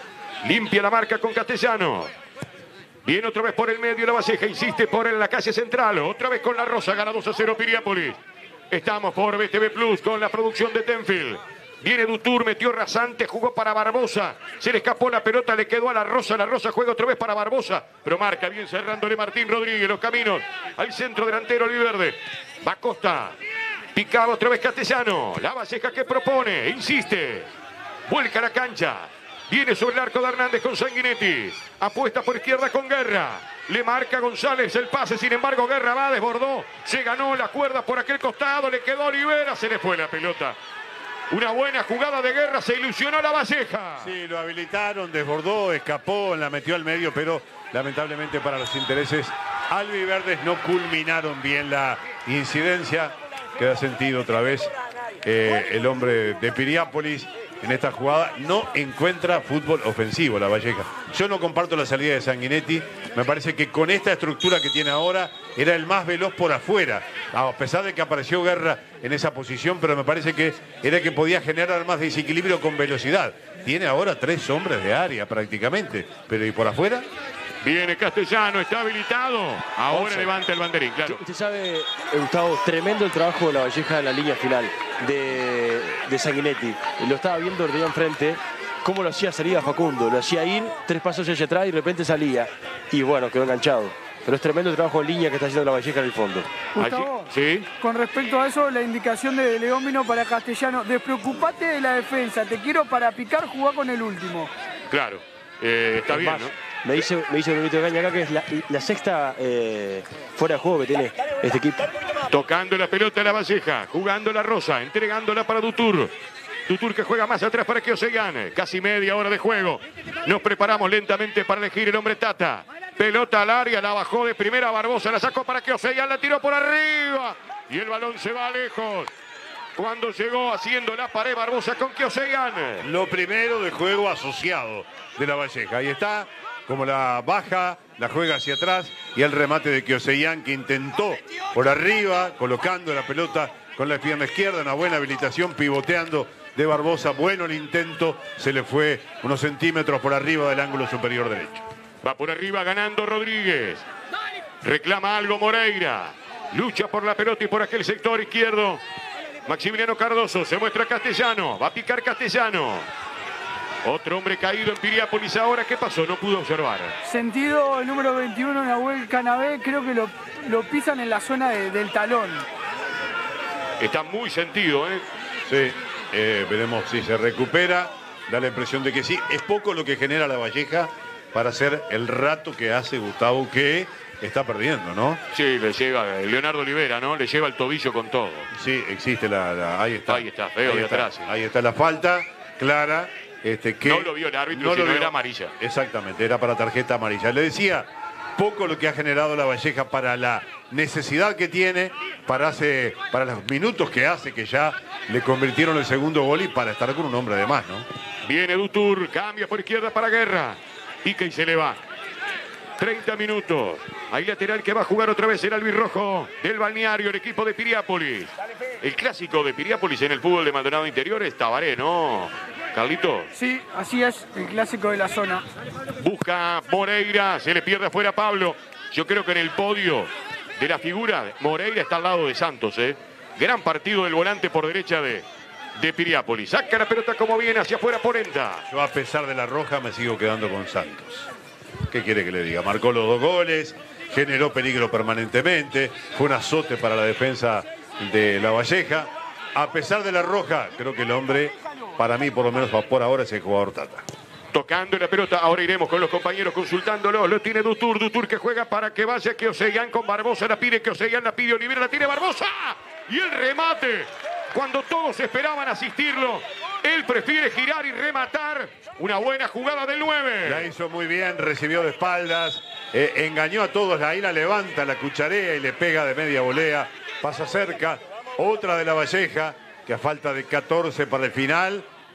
limpia la marca con Castellano, viene otra vez por el medio La Valleja, insiste por en la calle central, otra vez con La Rosa, gana dos a cero Piriápolis. Estamos por B T V Plus con la producción de Tenfield. Viene Dutour, metió rasante, jugó para Barbosa. Se le escapó la pelota, le quedó a La Rosa. La Rosa juega otra vez para Barbosa. Pero marca bien cerrándole Martín Rodríguez. Los caminos al centro delantero Oliverde. Va Costa. Picaba otra vez Castellano. La Valleja que propone, insiste. Vuelca la cancha. Viene sobre el arco de Hernández con Sanguinetti. Apuesta por izquierda con Guerra. Le marca González el pase, sin embargo Guerra va, desbordó. Se ganó la cuerda por aquel costado, le quedó Olivera, se le fue la pelota. Una buena jugada de Guerra, se ilusionó La Valleja. Sí, lo habilitaron, desbordó, escapó, la metió al medio, pero lamentablemente para los intereses albiverdes no culminaron bien la incidencia. Queda sentido otra vez eh, el hombre de Piriápolis. En esta jugada no encuentra fútbol ofensivo La Valleja. Yo no comparto la salida de Sanguinetti. Me parece que con esta estructura que tiene ahora era el más veloz por afuera. A pesar de que apareció Guerra en esa posición, pero me parece que era el que podía generar más desequilibrio con velocidad. Tiene ahora tres hombres de área prácticamente. Pero ¿y por afuera? Viene Castellano, está habilitado. Ahora Once. Levanta el banderín, claro. Usted sabe, eh, Gustavo, tremendo el trabajo de La Valleja en la línea final de, de Sanguinetti. Lo estaba viendo, lo tenía enfrente, cómo lo hacía salir a Facundo. Lo hacía ir, tres pasos hacia atrás y de repente salía. Y bueno, quedó enganchado. Pero es tremendo el trabajo en línea que está haciendo La Valleja en el fondo. Gustavo, Allí, sí. con respecto a eso, la indicación de León vino para Castellano. Despreocupate de la defensa, te quiero para picar, jugar con el último. Claro, eh, está Es bien, más, ¿no? Me dice, me dice Benito Gaña acá que es la, la sexta eh, fuera de juego que tiene este equipo. Tocando la pelota a La Valleja, jugando La Rosa, entregándola para Dutour. Dutour que juega más atrás para Kiosegan. Casi media hora de juego. Nos preparamos lentamente para elegir el hombre Tata. Pelota al área, la bajó de primera Barbosa, la sacó para Kiosegan, la tiró por arriba. Y el balón se va lejos. Cuando llegó haciendo la pared Barbosa con Kiosegan. Lo primero de juego asociado de La Valleja. Ahí está, como la baja, la juega hacia atrás y el remate de Kiosegan que intentó por arriba, colocando la pelota con la pierna izquierda, una buena habilitación, pivoteando de Barbosa. Bueno el intento, se le fue unos centímetros por arriba del ángulo superior derecho. Va por arriba ganando Rodríguez. Reclama algo Moreira. Lucha por la pelota y por aquel sector izquierdo. Maximiliano Cardoso, se muestra Castellano. Va a picar Castellano. Otro hombre caído en Piriápolis ahora. ¿Qué pasó? No pudo observar. Sentido el número veintiuno, Nahuel Canabé, creo que lo, lo pisan en la zona de, del talón. Está muy sentido, ¿eh? Sí, eh, veremos si se recupera. Da la impresión de que sí. Es poco lo que genera La Valleja para hacer el rato que hace Gustavo, que está perdiendo, ¿no? Sí, le lleva Leonardo Olivera, ¿no? Le lleva el tobillo con todo. Sí, existe la... la- ahí está. Ahí está, feo ahí de está. atrás, sí. Ahí está la falta clara. Este, que No lo vio el árbitro, no lo sino vio. era amarilla. Exactamente, era para tarjeta amarilla. Le decía, poco lo que ha generado La Valleja para la necesidad que tiene, para, hace, para los minutos que hace, que ya le convirtieron el segundo gol y para estar con un hombre de más, ¿no? Viene Dutour, cambia por izquierda para Guerra. Pica y se le va. treinta minutos. Hay lateral que va a jugar otra vez el albirrojo del balneario, el equipo de Piriápolis. El clásico de Piriápolis en el fútbol de Maldonado Interior es Tabaré, ¿no? Carlito. Sí, así es, el clásico de la zona. Busca Moreira, se le pierde afuera Pablo. Yo creo que en el podio de la figura, Moreira está al lado de Santos, ¿eh? Gran partido del volante por derecha de, de Piriápolis. Saca la pelota como viene hacia afuera Polenta. Yo a pesar de la roja me sigo quedando con Santos. ¿Qué quiere que le diga? Marcó los dos goles, generó peligro permanentemente, fue un azote para la defensa de La Valleja. A pesar de la roja, creo que el hombre, para mí por lo menos por ahora, es el jugador Tata. Tocando la pelota, ahora iremos con los compañeros consultándolo. Lo tiene Dutour, Dutour que juega para que vaya Kiosegan con Barbosa. La pide Kiosegan, la pide Olivera, la tiene Barbosa. Y el remate, cuando todos esperaban asistirlo, él prefiere girar y rematar. Una buena jugada del nueve. La hizo muy bien, recibió de espaldas, eh, engañó a todos, ahí la levanta, la cucharea y le pega de media volea. Pasa cerca, otra de La Valleja, que a falta de catorce para el final,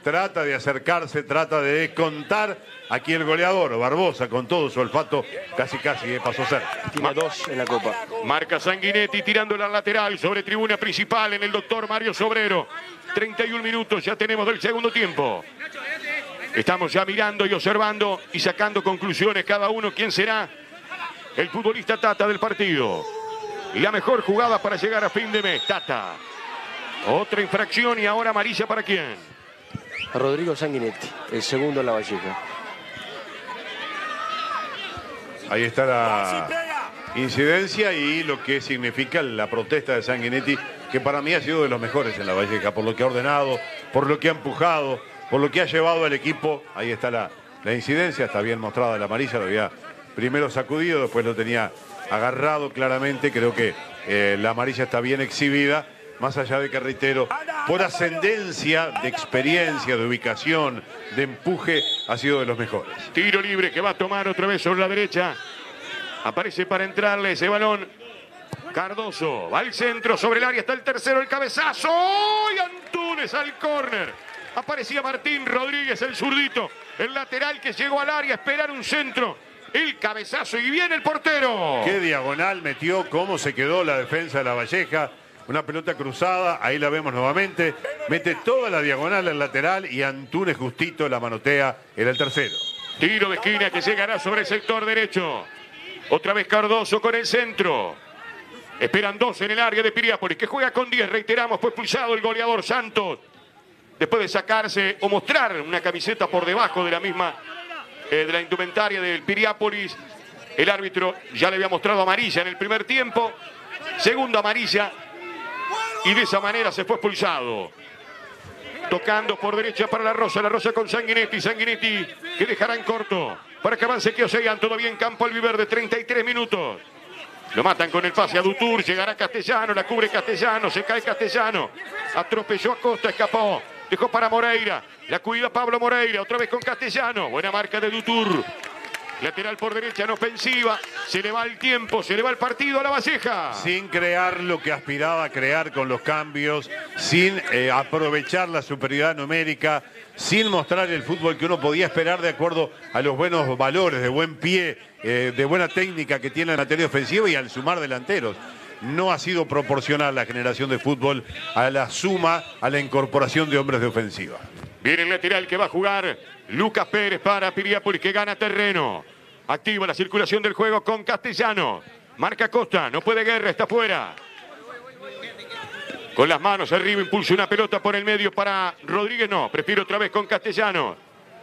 trata de acercarse, trata de descontar. Aquí el goleador, Barbosa, con todo su olfato, casi casi eh, pasó cerca. Tiene dos en la Copa. Marca Sanguinetti tirándola al lateral sobre tribuna principal en el doctor Mario Sobrero. treinta y un minutos ya tenemos del segundo tiempo. Estamos ya mirando y observando y sacando conclusiones cada uno. ¿Quién será el futbolista Tata del partido? La mejor jugada para llegar a fin de mes, Tata. Otra infracción y ahora amarilla para quién. A Rodrigo Sanguinetti, el segundo en La Valleja. Ahí está la incidencia y lo que significa la protesta de Sanguinetti, que para mí ha sido de los mejores en La Valleja, por lo que ha ordenado, por lo que ha empujado, por lo que ha llevado al equipo. Ahí está la, la incidencia, está bien mostrada la amarilla, lo había primero sacudido, después lo tenía agarrado claramente. Creo que eh, la amarilla está bien exhibida, más allá de que, reitero, por ascendencia, de experiencia, de ubicación, de empuje, ha sido de los mejores. Tiro libre que va a tomar otra vez sobre la derecha. Aparece para entrarle ese balón. Cardoso va al centro, sobre el área está el tercero, el cabezazo. ¡Y Antunes al córner! Aparecía Martín Rodríguez, el zurdito, el lateral que llegó al área a esperar un centro. El cabezazo y viene el portero. Qué diagonal metió, cómo se quedó la defensa de La Valleja. Una pelota cruzada, ahí la vemos nuevamente. Mete toda la diagonal al lateral y Antunes justito la manotea, era el tercero. Tiro de esquina que llegará sobre el sector derecho. Otra vez Cardoso con el centro. Esperan dos en el área de Piriápolis, que juega con diez, reiteramos, fue expulsado el goleador Santos. Después de sacarse o mostrar una camiseta por debajo de la misma, eh, de la indumentaria del Piriápolis. El árbitro ya le había mostrado amarilla en el primer tiempo. Segunda amarilla. Y de esa manera se fue expulsado. Tocando por derecha para La Rosa. La Rosa con Sanguinetti. Sanguinetti que dejará en corto. Para que avance Kioseyan. Todavía en campo albiverde. treinta y tres minutos. Lo matan con el pase a Dutour. Llegará Castellano. La cubre Castellano. Se cae Castellano. Atropelló a Costa. Escapó. Dejó para Moreira. La cuida Pablo Moreira. Otra vez con Castellano. Buena marca de Dutour. Lateral por derecha en ofensiva. Se le va el tiempo, se le va el partido a La Valleja. Sin crear lo que aspiraba a crear con los cambios, sin eh, aprovechar la superioridad numérica, sin mostrar el fútbol que uno podía esperar de acuerdo a los buenos valores, de buen pie, eh, de buena técnica que tiene en materia ofensiva y al sumar delanteros. No ha sido proporcional la generación de fútbol a la suma, a la incorporación de hombres de ofensiva. Viene el lateral que va a jugar Lucas Pérez para Piriápolis, que gana terreno. Activa la circulación del juego con Castellano. Marca Costa, no puede Guerra, está fuera. Con las manos arriba impulsa una pelota por el medio para Rodríguez. No, prefiero otra vez con Castellano.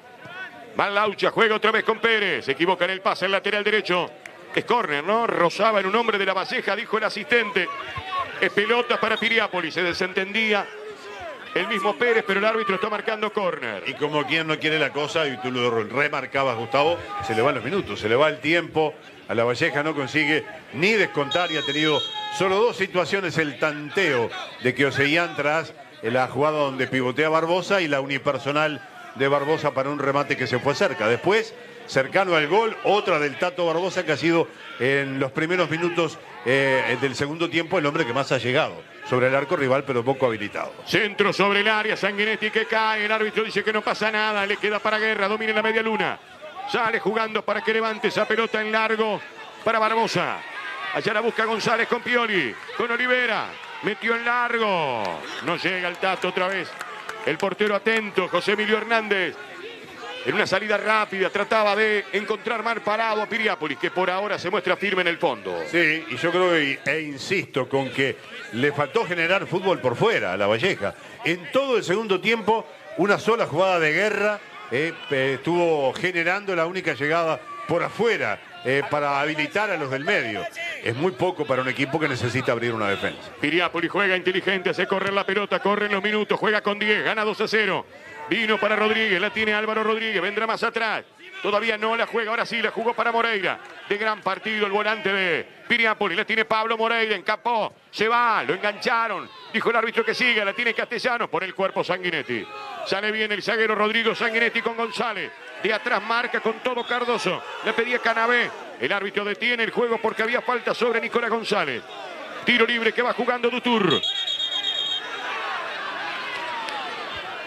Va Laucha, juega otra vez con Pérez. Se equivoca en el pase, el lateral derecho. Es córner, ¿no? Rozaba en un hombre de La Valleja, dijo el asistente. Es pelota para Piriápolis, se desentendía el mismo Pérez, pero el árbitro está marcando córner. Y como quien no quiere la cosa, y tú lo remarcabas, Gustavo, se le van los minutos, se le va el tiempo. A La Valleja no consigue ni descontar y ha tenido solo dos situaciones: el tanteo de Kioseyan tras la jugada donde pivotea Barbosa y la unipersonal de Barbosa para un remate que se fue cerca. Después, cercano al gol, otra del Tato Barbosa, que ha sido en los primeros minutos eh, del segundo tiempo el hombre que más ha llegado sobre el arco rival, pero poco habilitado. Centro sobre el área, Sanguinetti que cae, el árbitro dice que no pasa nada, le queda para Guerra, domina en la media luna. Sale jugando para que levante esa pelota en largo para Barbosa. Allá la busca González con Pioli, con Olivera, metió en largo. No llega el Tato otra vez. El portero atento, José Emilio Hernández. En una salida rápida trataba de encontrar mal parado a Piriápolis, que por ahora se muestra firme en el fondo. Sí, y yo creo que, e insisto, con que le faltó generar fútbol por fuera a La Valleja. En todo el segundo tiempo, una sola jugada de Guerra eh, eh, estuvo generando la única llegada por afuera eh, para habilitar a los del medio. Es muy poco para un equipo que necesita abrir una defensa. Piriápolis juega inteligente, hace correr la pelota, corren los minutos, juega con diez, gana dos a cero. Vino para Rodríguez, la tiene Álvaro Rodríguez, vendrá más atrás. Todavía no la juega, ahora sí la jugó para Moreira. De gran partido el volante de Piriápolis, la tiene Pablo Moreira, encapó, se va, lo engancharon. Dijo el árbitro que siga, la tiene Castellano por el cuerpo Sanguinetti. Sale bien el zaguero Rodrigo Sanguinetti con González. De atrás marca con todo Cardoso. Le pedía Canabé. El árbitro detiene el juego porque había falta sobre Nicolás González. Tiro libre que va jugando Dutour.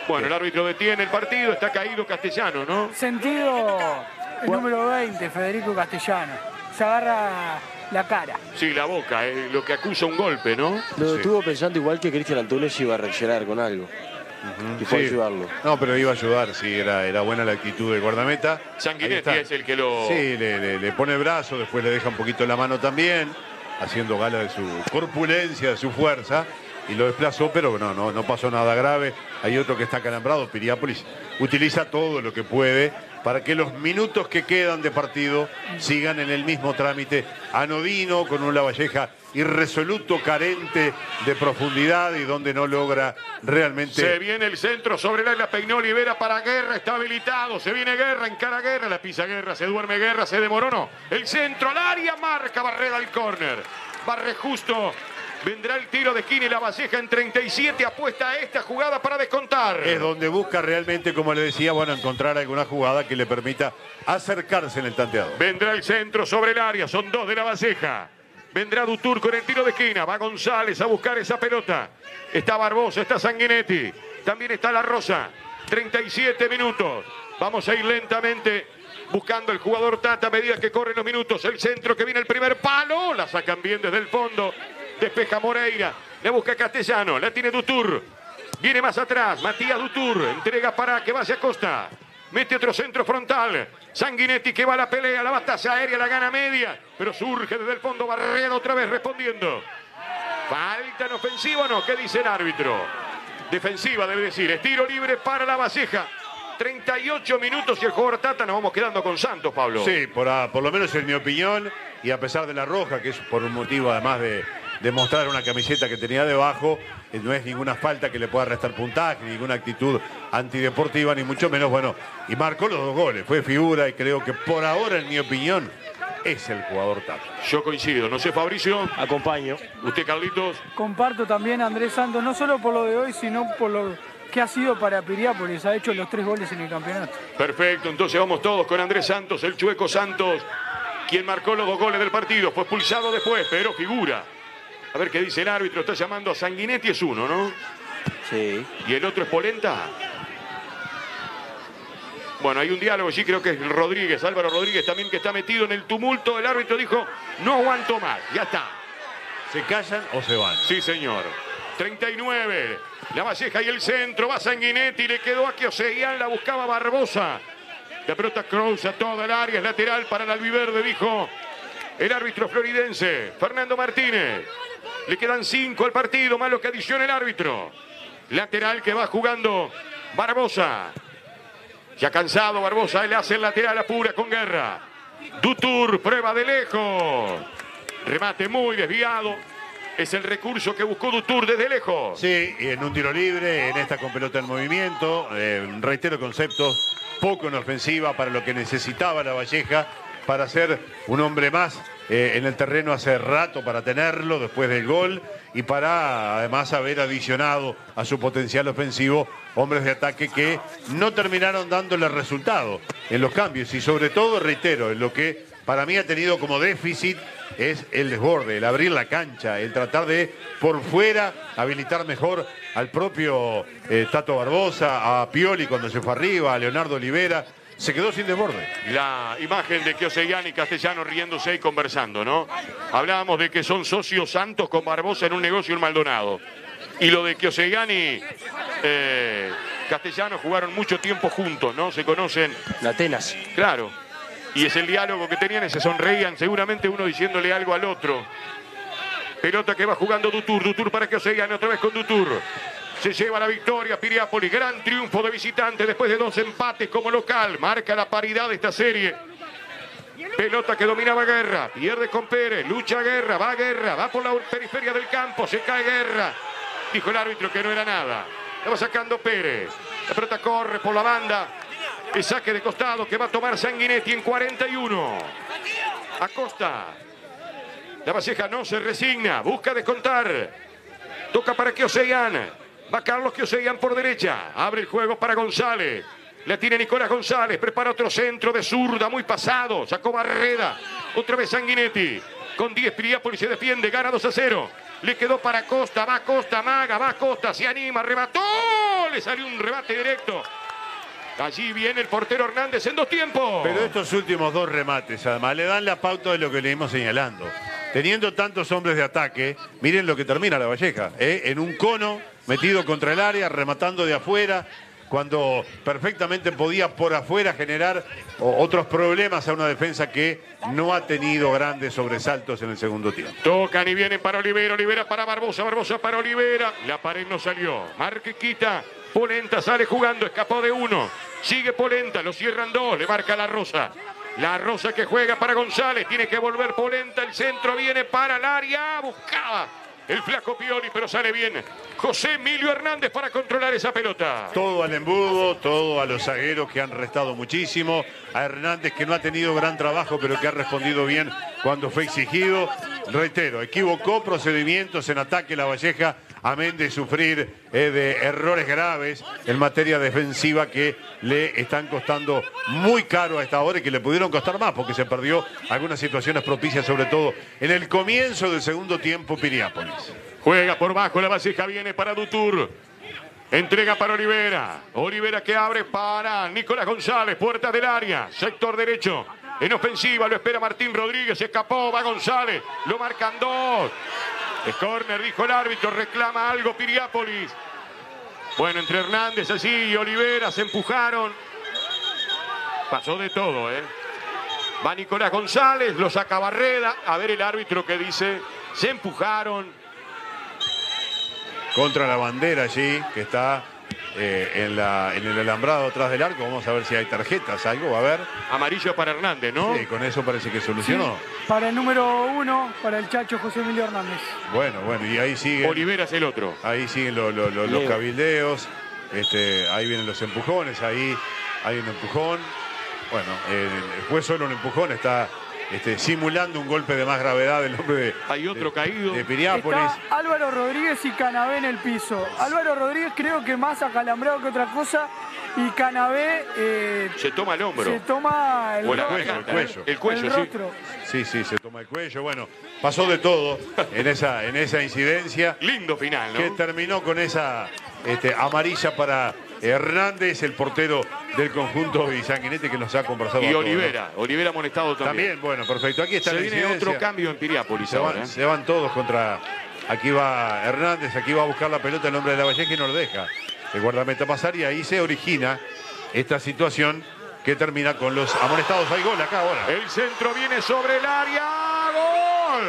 Bueno, el árbitro detiene el partido, está caído Castellano, ¿no? Sentido el número veinte, Federico Castellano. Se agarra la cara. Sí, la boca, eh, lo que acusa un golpe, ¿no? Lo Sí. estuvo pensando igual que Cristian Antunes iba a reaccionar con algo. Uh-huh. Y fue Sí. a ayudarlo. No, pero iba a ayudar, sí, era, era buena la actitud del guardameta. Sanguinetti Ahí está. es el que lo... Sí, le, le- le pone el brazo, después le deja un poquito la mano también, haciendo gala de su corpulencia, de su fuerza, y lo desplazó, pero no, no, no pasó nada grave. Hay otro que está acalambrado, Piriápolis utiliza todo lo que puede para que los minutos que quedan de partido sigan en el mismo trámite anodino, con un Lavalleja irresoluto, carente de profundidad y donde no logra realmente... Se viene el centro sobre el área, peinó Olivera para Guerra, está habilitado, se viene Guerra, encara Guerra, la pisa Guerra, se duerme Guerra, se demoró, no. El centro al área, marca Barreda al córner. Barre justo, vendrá el tiro de esquina y Lavalleja en treinta y siete apuesta a esta jugada para descontar. Es donde busca realmente, como le decía, bueno, encontrar alguna jugada que le permita acercarse en el tanteador. Vendrá el centro sobre el área, son dos de Lavalleja. Vendrá Dutour con el tiro de esquina, va González a buscar esa pelota. Está Barbosa, está Sanguinetti, también está La Rosa. treinta y siete minutos, vamos a ir lentamente buscando el jugador Tata a medida que corren los minutos. El centro que viene el primer palo, la sacan bien desde el fondo. Despeja Moreira, le busca Castellano, la tiene Dutour. Viene más atrás, Matías Dutour, entrega para que vaya Costa. Mete otro centro frontal. Sanguinetti que va a la pelea, la batalla aérea, la gana media. Pero surge desde el fondo Barreda otra vez respondiendo. ¿Falta en ofensiva o no? ¿Qué dice el árbitro? Defensiva debe decir. Es tiro libre para Lavalleja. treinta y ocho minutos y el jugador Tata, nos vamos quedando con Santos, Pablo. Sí, por, a- por lo menos en mi opinión, y a pesar de la roja, que es por un motivo además de, de mostrar una camiseta que tenía debajo, eh, no es ninguna falta que le pueda restar puntaje, ninguna actitud antideportiva, ni mucho menos, bueno, y marcó los dos goles, fue figura y creo que por ahora, en mi opinión, es el jugador Tata. Yo coincido, no sé, Fabricio. Acompaño. Usted, Carlitos. Comparto también a Andrés Santos, no solo por lo de hoy, sino por lo que ha sido para Piriápolis. Ha hecho los tres goles en el campeonato. Perfecto, entonces vamos todos con Andrés Santos, el Chueco Santos, quien marcó los dos goles del partido. Fue expulsado después, pero figura. A ver qué dice el árbitro, está llamando a Sanguinetti, es uno, ¿no? Sí. ¿Y el otro es Polenta? Bueno, hay un diálogo, sí, creo que es Rodríguez, Álvaro Rodríguez también, que está metido en el tumulto. El árbitro dijo, no aguanto más, ya está. ¿Se callan o se van? Sí, señor. treinta y nueve. Lavalleja y el centro, va Sanguinetti, le quedó a Kioseguian, la buscaba Barbosa. La pelota cruza toda el área, es lateral para el albiverde, dijo el árbitro floridense, Fernando Martínez. Le quedan cinco al partido, más lo que adiciona el árbitro. Lateral que va jugando Barbosa. Ya cansado Barbosa, él hace el lateral, apura con Guerra. Dutour, prueba de lejos. Remate muy desviado. Es el recurso que buscó Dutour desde lejos. Sí, y en un tiro libre, en esta con pelota en movimiento, eh, reitero conceptos, poco en ofensiva para lo que necesitaba Lavalleja para ser un hombre más eh, en el terreno hace rato, para tenerlo después del gol y para además haber adicionado a su potencial ofensivo hombres de ataque que no terminaron dándole resultado en los cambios y sobre todo, reitero, en lo que para mí ha tenido como déficit es el desborde, el abrir la cancha, el tratar de por fuera habilitar mejor al propio eh, Tato Barbosa, a Pioli cuando se fue arriba, a Leonardo Olivera. Se quedó sin desborde. La imagen de Kioseguian y Castellano riéndose y conversando, ¿no? Hablábamos de que son socios Santos con Barbosa en un negocio en Maldonado. Y lo de Kioseguian y eh, Castellano jugaron mucho tiempo juntos, ¿no? Se conocen. La Atenas. Claro. Y es el diálogo que tenían y se sonreían, seguramente uno diciéndole algo al otro. Pelota que va jugando Dutour, Dutour para Kioseguian, otra vez con Dutour. Se lleva la victoria Piriápolis, gran triunfo de visitante después de dos empates como local. Marca la paridad de esta serie. Pelota que dominaba Guerra, pierde con Pérez, lucha Guerra, va Guerra, va por la periferia del campo, se cae Guerra. Dijo el árbitro que no era nada. La va sacando Pérez. La pelota corre por la banda. El saque de costado que va a tomar Sanguinetti en cuarenta y uno. Acosta. Lavalleja no se resigna, busca descontar. Toca para Kioseguian. Va Carlos Kioseguian por derecha. Abre el juego para González. La tiene Nicolás González. Prepara otro centro de zurda muy pasado. Sacó Barreda. Otra vez Sanguinetti. Con diez Piriápolis se defiende. Gana dos a cero. Le quedó para Costa. Va Costa, Maga. Va Costa. Se anima. Remató. ¡Oh! Le salió un rebate directo. Allí viene el portero Hernández en dos tiempos. Pero estos últimos dos remates, además, le dan la pauta de lo que le hemos señalando. Teniendo tantos hombres de ataque, miren lo que termina la Valleja, ¿eh? En un cono, metido contra el área, rematando de afuera, cuando perfectamente podía por afuera generar otros problemas a una defensa que no ha tenido grandes sobresaltos en el segundo tiempo. Tocan y vienen para Olivera, Olivera para Barbosa, Barbosa para Olivera. La pared no salió. Marquita, Polenta sale jugando, escapó de uno. Sigue Polenta, lo cierran dos, le marca la Rosa. La Rosa que juega para González, tiene que volver Polenta, el centro viene para el área, buscaba el flaco Pioli, pero sale bien José Emilio Hernández para controlar esa pelota. Todo al embudo, todo a los zagueros que han restado muchísimo, a Hernández que no ha tenido gran trabajo pero que ha respondido bien cuando fue exigido. Reitero, equivocó procedimientos en ataque la Valleja, amén de sufrir eh, de errores graves en materia defensiva que le están costando muy caro a esta hora y que le pudieron costar más porque se perdió algunas situaciones propicias, sobre todo en el comienzo del segundo tiempo, Piriápolis. Juega por bajo, la Valleja viene para Dutour. Entrega para Olivera. Olivera que abre para Nicolás González, puerta del área, sector derecho. En ofensiva lo espera Martín Rodríguez, escapó, va González, lo marcan dos. Es córner, dijo el árbitro, reclama algo Piriápolis. Bueno, entre Hernández así y Olivera se empujaron. Pasó de todo, ¿eh? Va Nicolás González, lo saca Barreda. A ver el árbitro que dice, se empujaron. Contra la bandera allí, que está eh, en, la, en el alambrado atrás del arco. Vamos a ver si hay tarjetas, algo, va a ver. Amarillo para Hernández, ¿no? Sí, con eso parece que solucionó. Sí, para el número uno, para el Chacho José Emilio Hernández. Bueno, bueno, y ahí siguen. Olivera es el otro. Ahí siguen lo, lo, lo, los cabildeos. Este, ahí vienen los empujones, ahí hay un empujón. Bueno, el, el juez solo un empujón, está este, simulando un golpe de más gravedad del hombre de, hay otro de, caído. de Piriápolis. Está Álvaro Rodríguez y Canabé en el piso. Álvaro Rodríguez creo que más acalambrado que otra cosa. Y Canabé eh, se toma el hombro. Se toma el, o la rostro, cuello, el cuello. El cuello, el sí. rostro. Sí, sí, se toma el cuello. Bueno, pasó de todo en esa, en esa incidencia. Lindo final, ¿no? Que terminó con esa este, amarilla para Hernández, el portero del conjunto y Sanguinetti que nos ha conversado. Y a todos, Olivera, ¿no? Olivera amonestado también. También, bueno, perfecto. Aquí está se la viene incidencia. otro cambio en Piriápolis Se ahora, van, ¿eh? se van todos contra... Aquí va Hernández, aquí va a buscar la pelota el hombre de la Valleja y no lo deja el guardameta pasar y ahí se origina esta situación que termina con los amonestados. Hay gol acá ahora. El centro viene sobre el área. ¡Gol!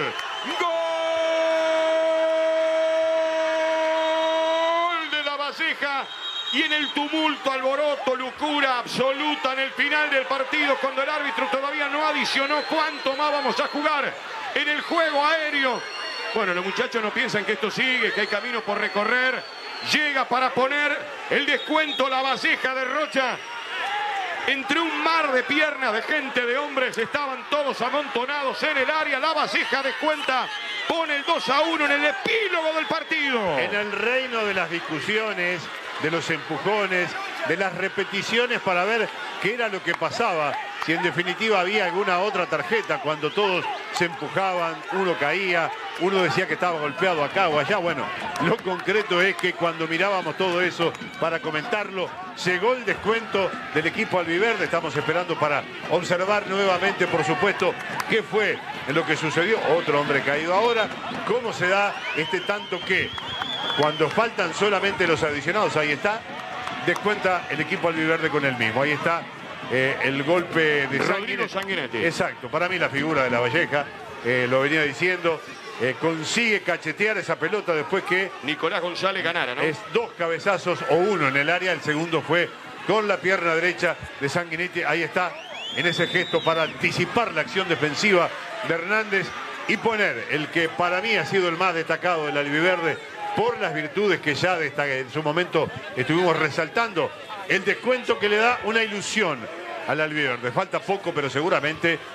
¡Gol de la Valleja! Y en el tumulto, alboroto, locura absoluta en el final del partido, cuando el árbitro todavía no adicionó cuánto más vamos a jugar en el juego aéreo. Bueno, los muchachos no piensan que esto sigue, que hay camino por recorrer. Llega para poner el descuento la Valleja de Rocha. Entre un mar de piernas de gente, de hombres, estaban todos amontonados en el área. La Valleja descuenta, pone el dos a uno en el epílogo del partido. En el reino de las discusiones, de los empujones, de las repeticiones para ver qué era lo que pasaba. Si en definitiva había alguna otra tarjeta cuando todos se empujaban, uno caía, uno decía que estaba golpeado acá o allá. Bueno, lo concreto es que cuando mirábamos todo eso para comentarlo, llegó el descuento del equipo albiverde. Estamos esperando para observar nuevamente, por supuesto, qué fue lo que sucedió. Otro hombre caído ahora. ¿Cómo se da este tanto que cuando faltan solamente los adicionados? Ahí está. Descuenta el equipo albiverde con el mismo. Ahí está. Eh, el golpe de Rodrigo Sanguinetti. Exacto, para mí la figura de la Valleja, eh, lo venía diciendo, eh, consigue cachetear esa pelota después que Nicolás González ganara, ¿no? es dos cabezazos o uno en el área, el segundo fue con la pierna derecha de Sanguinetti. Ahí está, en ese gesto para anticipar la acción defensiva de Hernández y poner el que para mí ha sido el más destacado del albiverde por las virtudes que ya en su momento estuvimos resaltando. El descuento que le da una ilusión al albiverde. Falta poco, pero seguramente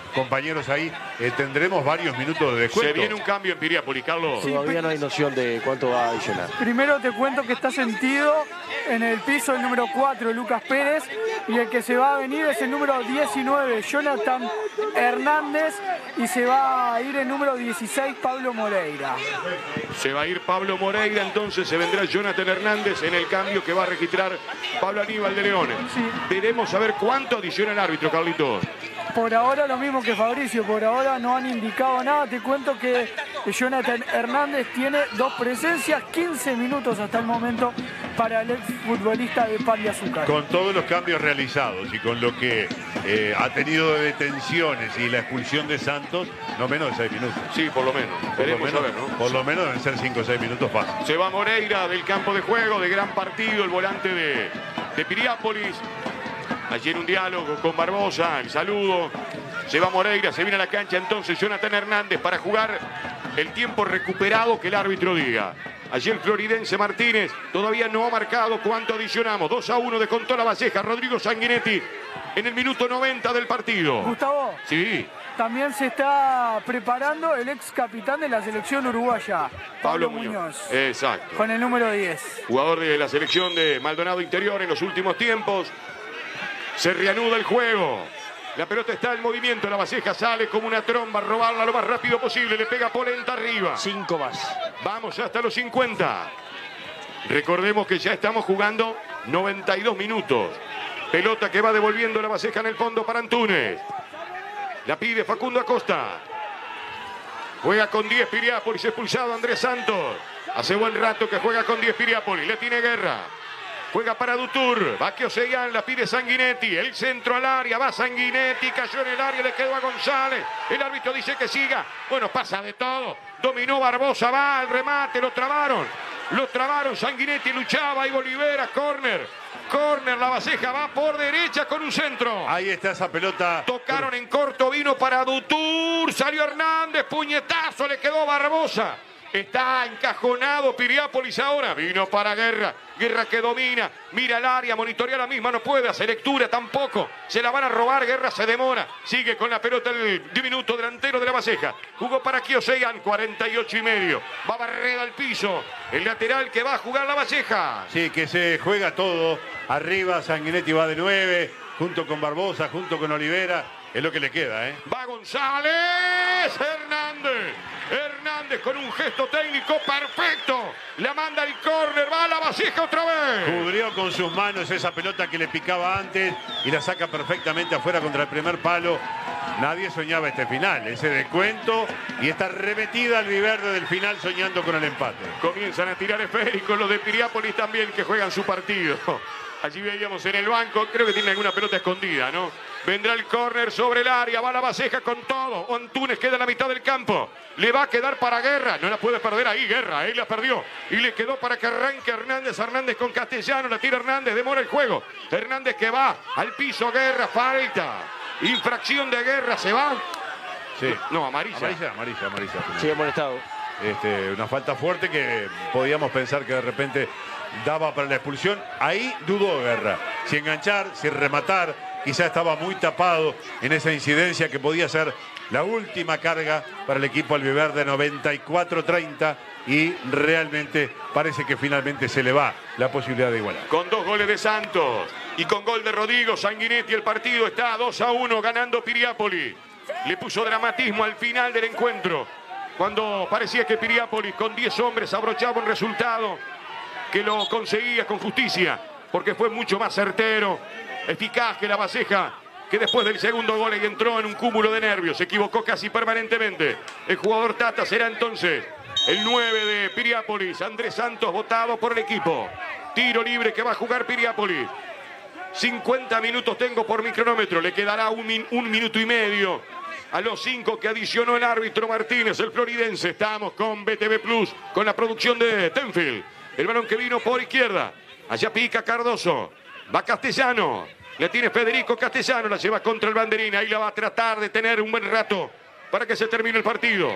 compañeros ahí, eh, tendremos varios minutos de descuento. Se viene un cambio en Piriápolis, Carlos. Sí, todavía no hay noción de cuánto va a adicionar. Primero te cuento que está sentido en el piso el número cuatro, Lucas Pérez, y el que se va a venir es el número diecinueve, Jonathan Hernández, y se va a ir el número dieciséis, Pablo Moreira. Se va a ir Pablo Moreira, entonces se vendrá Jonathan Hernández en el cambio que va a registrar Pablo Aníbal de León. Sí. Veremos a ver cuánto adiciona el árbitro, Carlitos. Por ahora lo mismo que Fabricio, por ahora no han indicado nada. Te cuento que Jonathan Hernández tiene dos presencias, quince minutos hasta el momento para el exfutbolista de Pan de Azúcar. Con todos los cambios realizados y con lo que eh, ha tenido de detenciones y la expulsión de Santos, no menos de seis minutos. Sí, por lo menos. Por lo Veremos menos, a ver, ¿no? por lo menos deben ser cinco o seis minutos fácil. Se va Moreira del campo de juego, de gran partido, el volante de, de Piriápolis. Allí en un diálogo con Barbosa, el saludo. Se va Moreira, se viene a la cancha entonces Jonathan Hernández para jugar el tiempo recuperado que el árbitro diga. Allí el floridense Martínez todavía no ha marcado cuánto adicionamos. dos a uno descontó la Valleja. Rodrigo Sanguinetti en el minuto noventa del partido. Gustavo. Sí. También se está preparando el ex capitán de la selección uruguaya, Pablo, Pablo Muñoz. Muñoz. Exacto. Con el número diez. Jugador de la selección de Maldonado Interior en los últimos tiempos. Se reanuda el juego. La pelota está en movimiento. La Valleja sale como una tromba a robarla lo más rápido posible. Le pega Polenta arriba. Cinco más. Vamos hasta los cincuenta. Recordemos que ya estamos jugando noventa y dos minutos. Pelota que va devolviendo la Valleja en el fondo para Antunes. La pide Facundo Acosta. Juega con diez Piriápolis. Expulsado Andrés Santos. Hace buen rato que juega con diez Piriápolis. Le tiene Guerra. Juega para Dutour, va Oseguian, la pide Sanguinetti, el centro al área, va Sanguinetti, cayó en el área, le quedó a González, el árbitro dice que siga, bueno, pasa de todo, dominó Barbosa, va al remate, lo trabaron, lo trabaron, Sanguinetti luchaba, y Olivera, córner, córner, la Valleja va por derecha con un centro. Ahí está esa pelota. Tocaron en corto, vino para Dutour, salió Hernández, puñetazo, le quedó Barbosa. Está encajonado Piriápolis ahora. Vino para Guerra. Guerra que domina. Mira el área. Monitorea la misma. No puede hacer lectura tampoco. Se la van a robar. Guerra se demora. Sigue con la pelota el diminuto delantero de la Valleja. Jugó para Oseguian. cuarenta y ocho y medio. Va Barreda al piso. El lateral que va a jugar la Valleja. Sí, que se juega todo. Arriba Sanguinetti va de nueve. Junto con Barbosa. Junto con Olivera. Es lo que le queda, ¿eh? Va González. Hernández. Hernández con un gesto técnico perfecto. La manda el córner. Va a la Valleja otra vez. Cubrió con sus manos esa pelota que le picaba antes y la saca perfectamente afuera contra el primer palo. Nadie soñaba este final. Ese descuento y esta remetida al Viverde del final soñando con el empate. Comienzan a tirar esféricos los de Piriápolis también que juegan su partido. Allí veíamos en el banco, creo que tiene alguna pelota escondida, ¿no? Vendrá el córner sobre el área, va la Valleja con todo. Antunes queda en la mitad del campo. Le va a quedar para Guerra, no la puede perder ahí Guerra, él la perdió. Y le quedó para que arranque Hernández, Hernández con Castellano, la tira Hernández, demora el juego. Hernández que va al piso, Guerra, falta. Infracción de Guerra, se va. Sí. No, amarilla. Amarilla, amarilla, amarilla. Sí, amonestado. Este, una falta fuerte que podíamos pensar que de repente daba para la expulsión. Ahí dudó Guerra. Si enganchar, si rematar. Quizá estaba muy tapado en esa incidencia que podía ser la última carga para el equipo albiverde, noventa y cuatro treinta. Y realmente parece que finalmente se le va la posibilidad de igualar. Con dos goles de Santos y con gol de Rodrigo Sanguinetti, el partido está dos a uno ganando Piriápolis. Le puso dramatismo al final del encuentro, cuando parecía que Piriápolis con diez hombres abrochaba un resultado que lo conseguía con justicia, porque fue mucho más certero, eficaz que la Valleja, que después del segundo gol y entró en un cúmulo de nervios, se equivocó casi permanentemente. El jugador Tata será entonces el nueve de Piriápolis, Andrés Santos, votado por el equipo. Tiro libre que va a jugar Piriápolis. cincuenta minutos tengo por mi cronómetro, le quedará un, min un minuto y medio a los cinco que adicionó el árbitro Martínez, el floridense. Estamos con B T V Plus, con la producción de Tenfield. El balón que vino por izquierda, allá pica Cardoso, va Castellano, le tiene Federico Castellano, la lleva contra el banderín, ahí la va a tratar de tener un buen rato para que se termine el partido.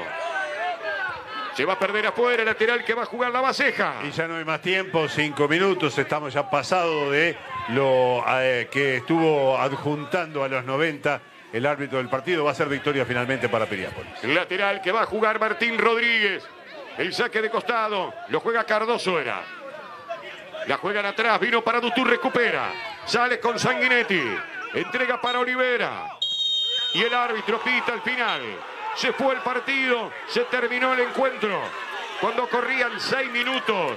Se va a perder afuera el lateral que va a jugar la Valleja. Y ya no hay más tiempo, cinco minutos, estamos ya pasado de lo eh, que estuvo adjuntando a los noventa el árbitro del partido. Va a ser victoria finalmente para Piriápolis. El lateral que va a jugar Martín Rodríguez. El saque de costado. Lo juega Cardoso era. La juegan atrás. Vino para Dutú. Recupera. Sale con Sanguinetti. Entrega para Olivera. Y el árbitro pita al final. Se fue el partido. Se terminó el encuentro. Cuando corrían seis minutos.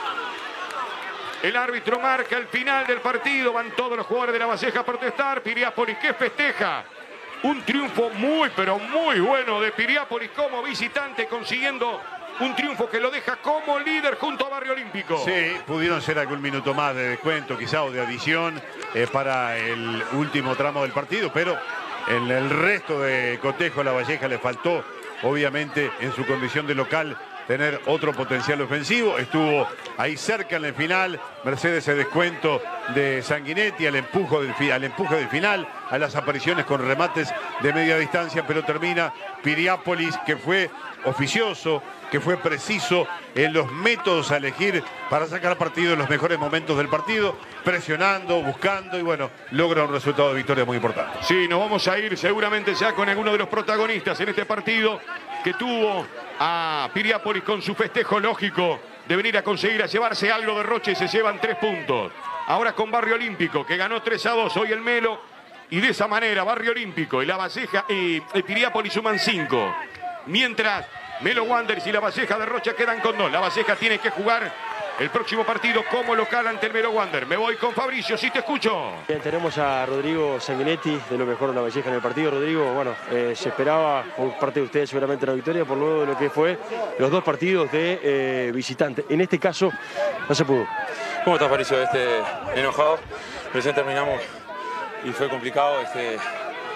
El árbitro marca el final del partido. Van todos los jugadores de La Valleja a protestar. Piriápolis que festeja. Un triunfo muy, pero muy bueno de Piriápolis como visitante, consiguiendo un triunfo que lo deja como líder junto a Barrio Olímpico. Sí, pudieron ser algún minuto más de descuento quizá o de adición eh, para el último tramo del partido, pero en el resto de cotejo a La Valleja le faltó, obviamente, en su condición de local, tener otro potencial ofensivo. Estuvo ahí cerca en el final, mercedes el descuento de Sanguinetti, al empuje del, al empuje del final, a las apariciones con remates de media distancia, pero termina Piriápolis, que fue oficioso, que fue preciso en los métodos a elegir para sacar partido en los mejores momentos del partido, presionando, buscando y bueno, logra un resultado de victoria muy importante. Sí, nos vamos a ir seguramente ya con alguno de los protagonistas en este partido que tuvo a Piriápolis con su festejo lógico de venir a conseguir a llevarse algo de Rocha y se llevan tres puntos. Ahora con Barrio Olímpico, que ganó tres a dos hoy el Melo, y de esa manera Barrio Olímpico y La Valleja y eh, Piriápolis suman cinco. Mientras Melo Wanderers y La Valleja de Rocha quedan con dos. La Valleja tiene que jugar el próximo partido como local ante el Melo Wanderers. Me voy con Fabricio, si te escucho. Bien, tenemos a Rodrigo Sanguinetti, de lo mejor de La Valleja en el partido. Rodrigo, bueno, eh, se esperaba por parte de ustedes seguramente la victoria por luego de lo que fue los dos partidos de eh, visitante. En este caso, no se pudo. ¿Cómo estás, Fabricio? Este, enojado. Recién terminamos y fue complicado. Este, eh,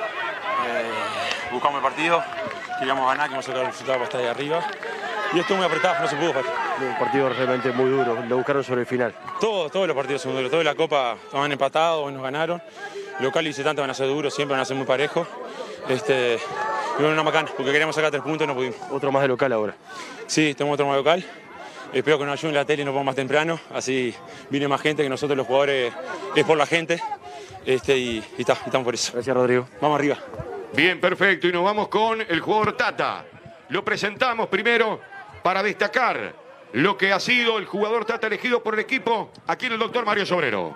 buscamos el partido, queríamos ganar, queríamos sacar el resultado para estar ahí arriba. Y estuvo muy apretado, no se pudo. Un partido realmente muy duro, lo buscaron sobre el final. Todo, todos los partidos son duros, toda la Copa van empatados, hoy nos ganaron. Local y visitante van a ser duros, siempre van a ser muy parejos. Este, y bueno, una macana, porque queríamos sacar tres puntos y no pudimos. Otro más de local ahora. Sí, tenemos otro más de local. Espero que nos ayuden la tele y nos pongan más temprano, así viene más gente, que nosotros los jugadores es por la gente. Este, y, y, está, y estamos por eso. Gracias, Rodrigo. Vamos arriba. Bien, perfecto. Y nos vamos con el jugador Tata. Lo presentamos primero para destacar lo que ha sido el jugador Tata elegido por el equipo. Aquí en el doctor Mario Sobrero.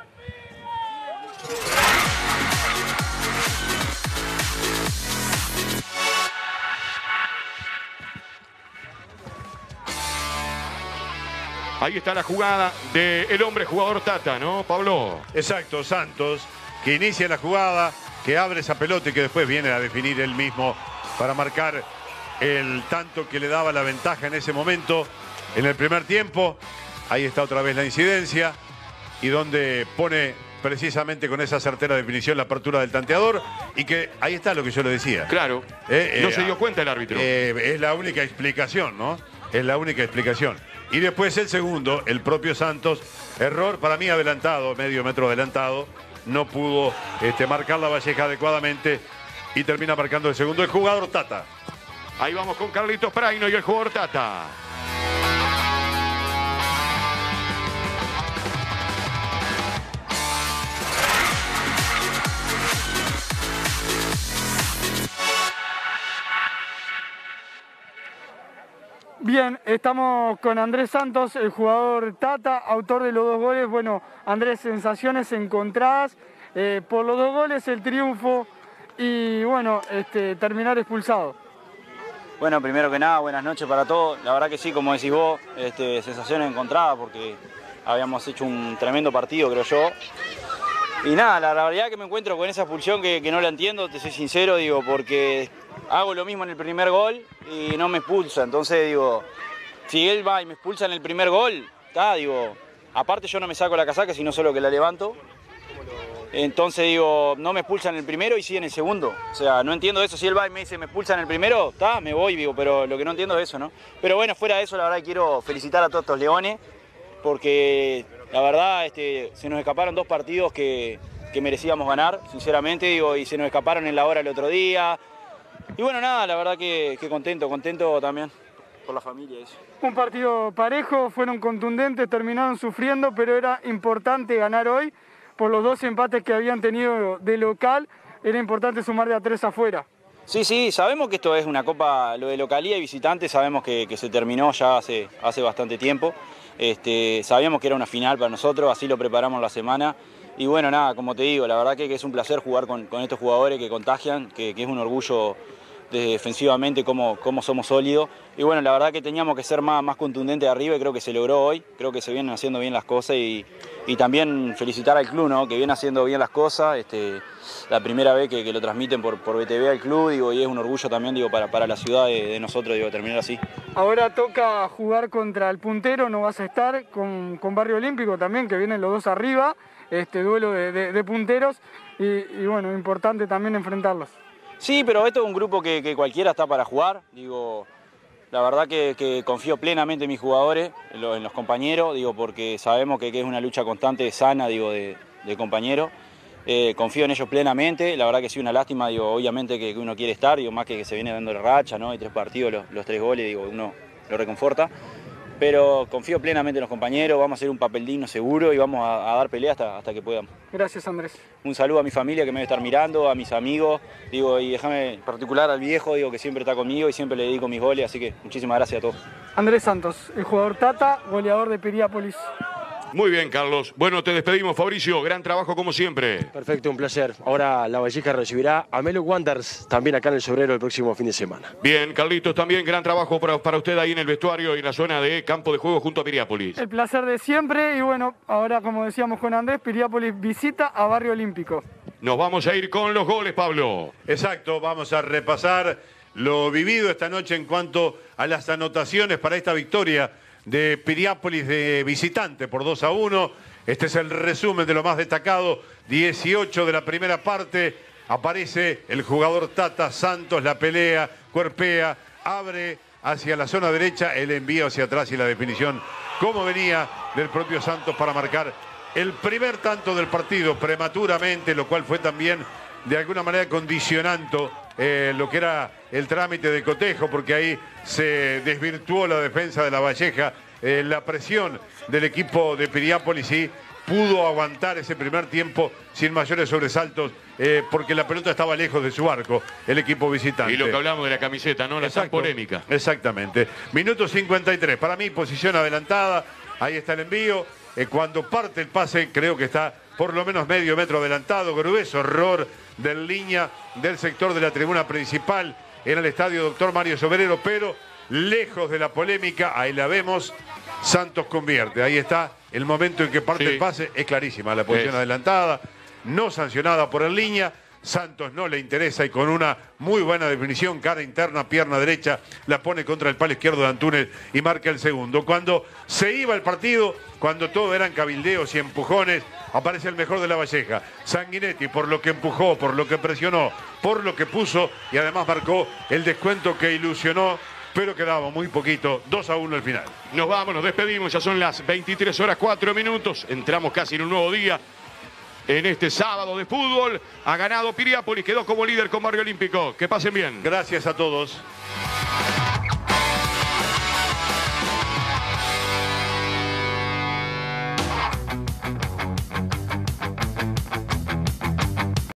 Ahí está la jugada del hombre jugador Tata, ¿no, Pablo? Exacto, Santos, que inicia la jugada, que abre esa pelota y que después viene a definir él mismo para marcar el tanto que le daba la ventaja en ese momento, en el primer tiempo. Ahí está otra vez la incidencia y donde pone precisamente con esa certera definición la apertura del tanteador y que ahí está lo que yo le decía. Claro, eh, no eh, se dio cuenta el árbitro. Eh, es la única explicación, ¿no? Es la única explicación. Y después el segundo, el propio Santos, error para mí adelantado, medio metro adelantado, no pudo este, marcar La Valleja adecuadamente y termina marcando el segundo el jugador Tata. Ahí vamos con Carlitos Praino y el jugador Tata. Bien, estamos con Andrés Santos, el jugador Tata, autor de los dos goles. Bueno, Andrés, sensaciones encontradas eh, por los dos goles, el triunfo y bueno, este, terminar expulsado. Bueno, primero que nada, buenas noches para todos. La verdad que sí, como decís vos, este, sensaciones encontradas porque habíamos hecho un tremendo partido, creo yo. Y nada, la, la realidad que me encuentro con esa expulsión que, que no la entiendo, te soy sincero, digo, porque hago lo mismo en el primer gol y no me expulsa. Entonces, digo, si él va y me expulsa en el primer gol, está, digo, aparte yo no me saco la casaca, sino solo que la levanto. Entonces, digo, no me expulsa en el primero y sí en el segundo. O sea, no entiendo eso. Si él va y me dice, me expulsa en el primero, está, me voy, digo, pero lo que no entiendo es eso, ¿no? Pero bueno, fuera de eso, la verdad quiero felicitar a todos estos leones, porque la verdad este, se nos escaparon dos partidos que, que merecíamos ganar, sinceramente, digo, y se nos escaparon en la hora el otro día. Y bueno, nada, la verdad que, que contento, contento también por la familia. Eso. Un partido parejo, fueron contundentes, terminaron sufriendo, pero era importante ganar hoy por los dos empates que habían tenido de local. era importante sumar de a tres afuera. Sí, sí, sabemos que esto es una copa, lo de localía y visitante, sabemos que, que se terminó ya hace, hace bastante tiempo. Este, sabíamos que era una final para nosotros, así lo preparamos la semana. Y bueno, nada, como te digo, la verdad que, que es un placer jugar con, con estos jugadores que contagian, que, que es un orgullo defensivamente cómo, cómo somos sólidos. Y bueno, la verdad que teníamos que ser más, más contundentes arriba y creo que se logró hoy. Creo que se vienen haciendo bien las cosas y, y también felicitar al club, ¿no? Que viene haciendo bien las cosas. Este, la primera vez que, que lo transmiten por, por B T V al club, digo, y es un orgullo también, digo, para, para la ciudad de, de nosotros, digo, terminar así. Ahora toca jugar contra el puntero, no vas a estar, con, con Barrio Olímpico también, que vienen los dos arriba, este duelo de, de, de punteros, y, y bueno, importante también enfrentarlos. Sí, pero esto es un grupo que, que cualquiera está para jugar, digo, la verdad que, que confío plenamente en mis jugadores, en los, en los compañeros, digo, porque sabemos que, que es una lucha constante, sana, digo, de, de compañeros. Eh, confío en ellos plenamente, la verdad que sí, una lástima, digo, obviamente que, que uno quiere estar, digo, más que, que se viene dando la racha, ¿no? Hay tres partidos, los, los tres goles, digo, uno lo reconforta. Pero confío plenamente en los compañeros, vamos a hacer un papel digno seguro y vamos a, a dar pelea hasta, hasta que podamos. Gracias, Andrés. Un saludo a mi familia que me debe estar mirando, a mis amigos, digo, y déjame en particular al viejo, digo, que siempre está conmigo y siempre le dedico mis goles, así que muchísimas gracias a todos. Andrés Santos, el jugador Tata, goleador de Piriápolis. Muy bien, Carlos. Bueno, te despedimos, Fabricio. Gran trabajo como siempre. Perfecto, un placer. Ahora La Valleja recibirá a Melo Wanderers también acá en el Sobrero el próximo fin de semana. Bien, Carlitos, también gran trabajo para, para usted ahí en el vestuario y en la zona de campo de juego junto a Piriápolis. El placer de siempre y bueno, ahora como decíamos con Andrés, Piriápolis visita a Barrio Olímpico. Nos vamos a ir con los goles, Pablo. Exacto, vamos a repasar lo vivido esta noche en cuanto a las anotaciones para esta victoria de Piriápolis de visitante por dos a uno. Este es el resumen de lo más destacado. dieciocho de la primera parte. Aparece el jugador Tata Santos, la pelea, cuerpea, abre hacia la zona derecha, el envío hacia atrás y la definición, como venía del propio Santos para marcar el primer tanto del partido prematuramente, lo cual fue también de alguna manera condicionando eh, lo que era el trámite de cotejo, porque ahí se desvirtuó la defensa de La Valleja, eh, la presión del equipo de Piriápolis y pudo aguantar ese primer tiempo sin mayores sobresaltos, eh, porque la pelota estaba lejos de su arco, el equipo visitante. Y lo que hablamos de la camiseta, ¿no? La tan polémica. Exactamente. Minuto cincuenta y tres. Para mí, posición adelantada. Ahí está el envío. Eh, cuando parte el pase, creo que está por lo menos medio metro adelantado. Grueso error del línea del sector de la tribuna principal en el estadio Doctor Mario Sobrero, pero lejos de la polémica. Ahí la vemos. Santos convierte. Ahí está el momento en que parte sí. el pase. Es clarísima la posición es. adelantada, no sancionada por el línea. Santos no le interesa y con una muy buena definición, cara interna, pierna derecha, la pone contra el palo izquierdo de Antúnez y marca el segundo. Cuando se iba el partido, cuando todo eran cabildeos y empujones, aparece el mejor de La Valleja, Sanguinetti, por lo que empujó, por lo que presionó, por lo que puso y además marcó el descuento que ilusionó, pero quedaba muy poquito, dos a uno al final. Nos vamos, nos despedimos, ya son las veintitrés horas cuatro minutos, entramos casi en un nuevo día. En este sábado de fútbol ha ganado Piriápolis, quedó como líder con Barrio Olímpico. Que pasen bien. Gracias a todos.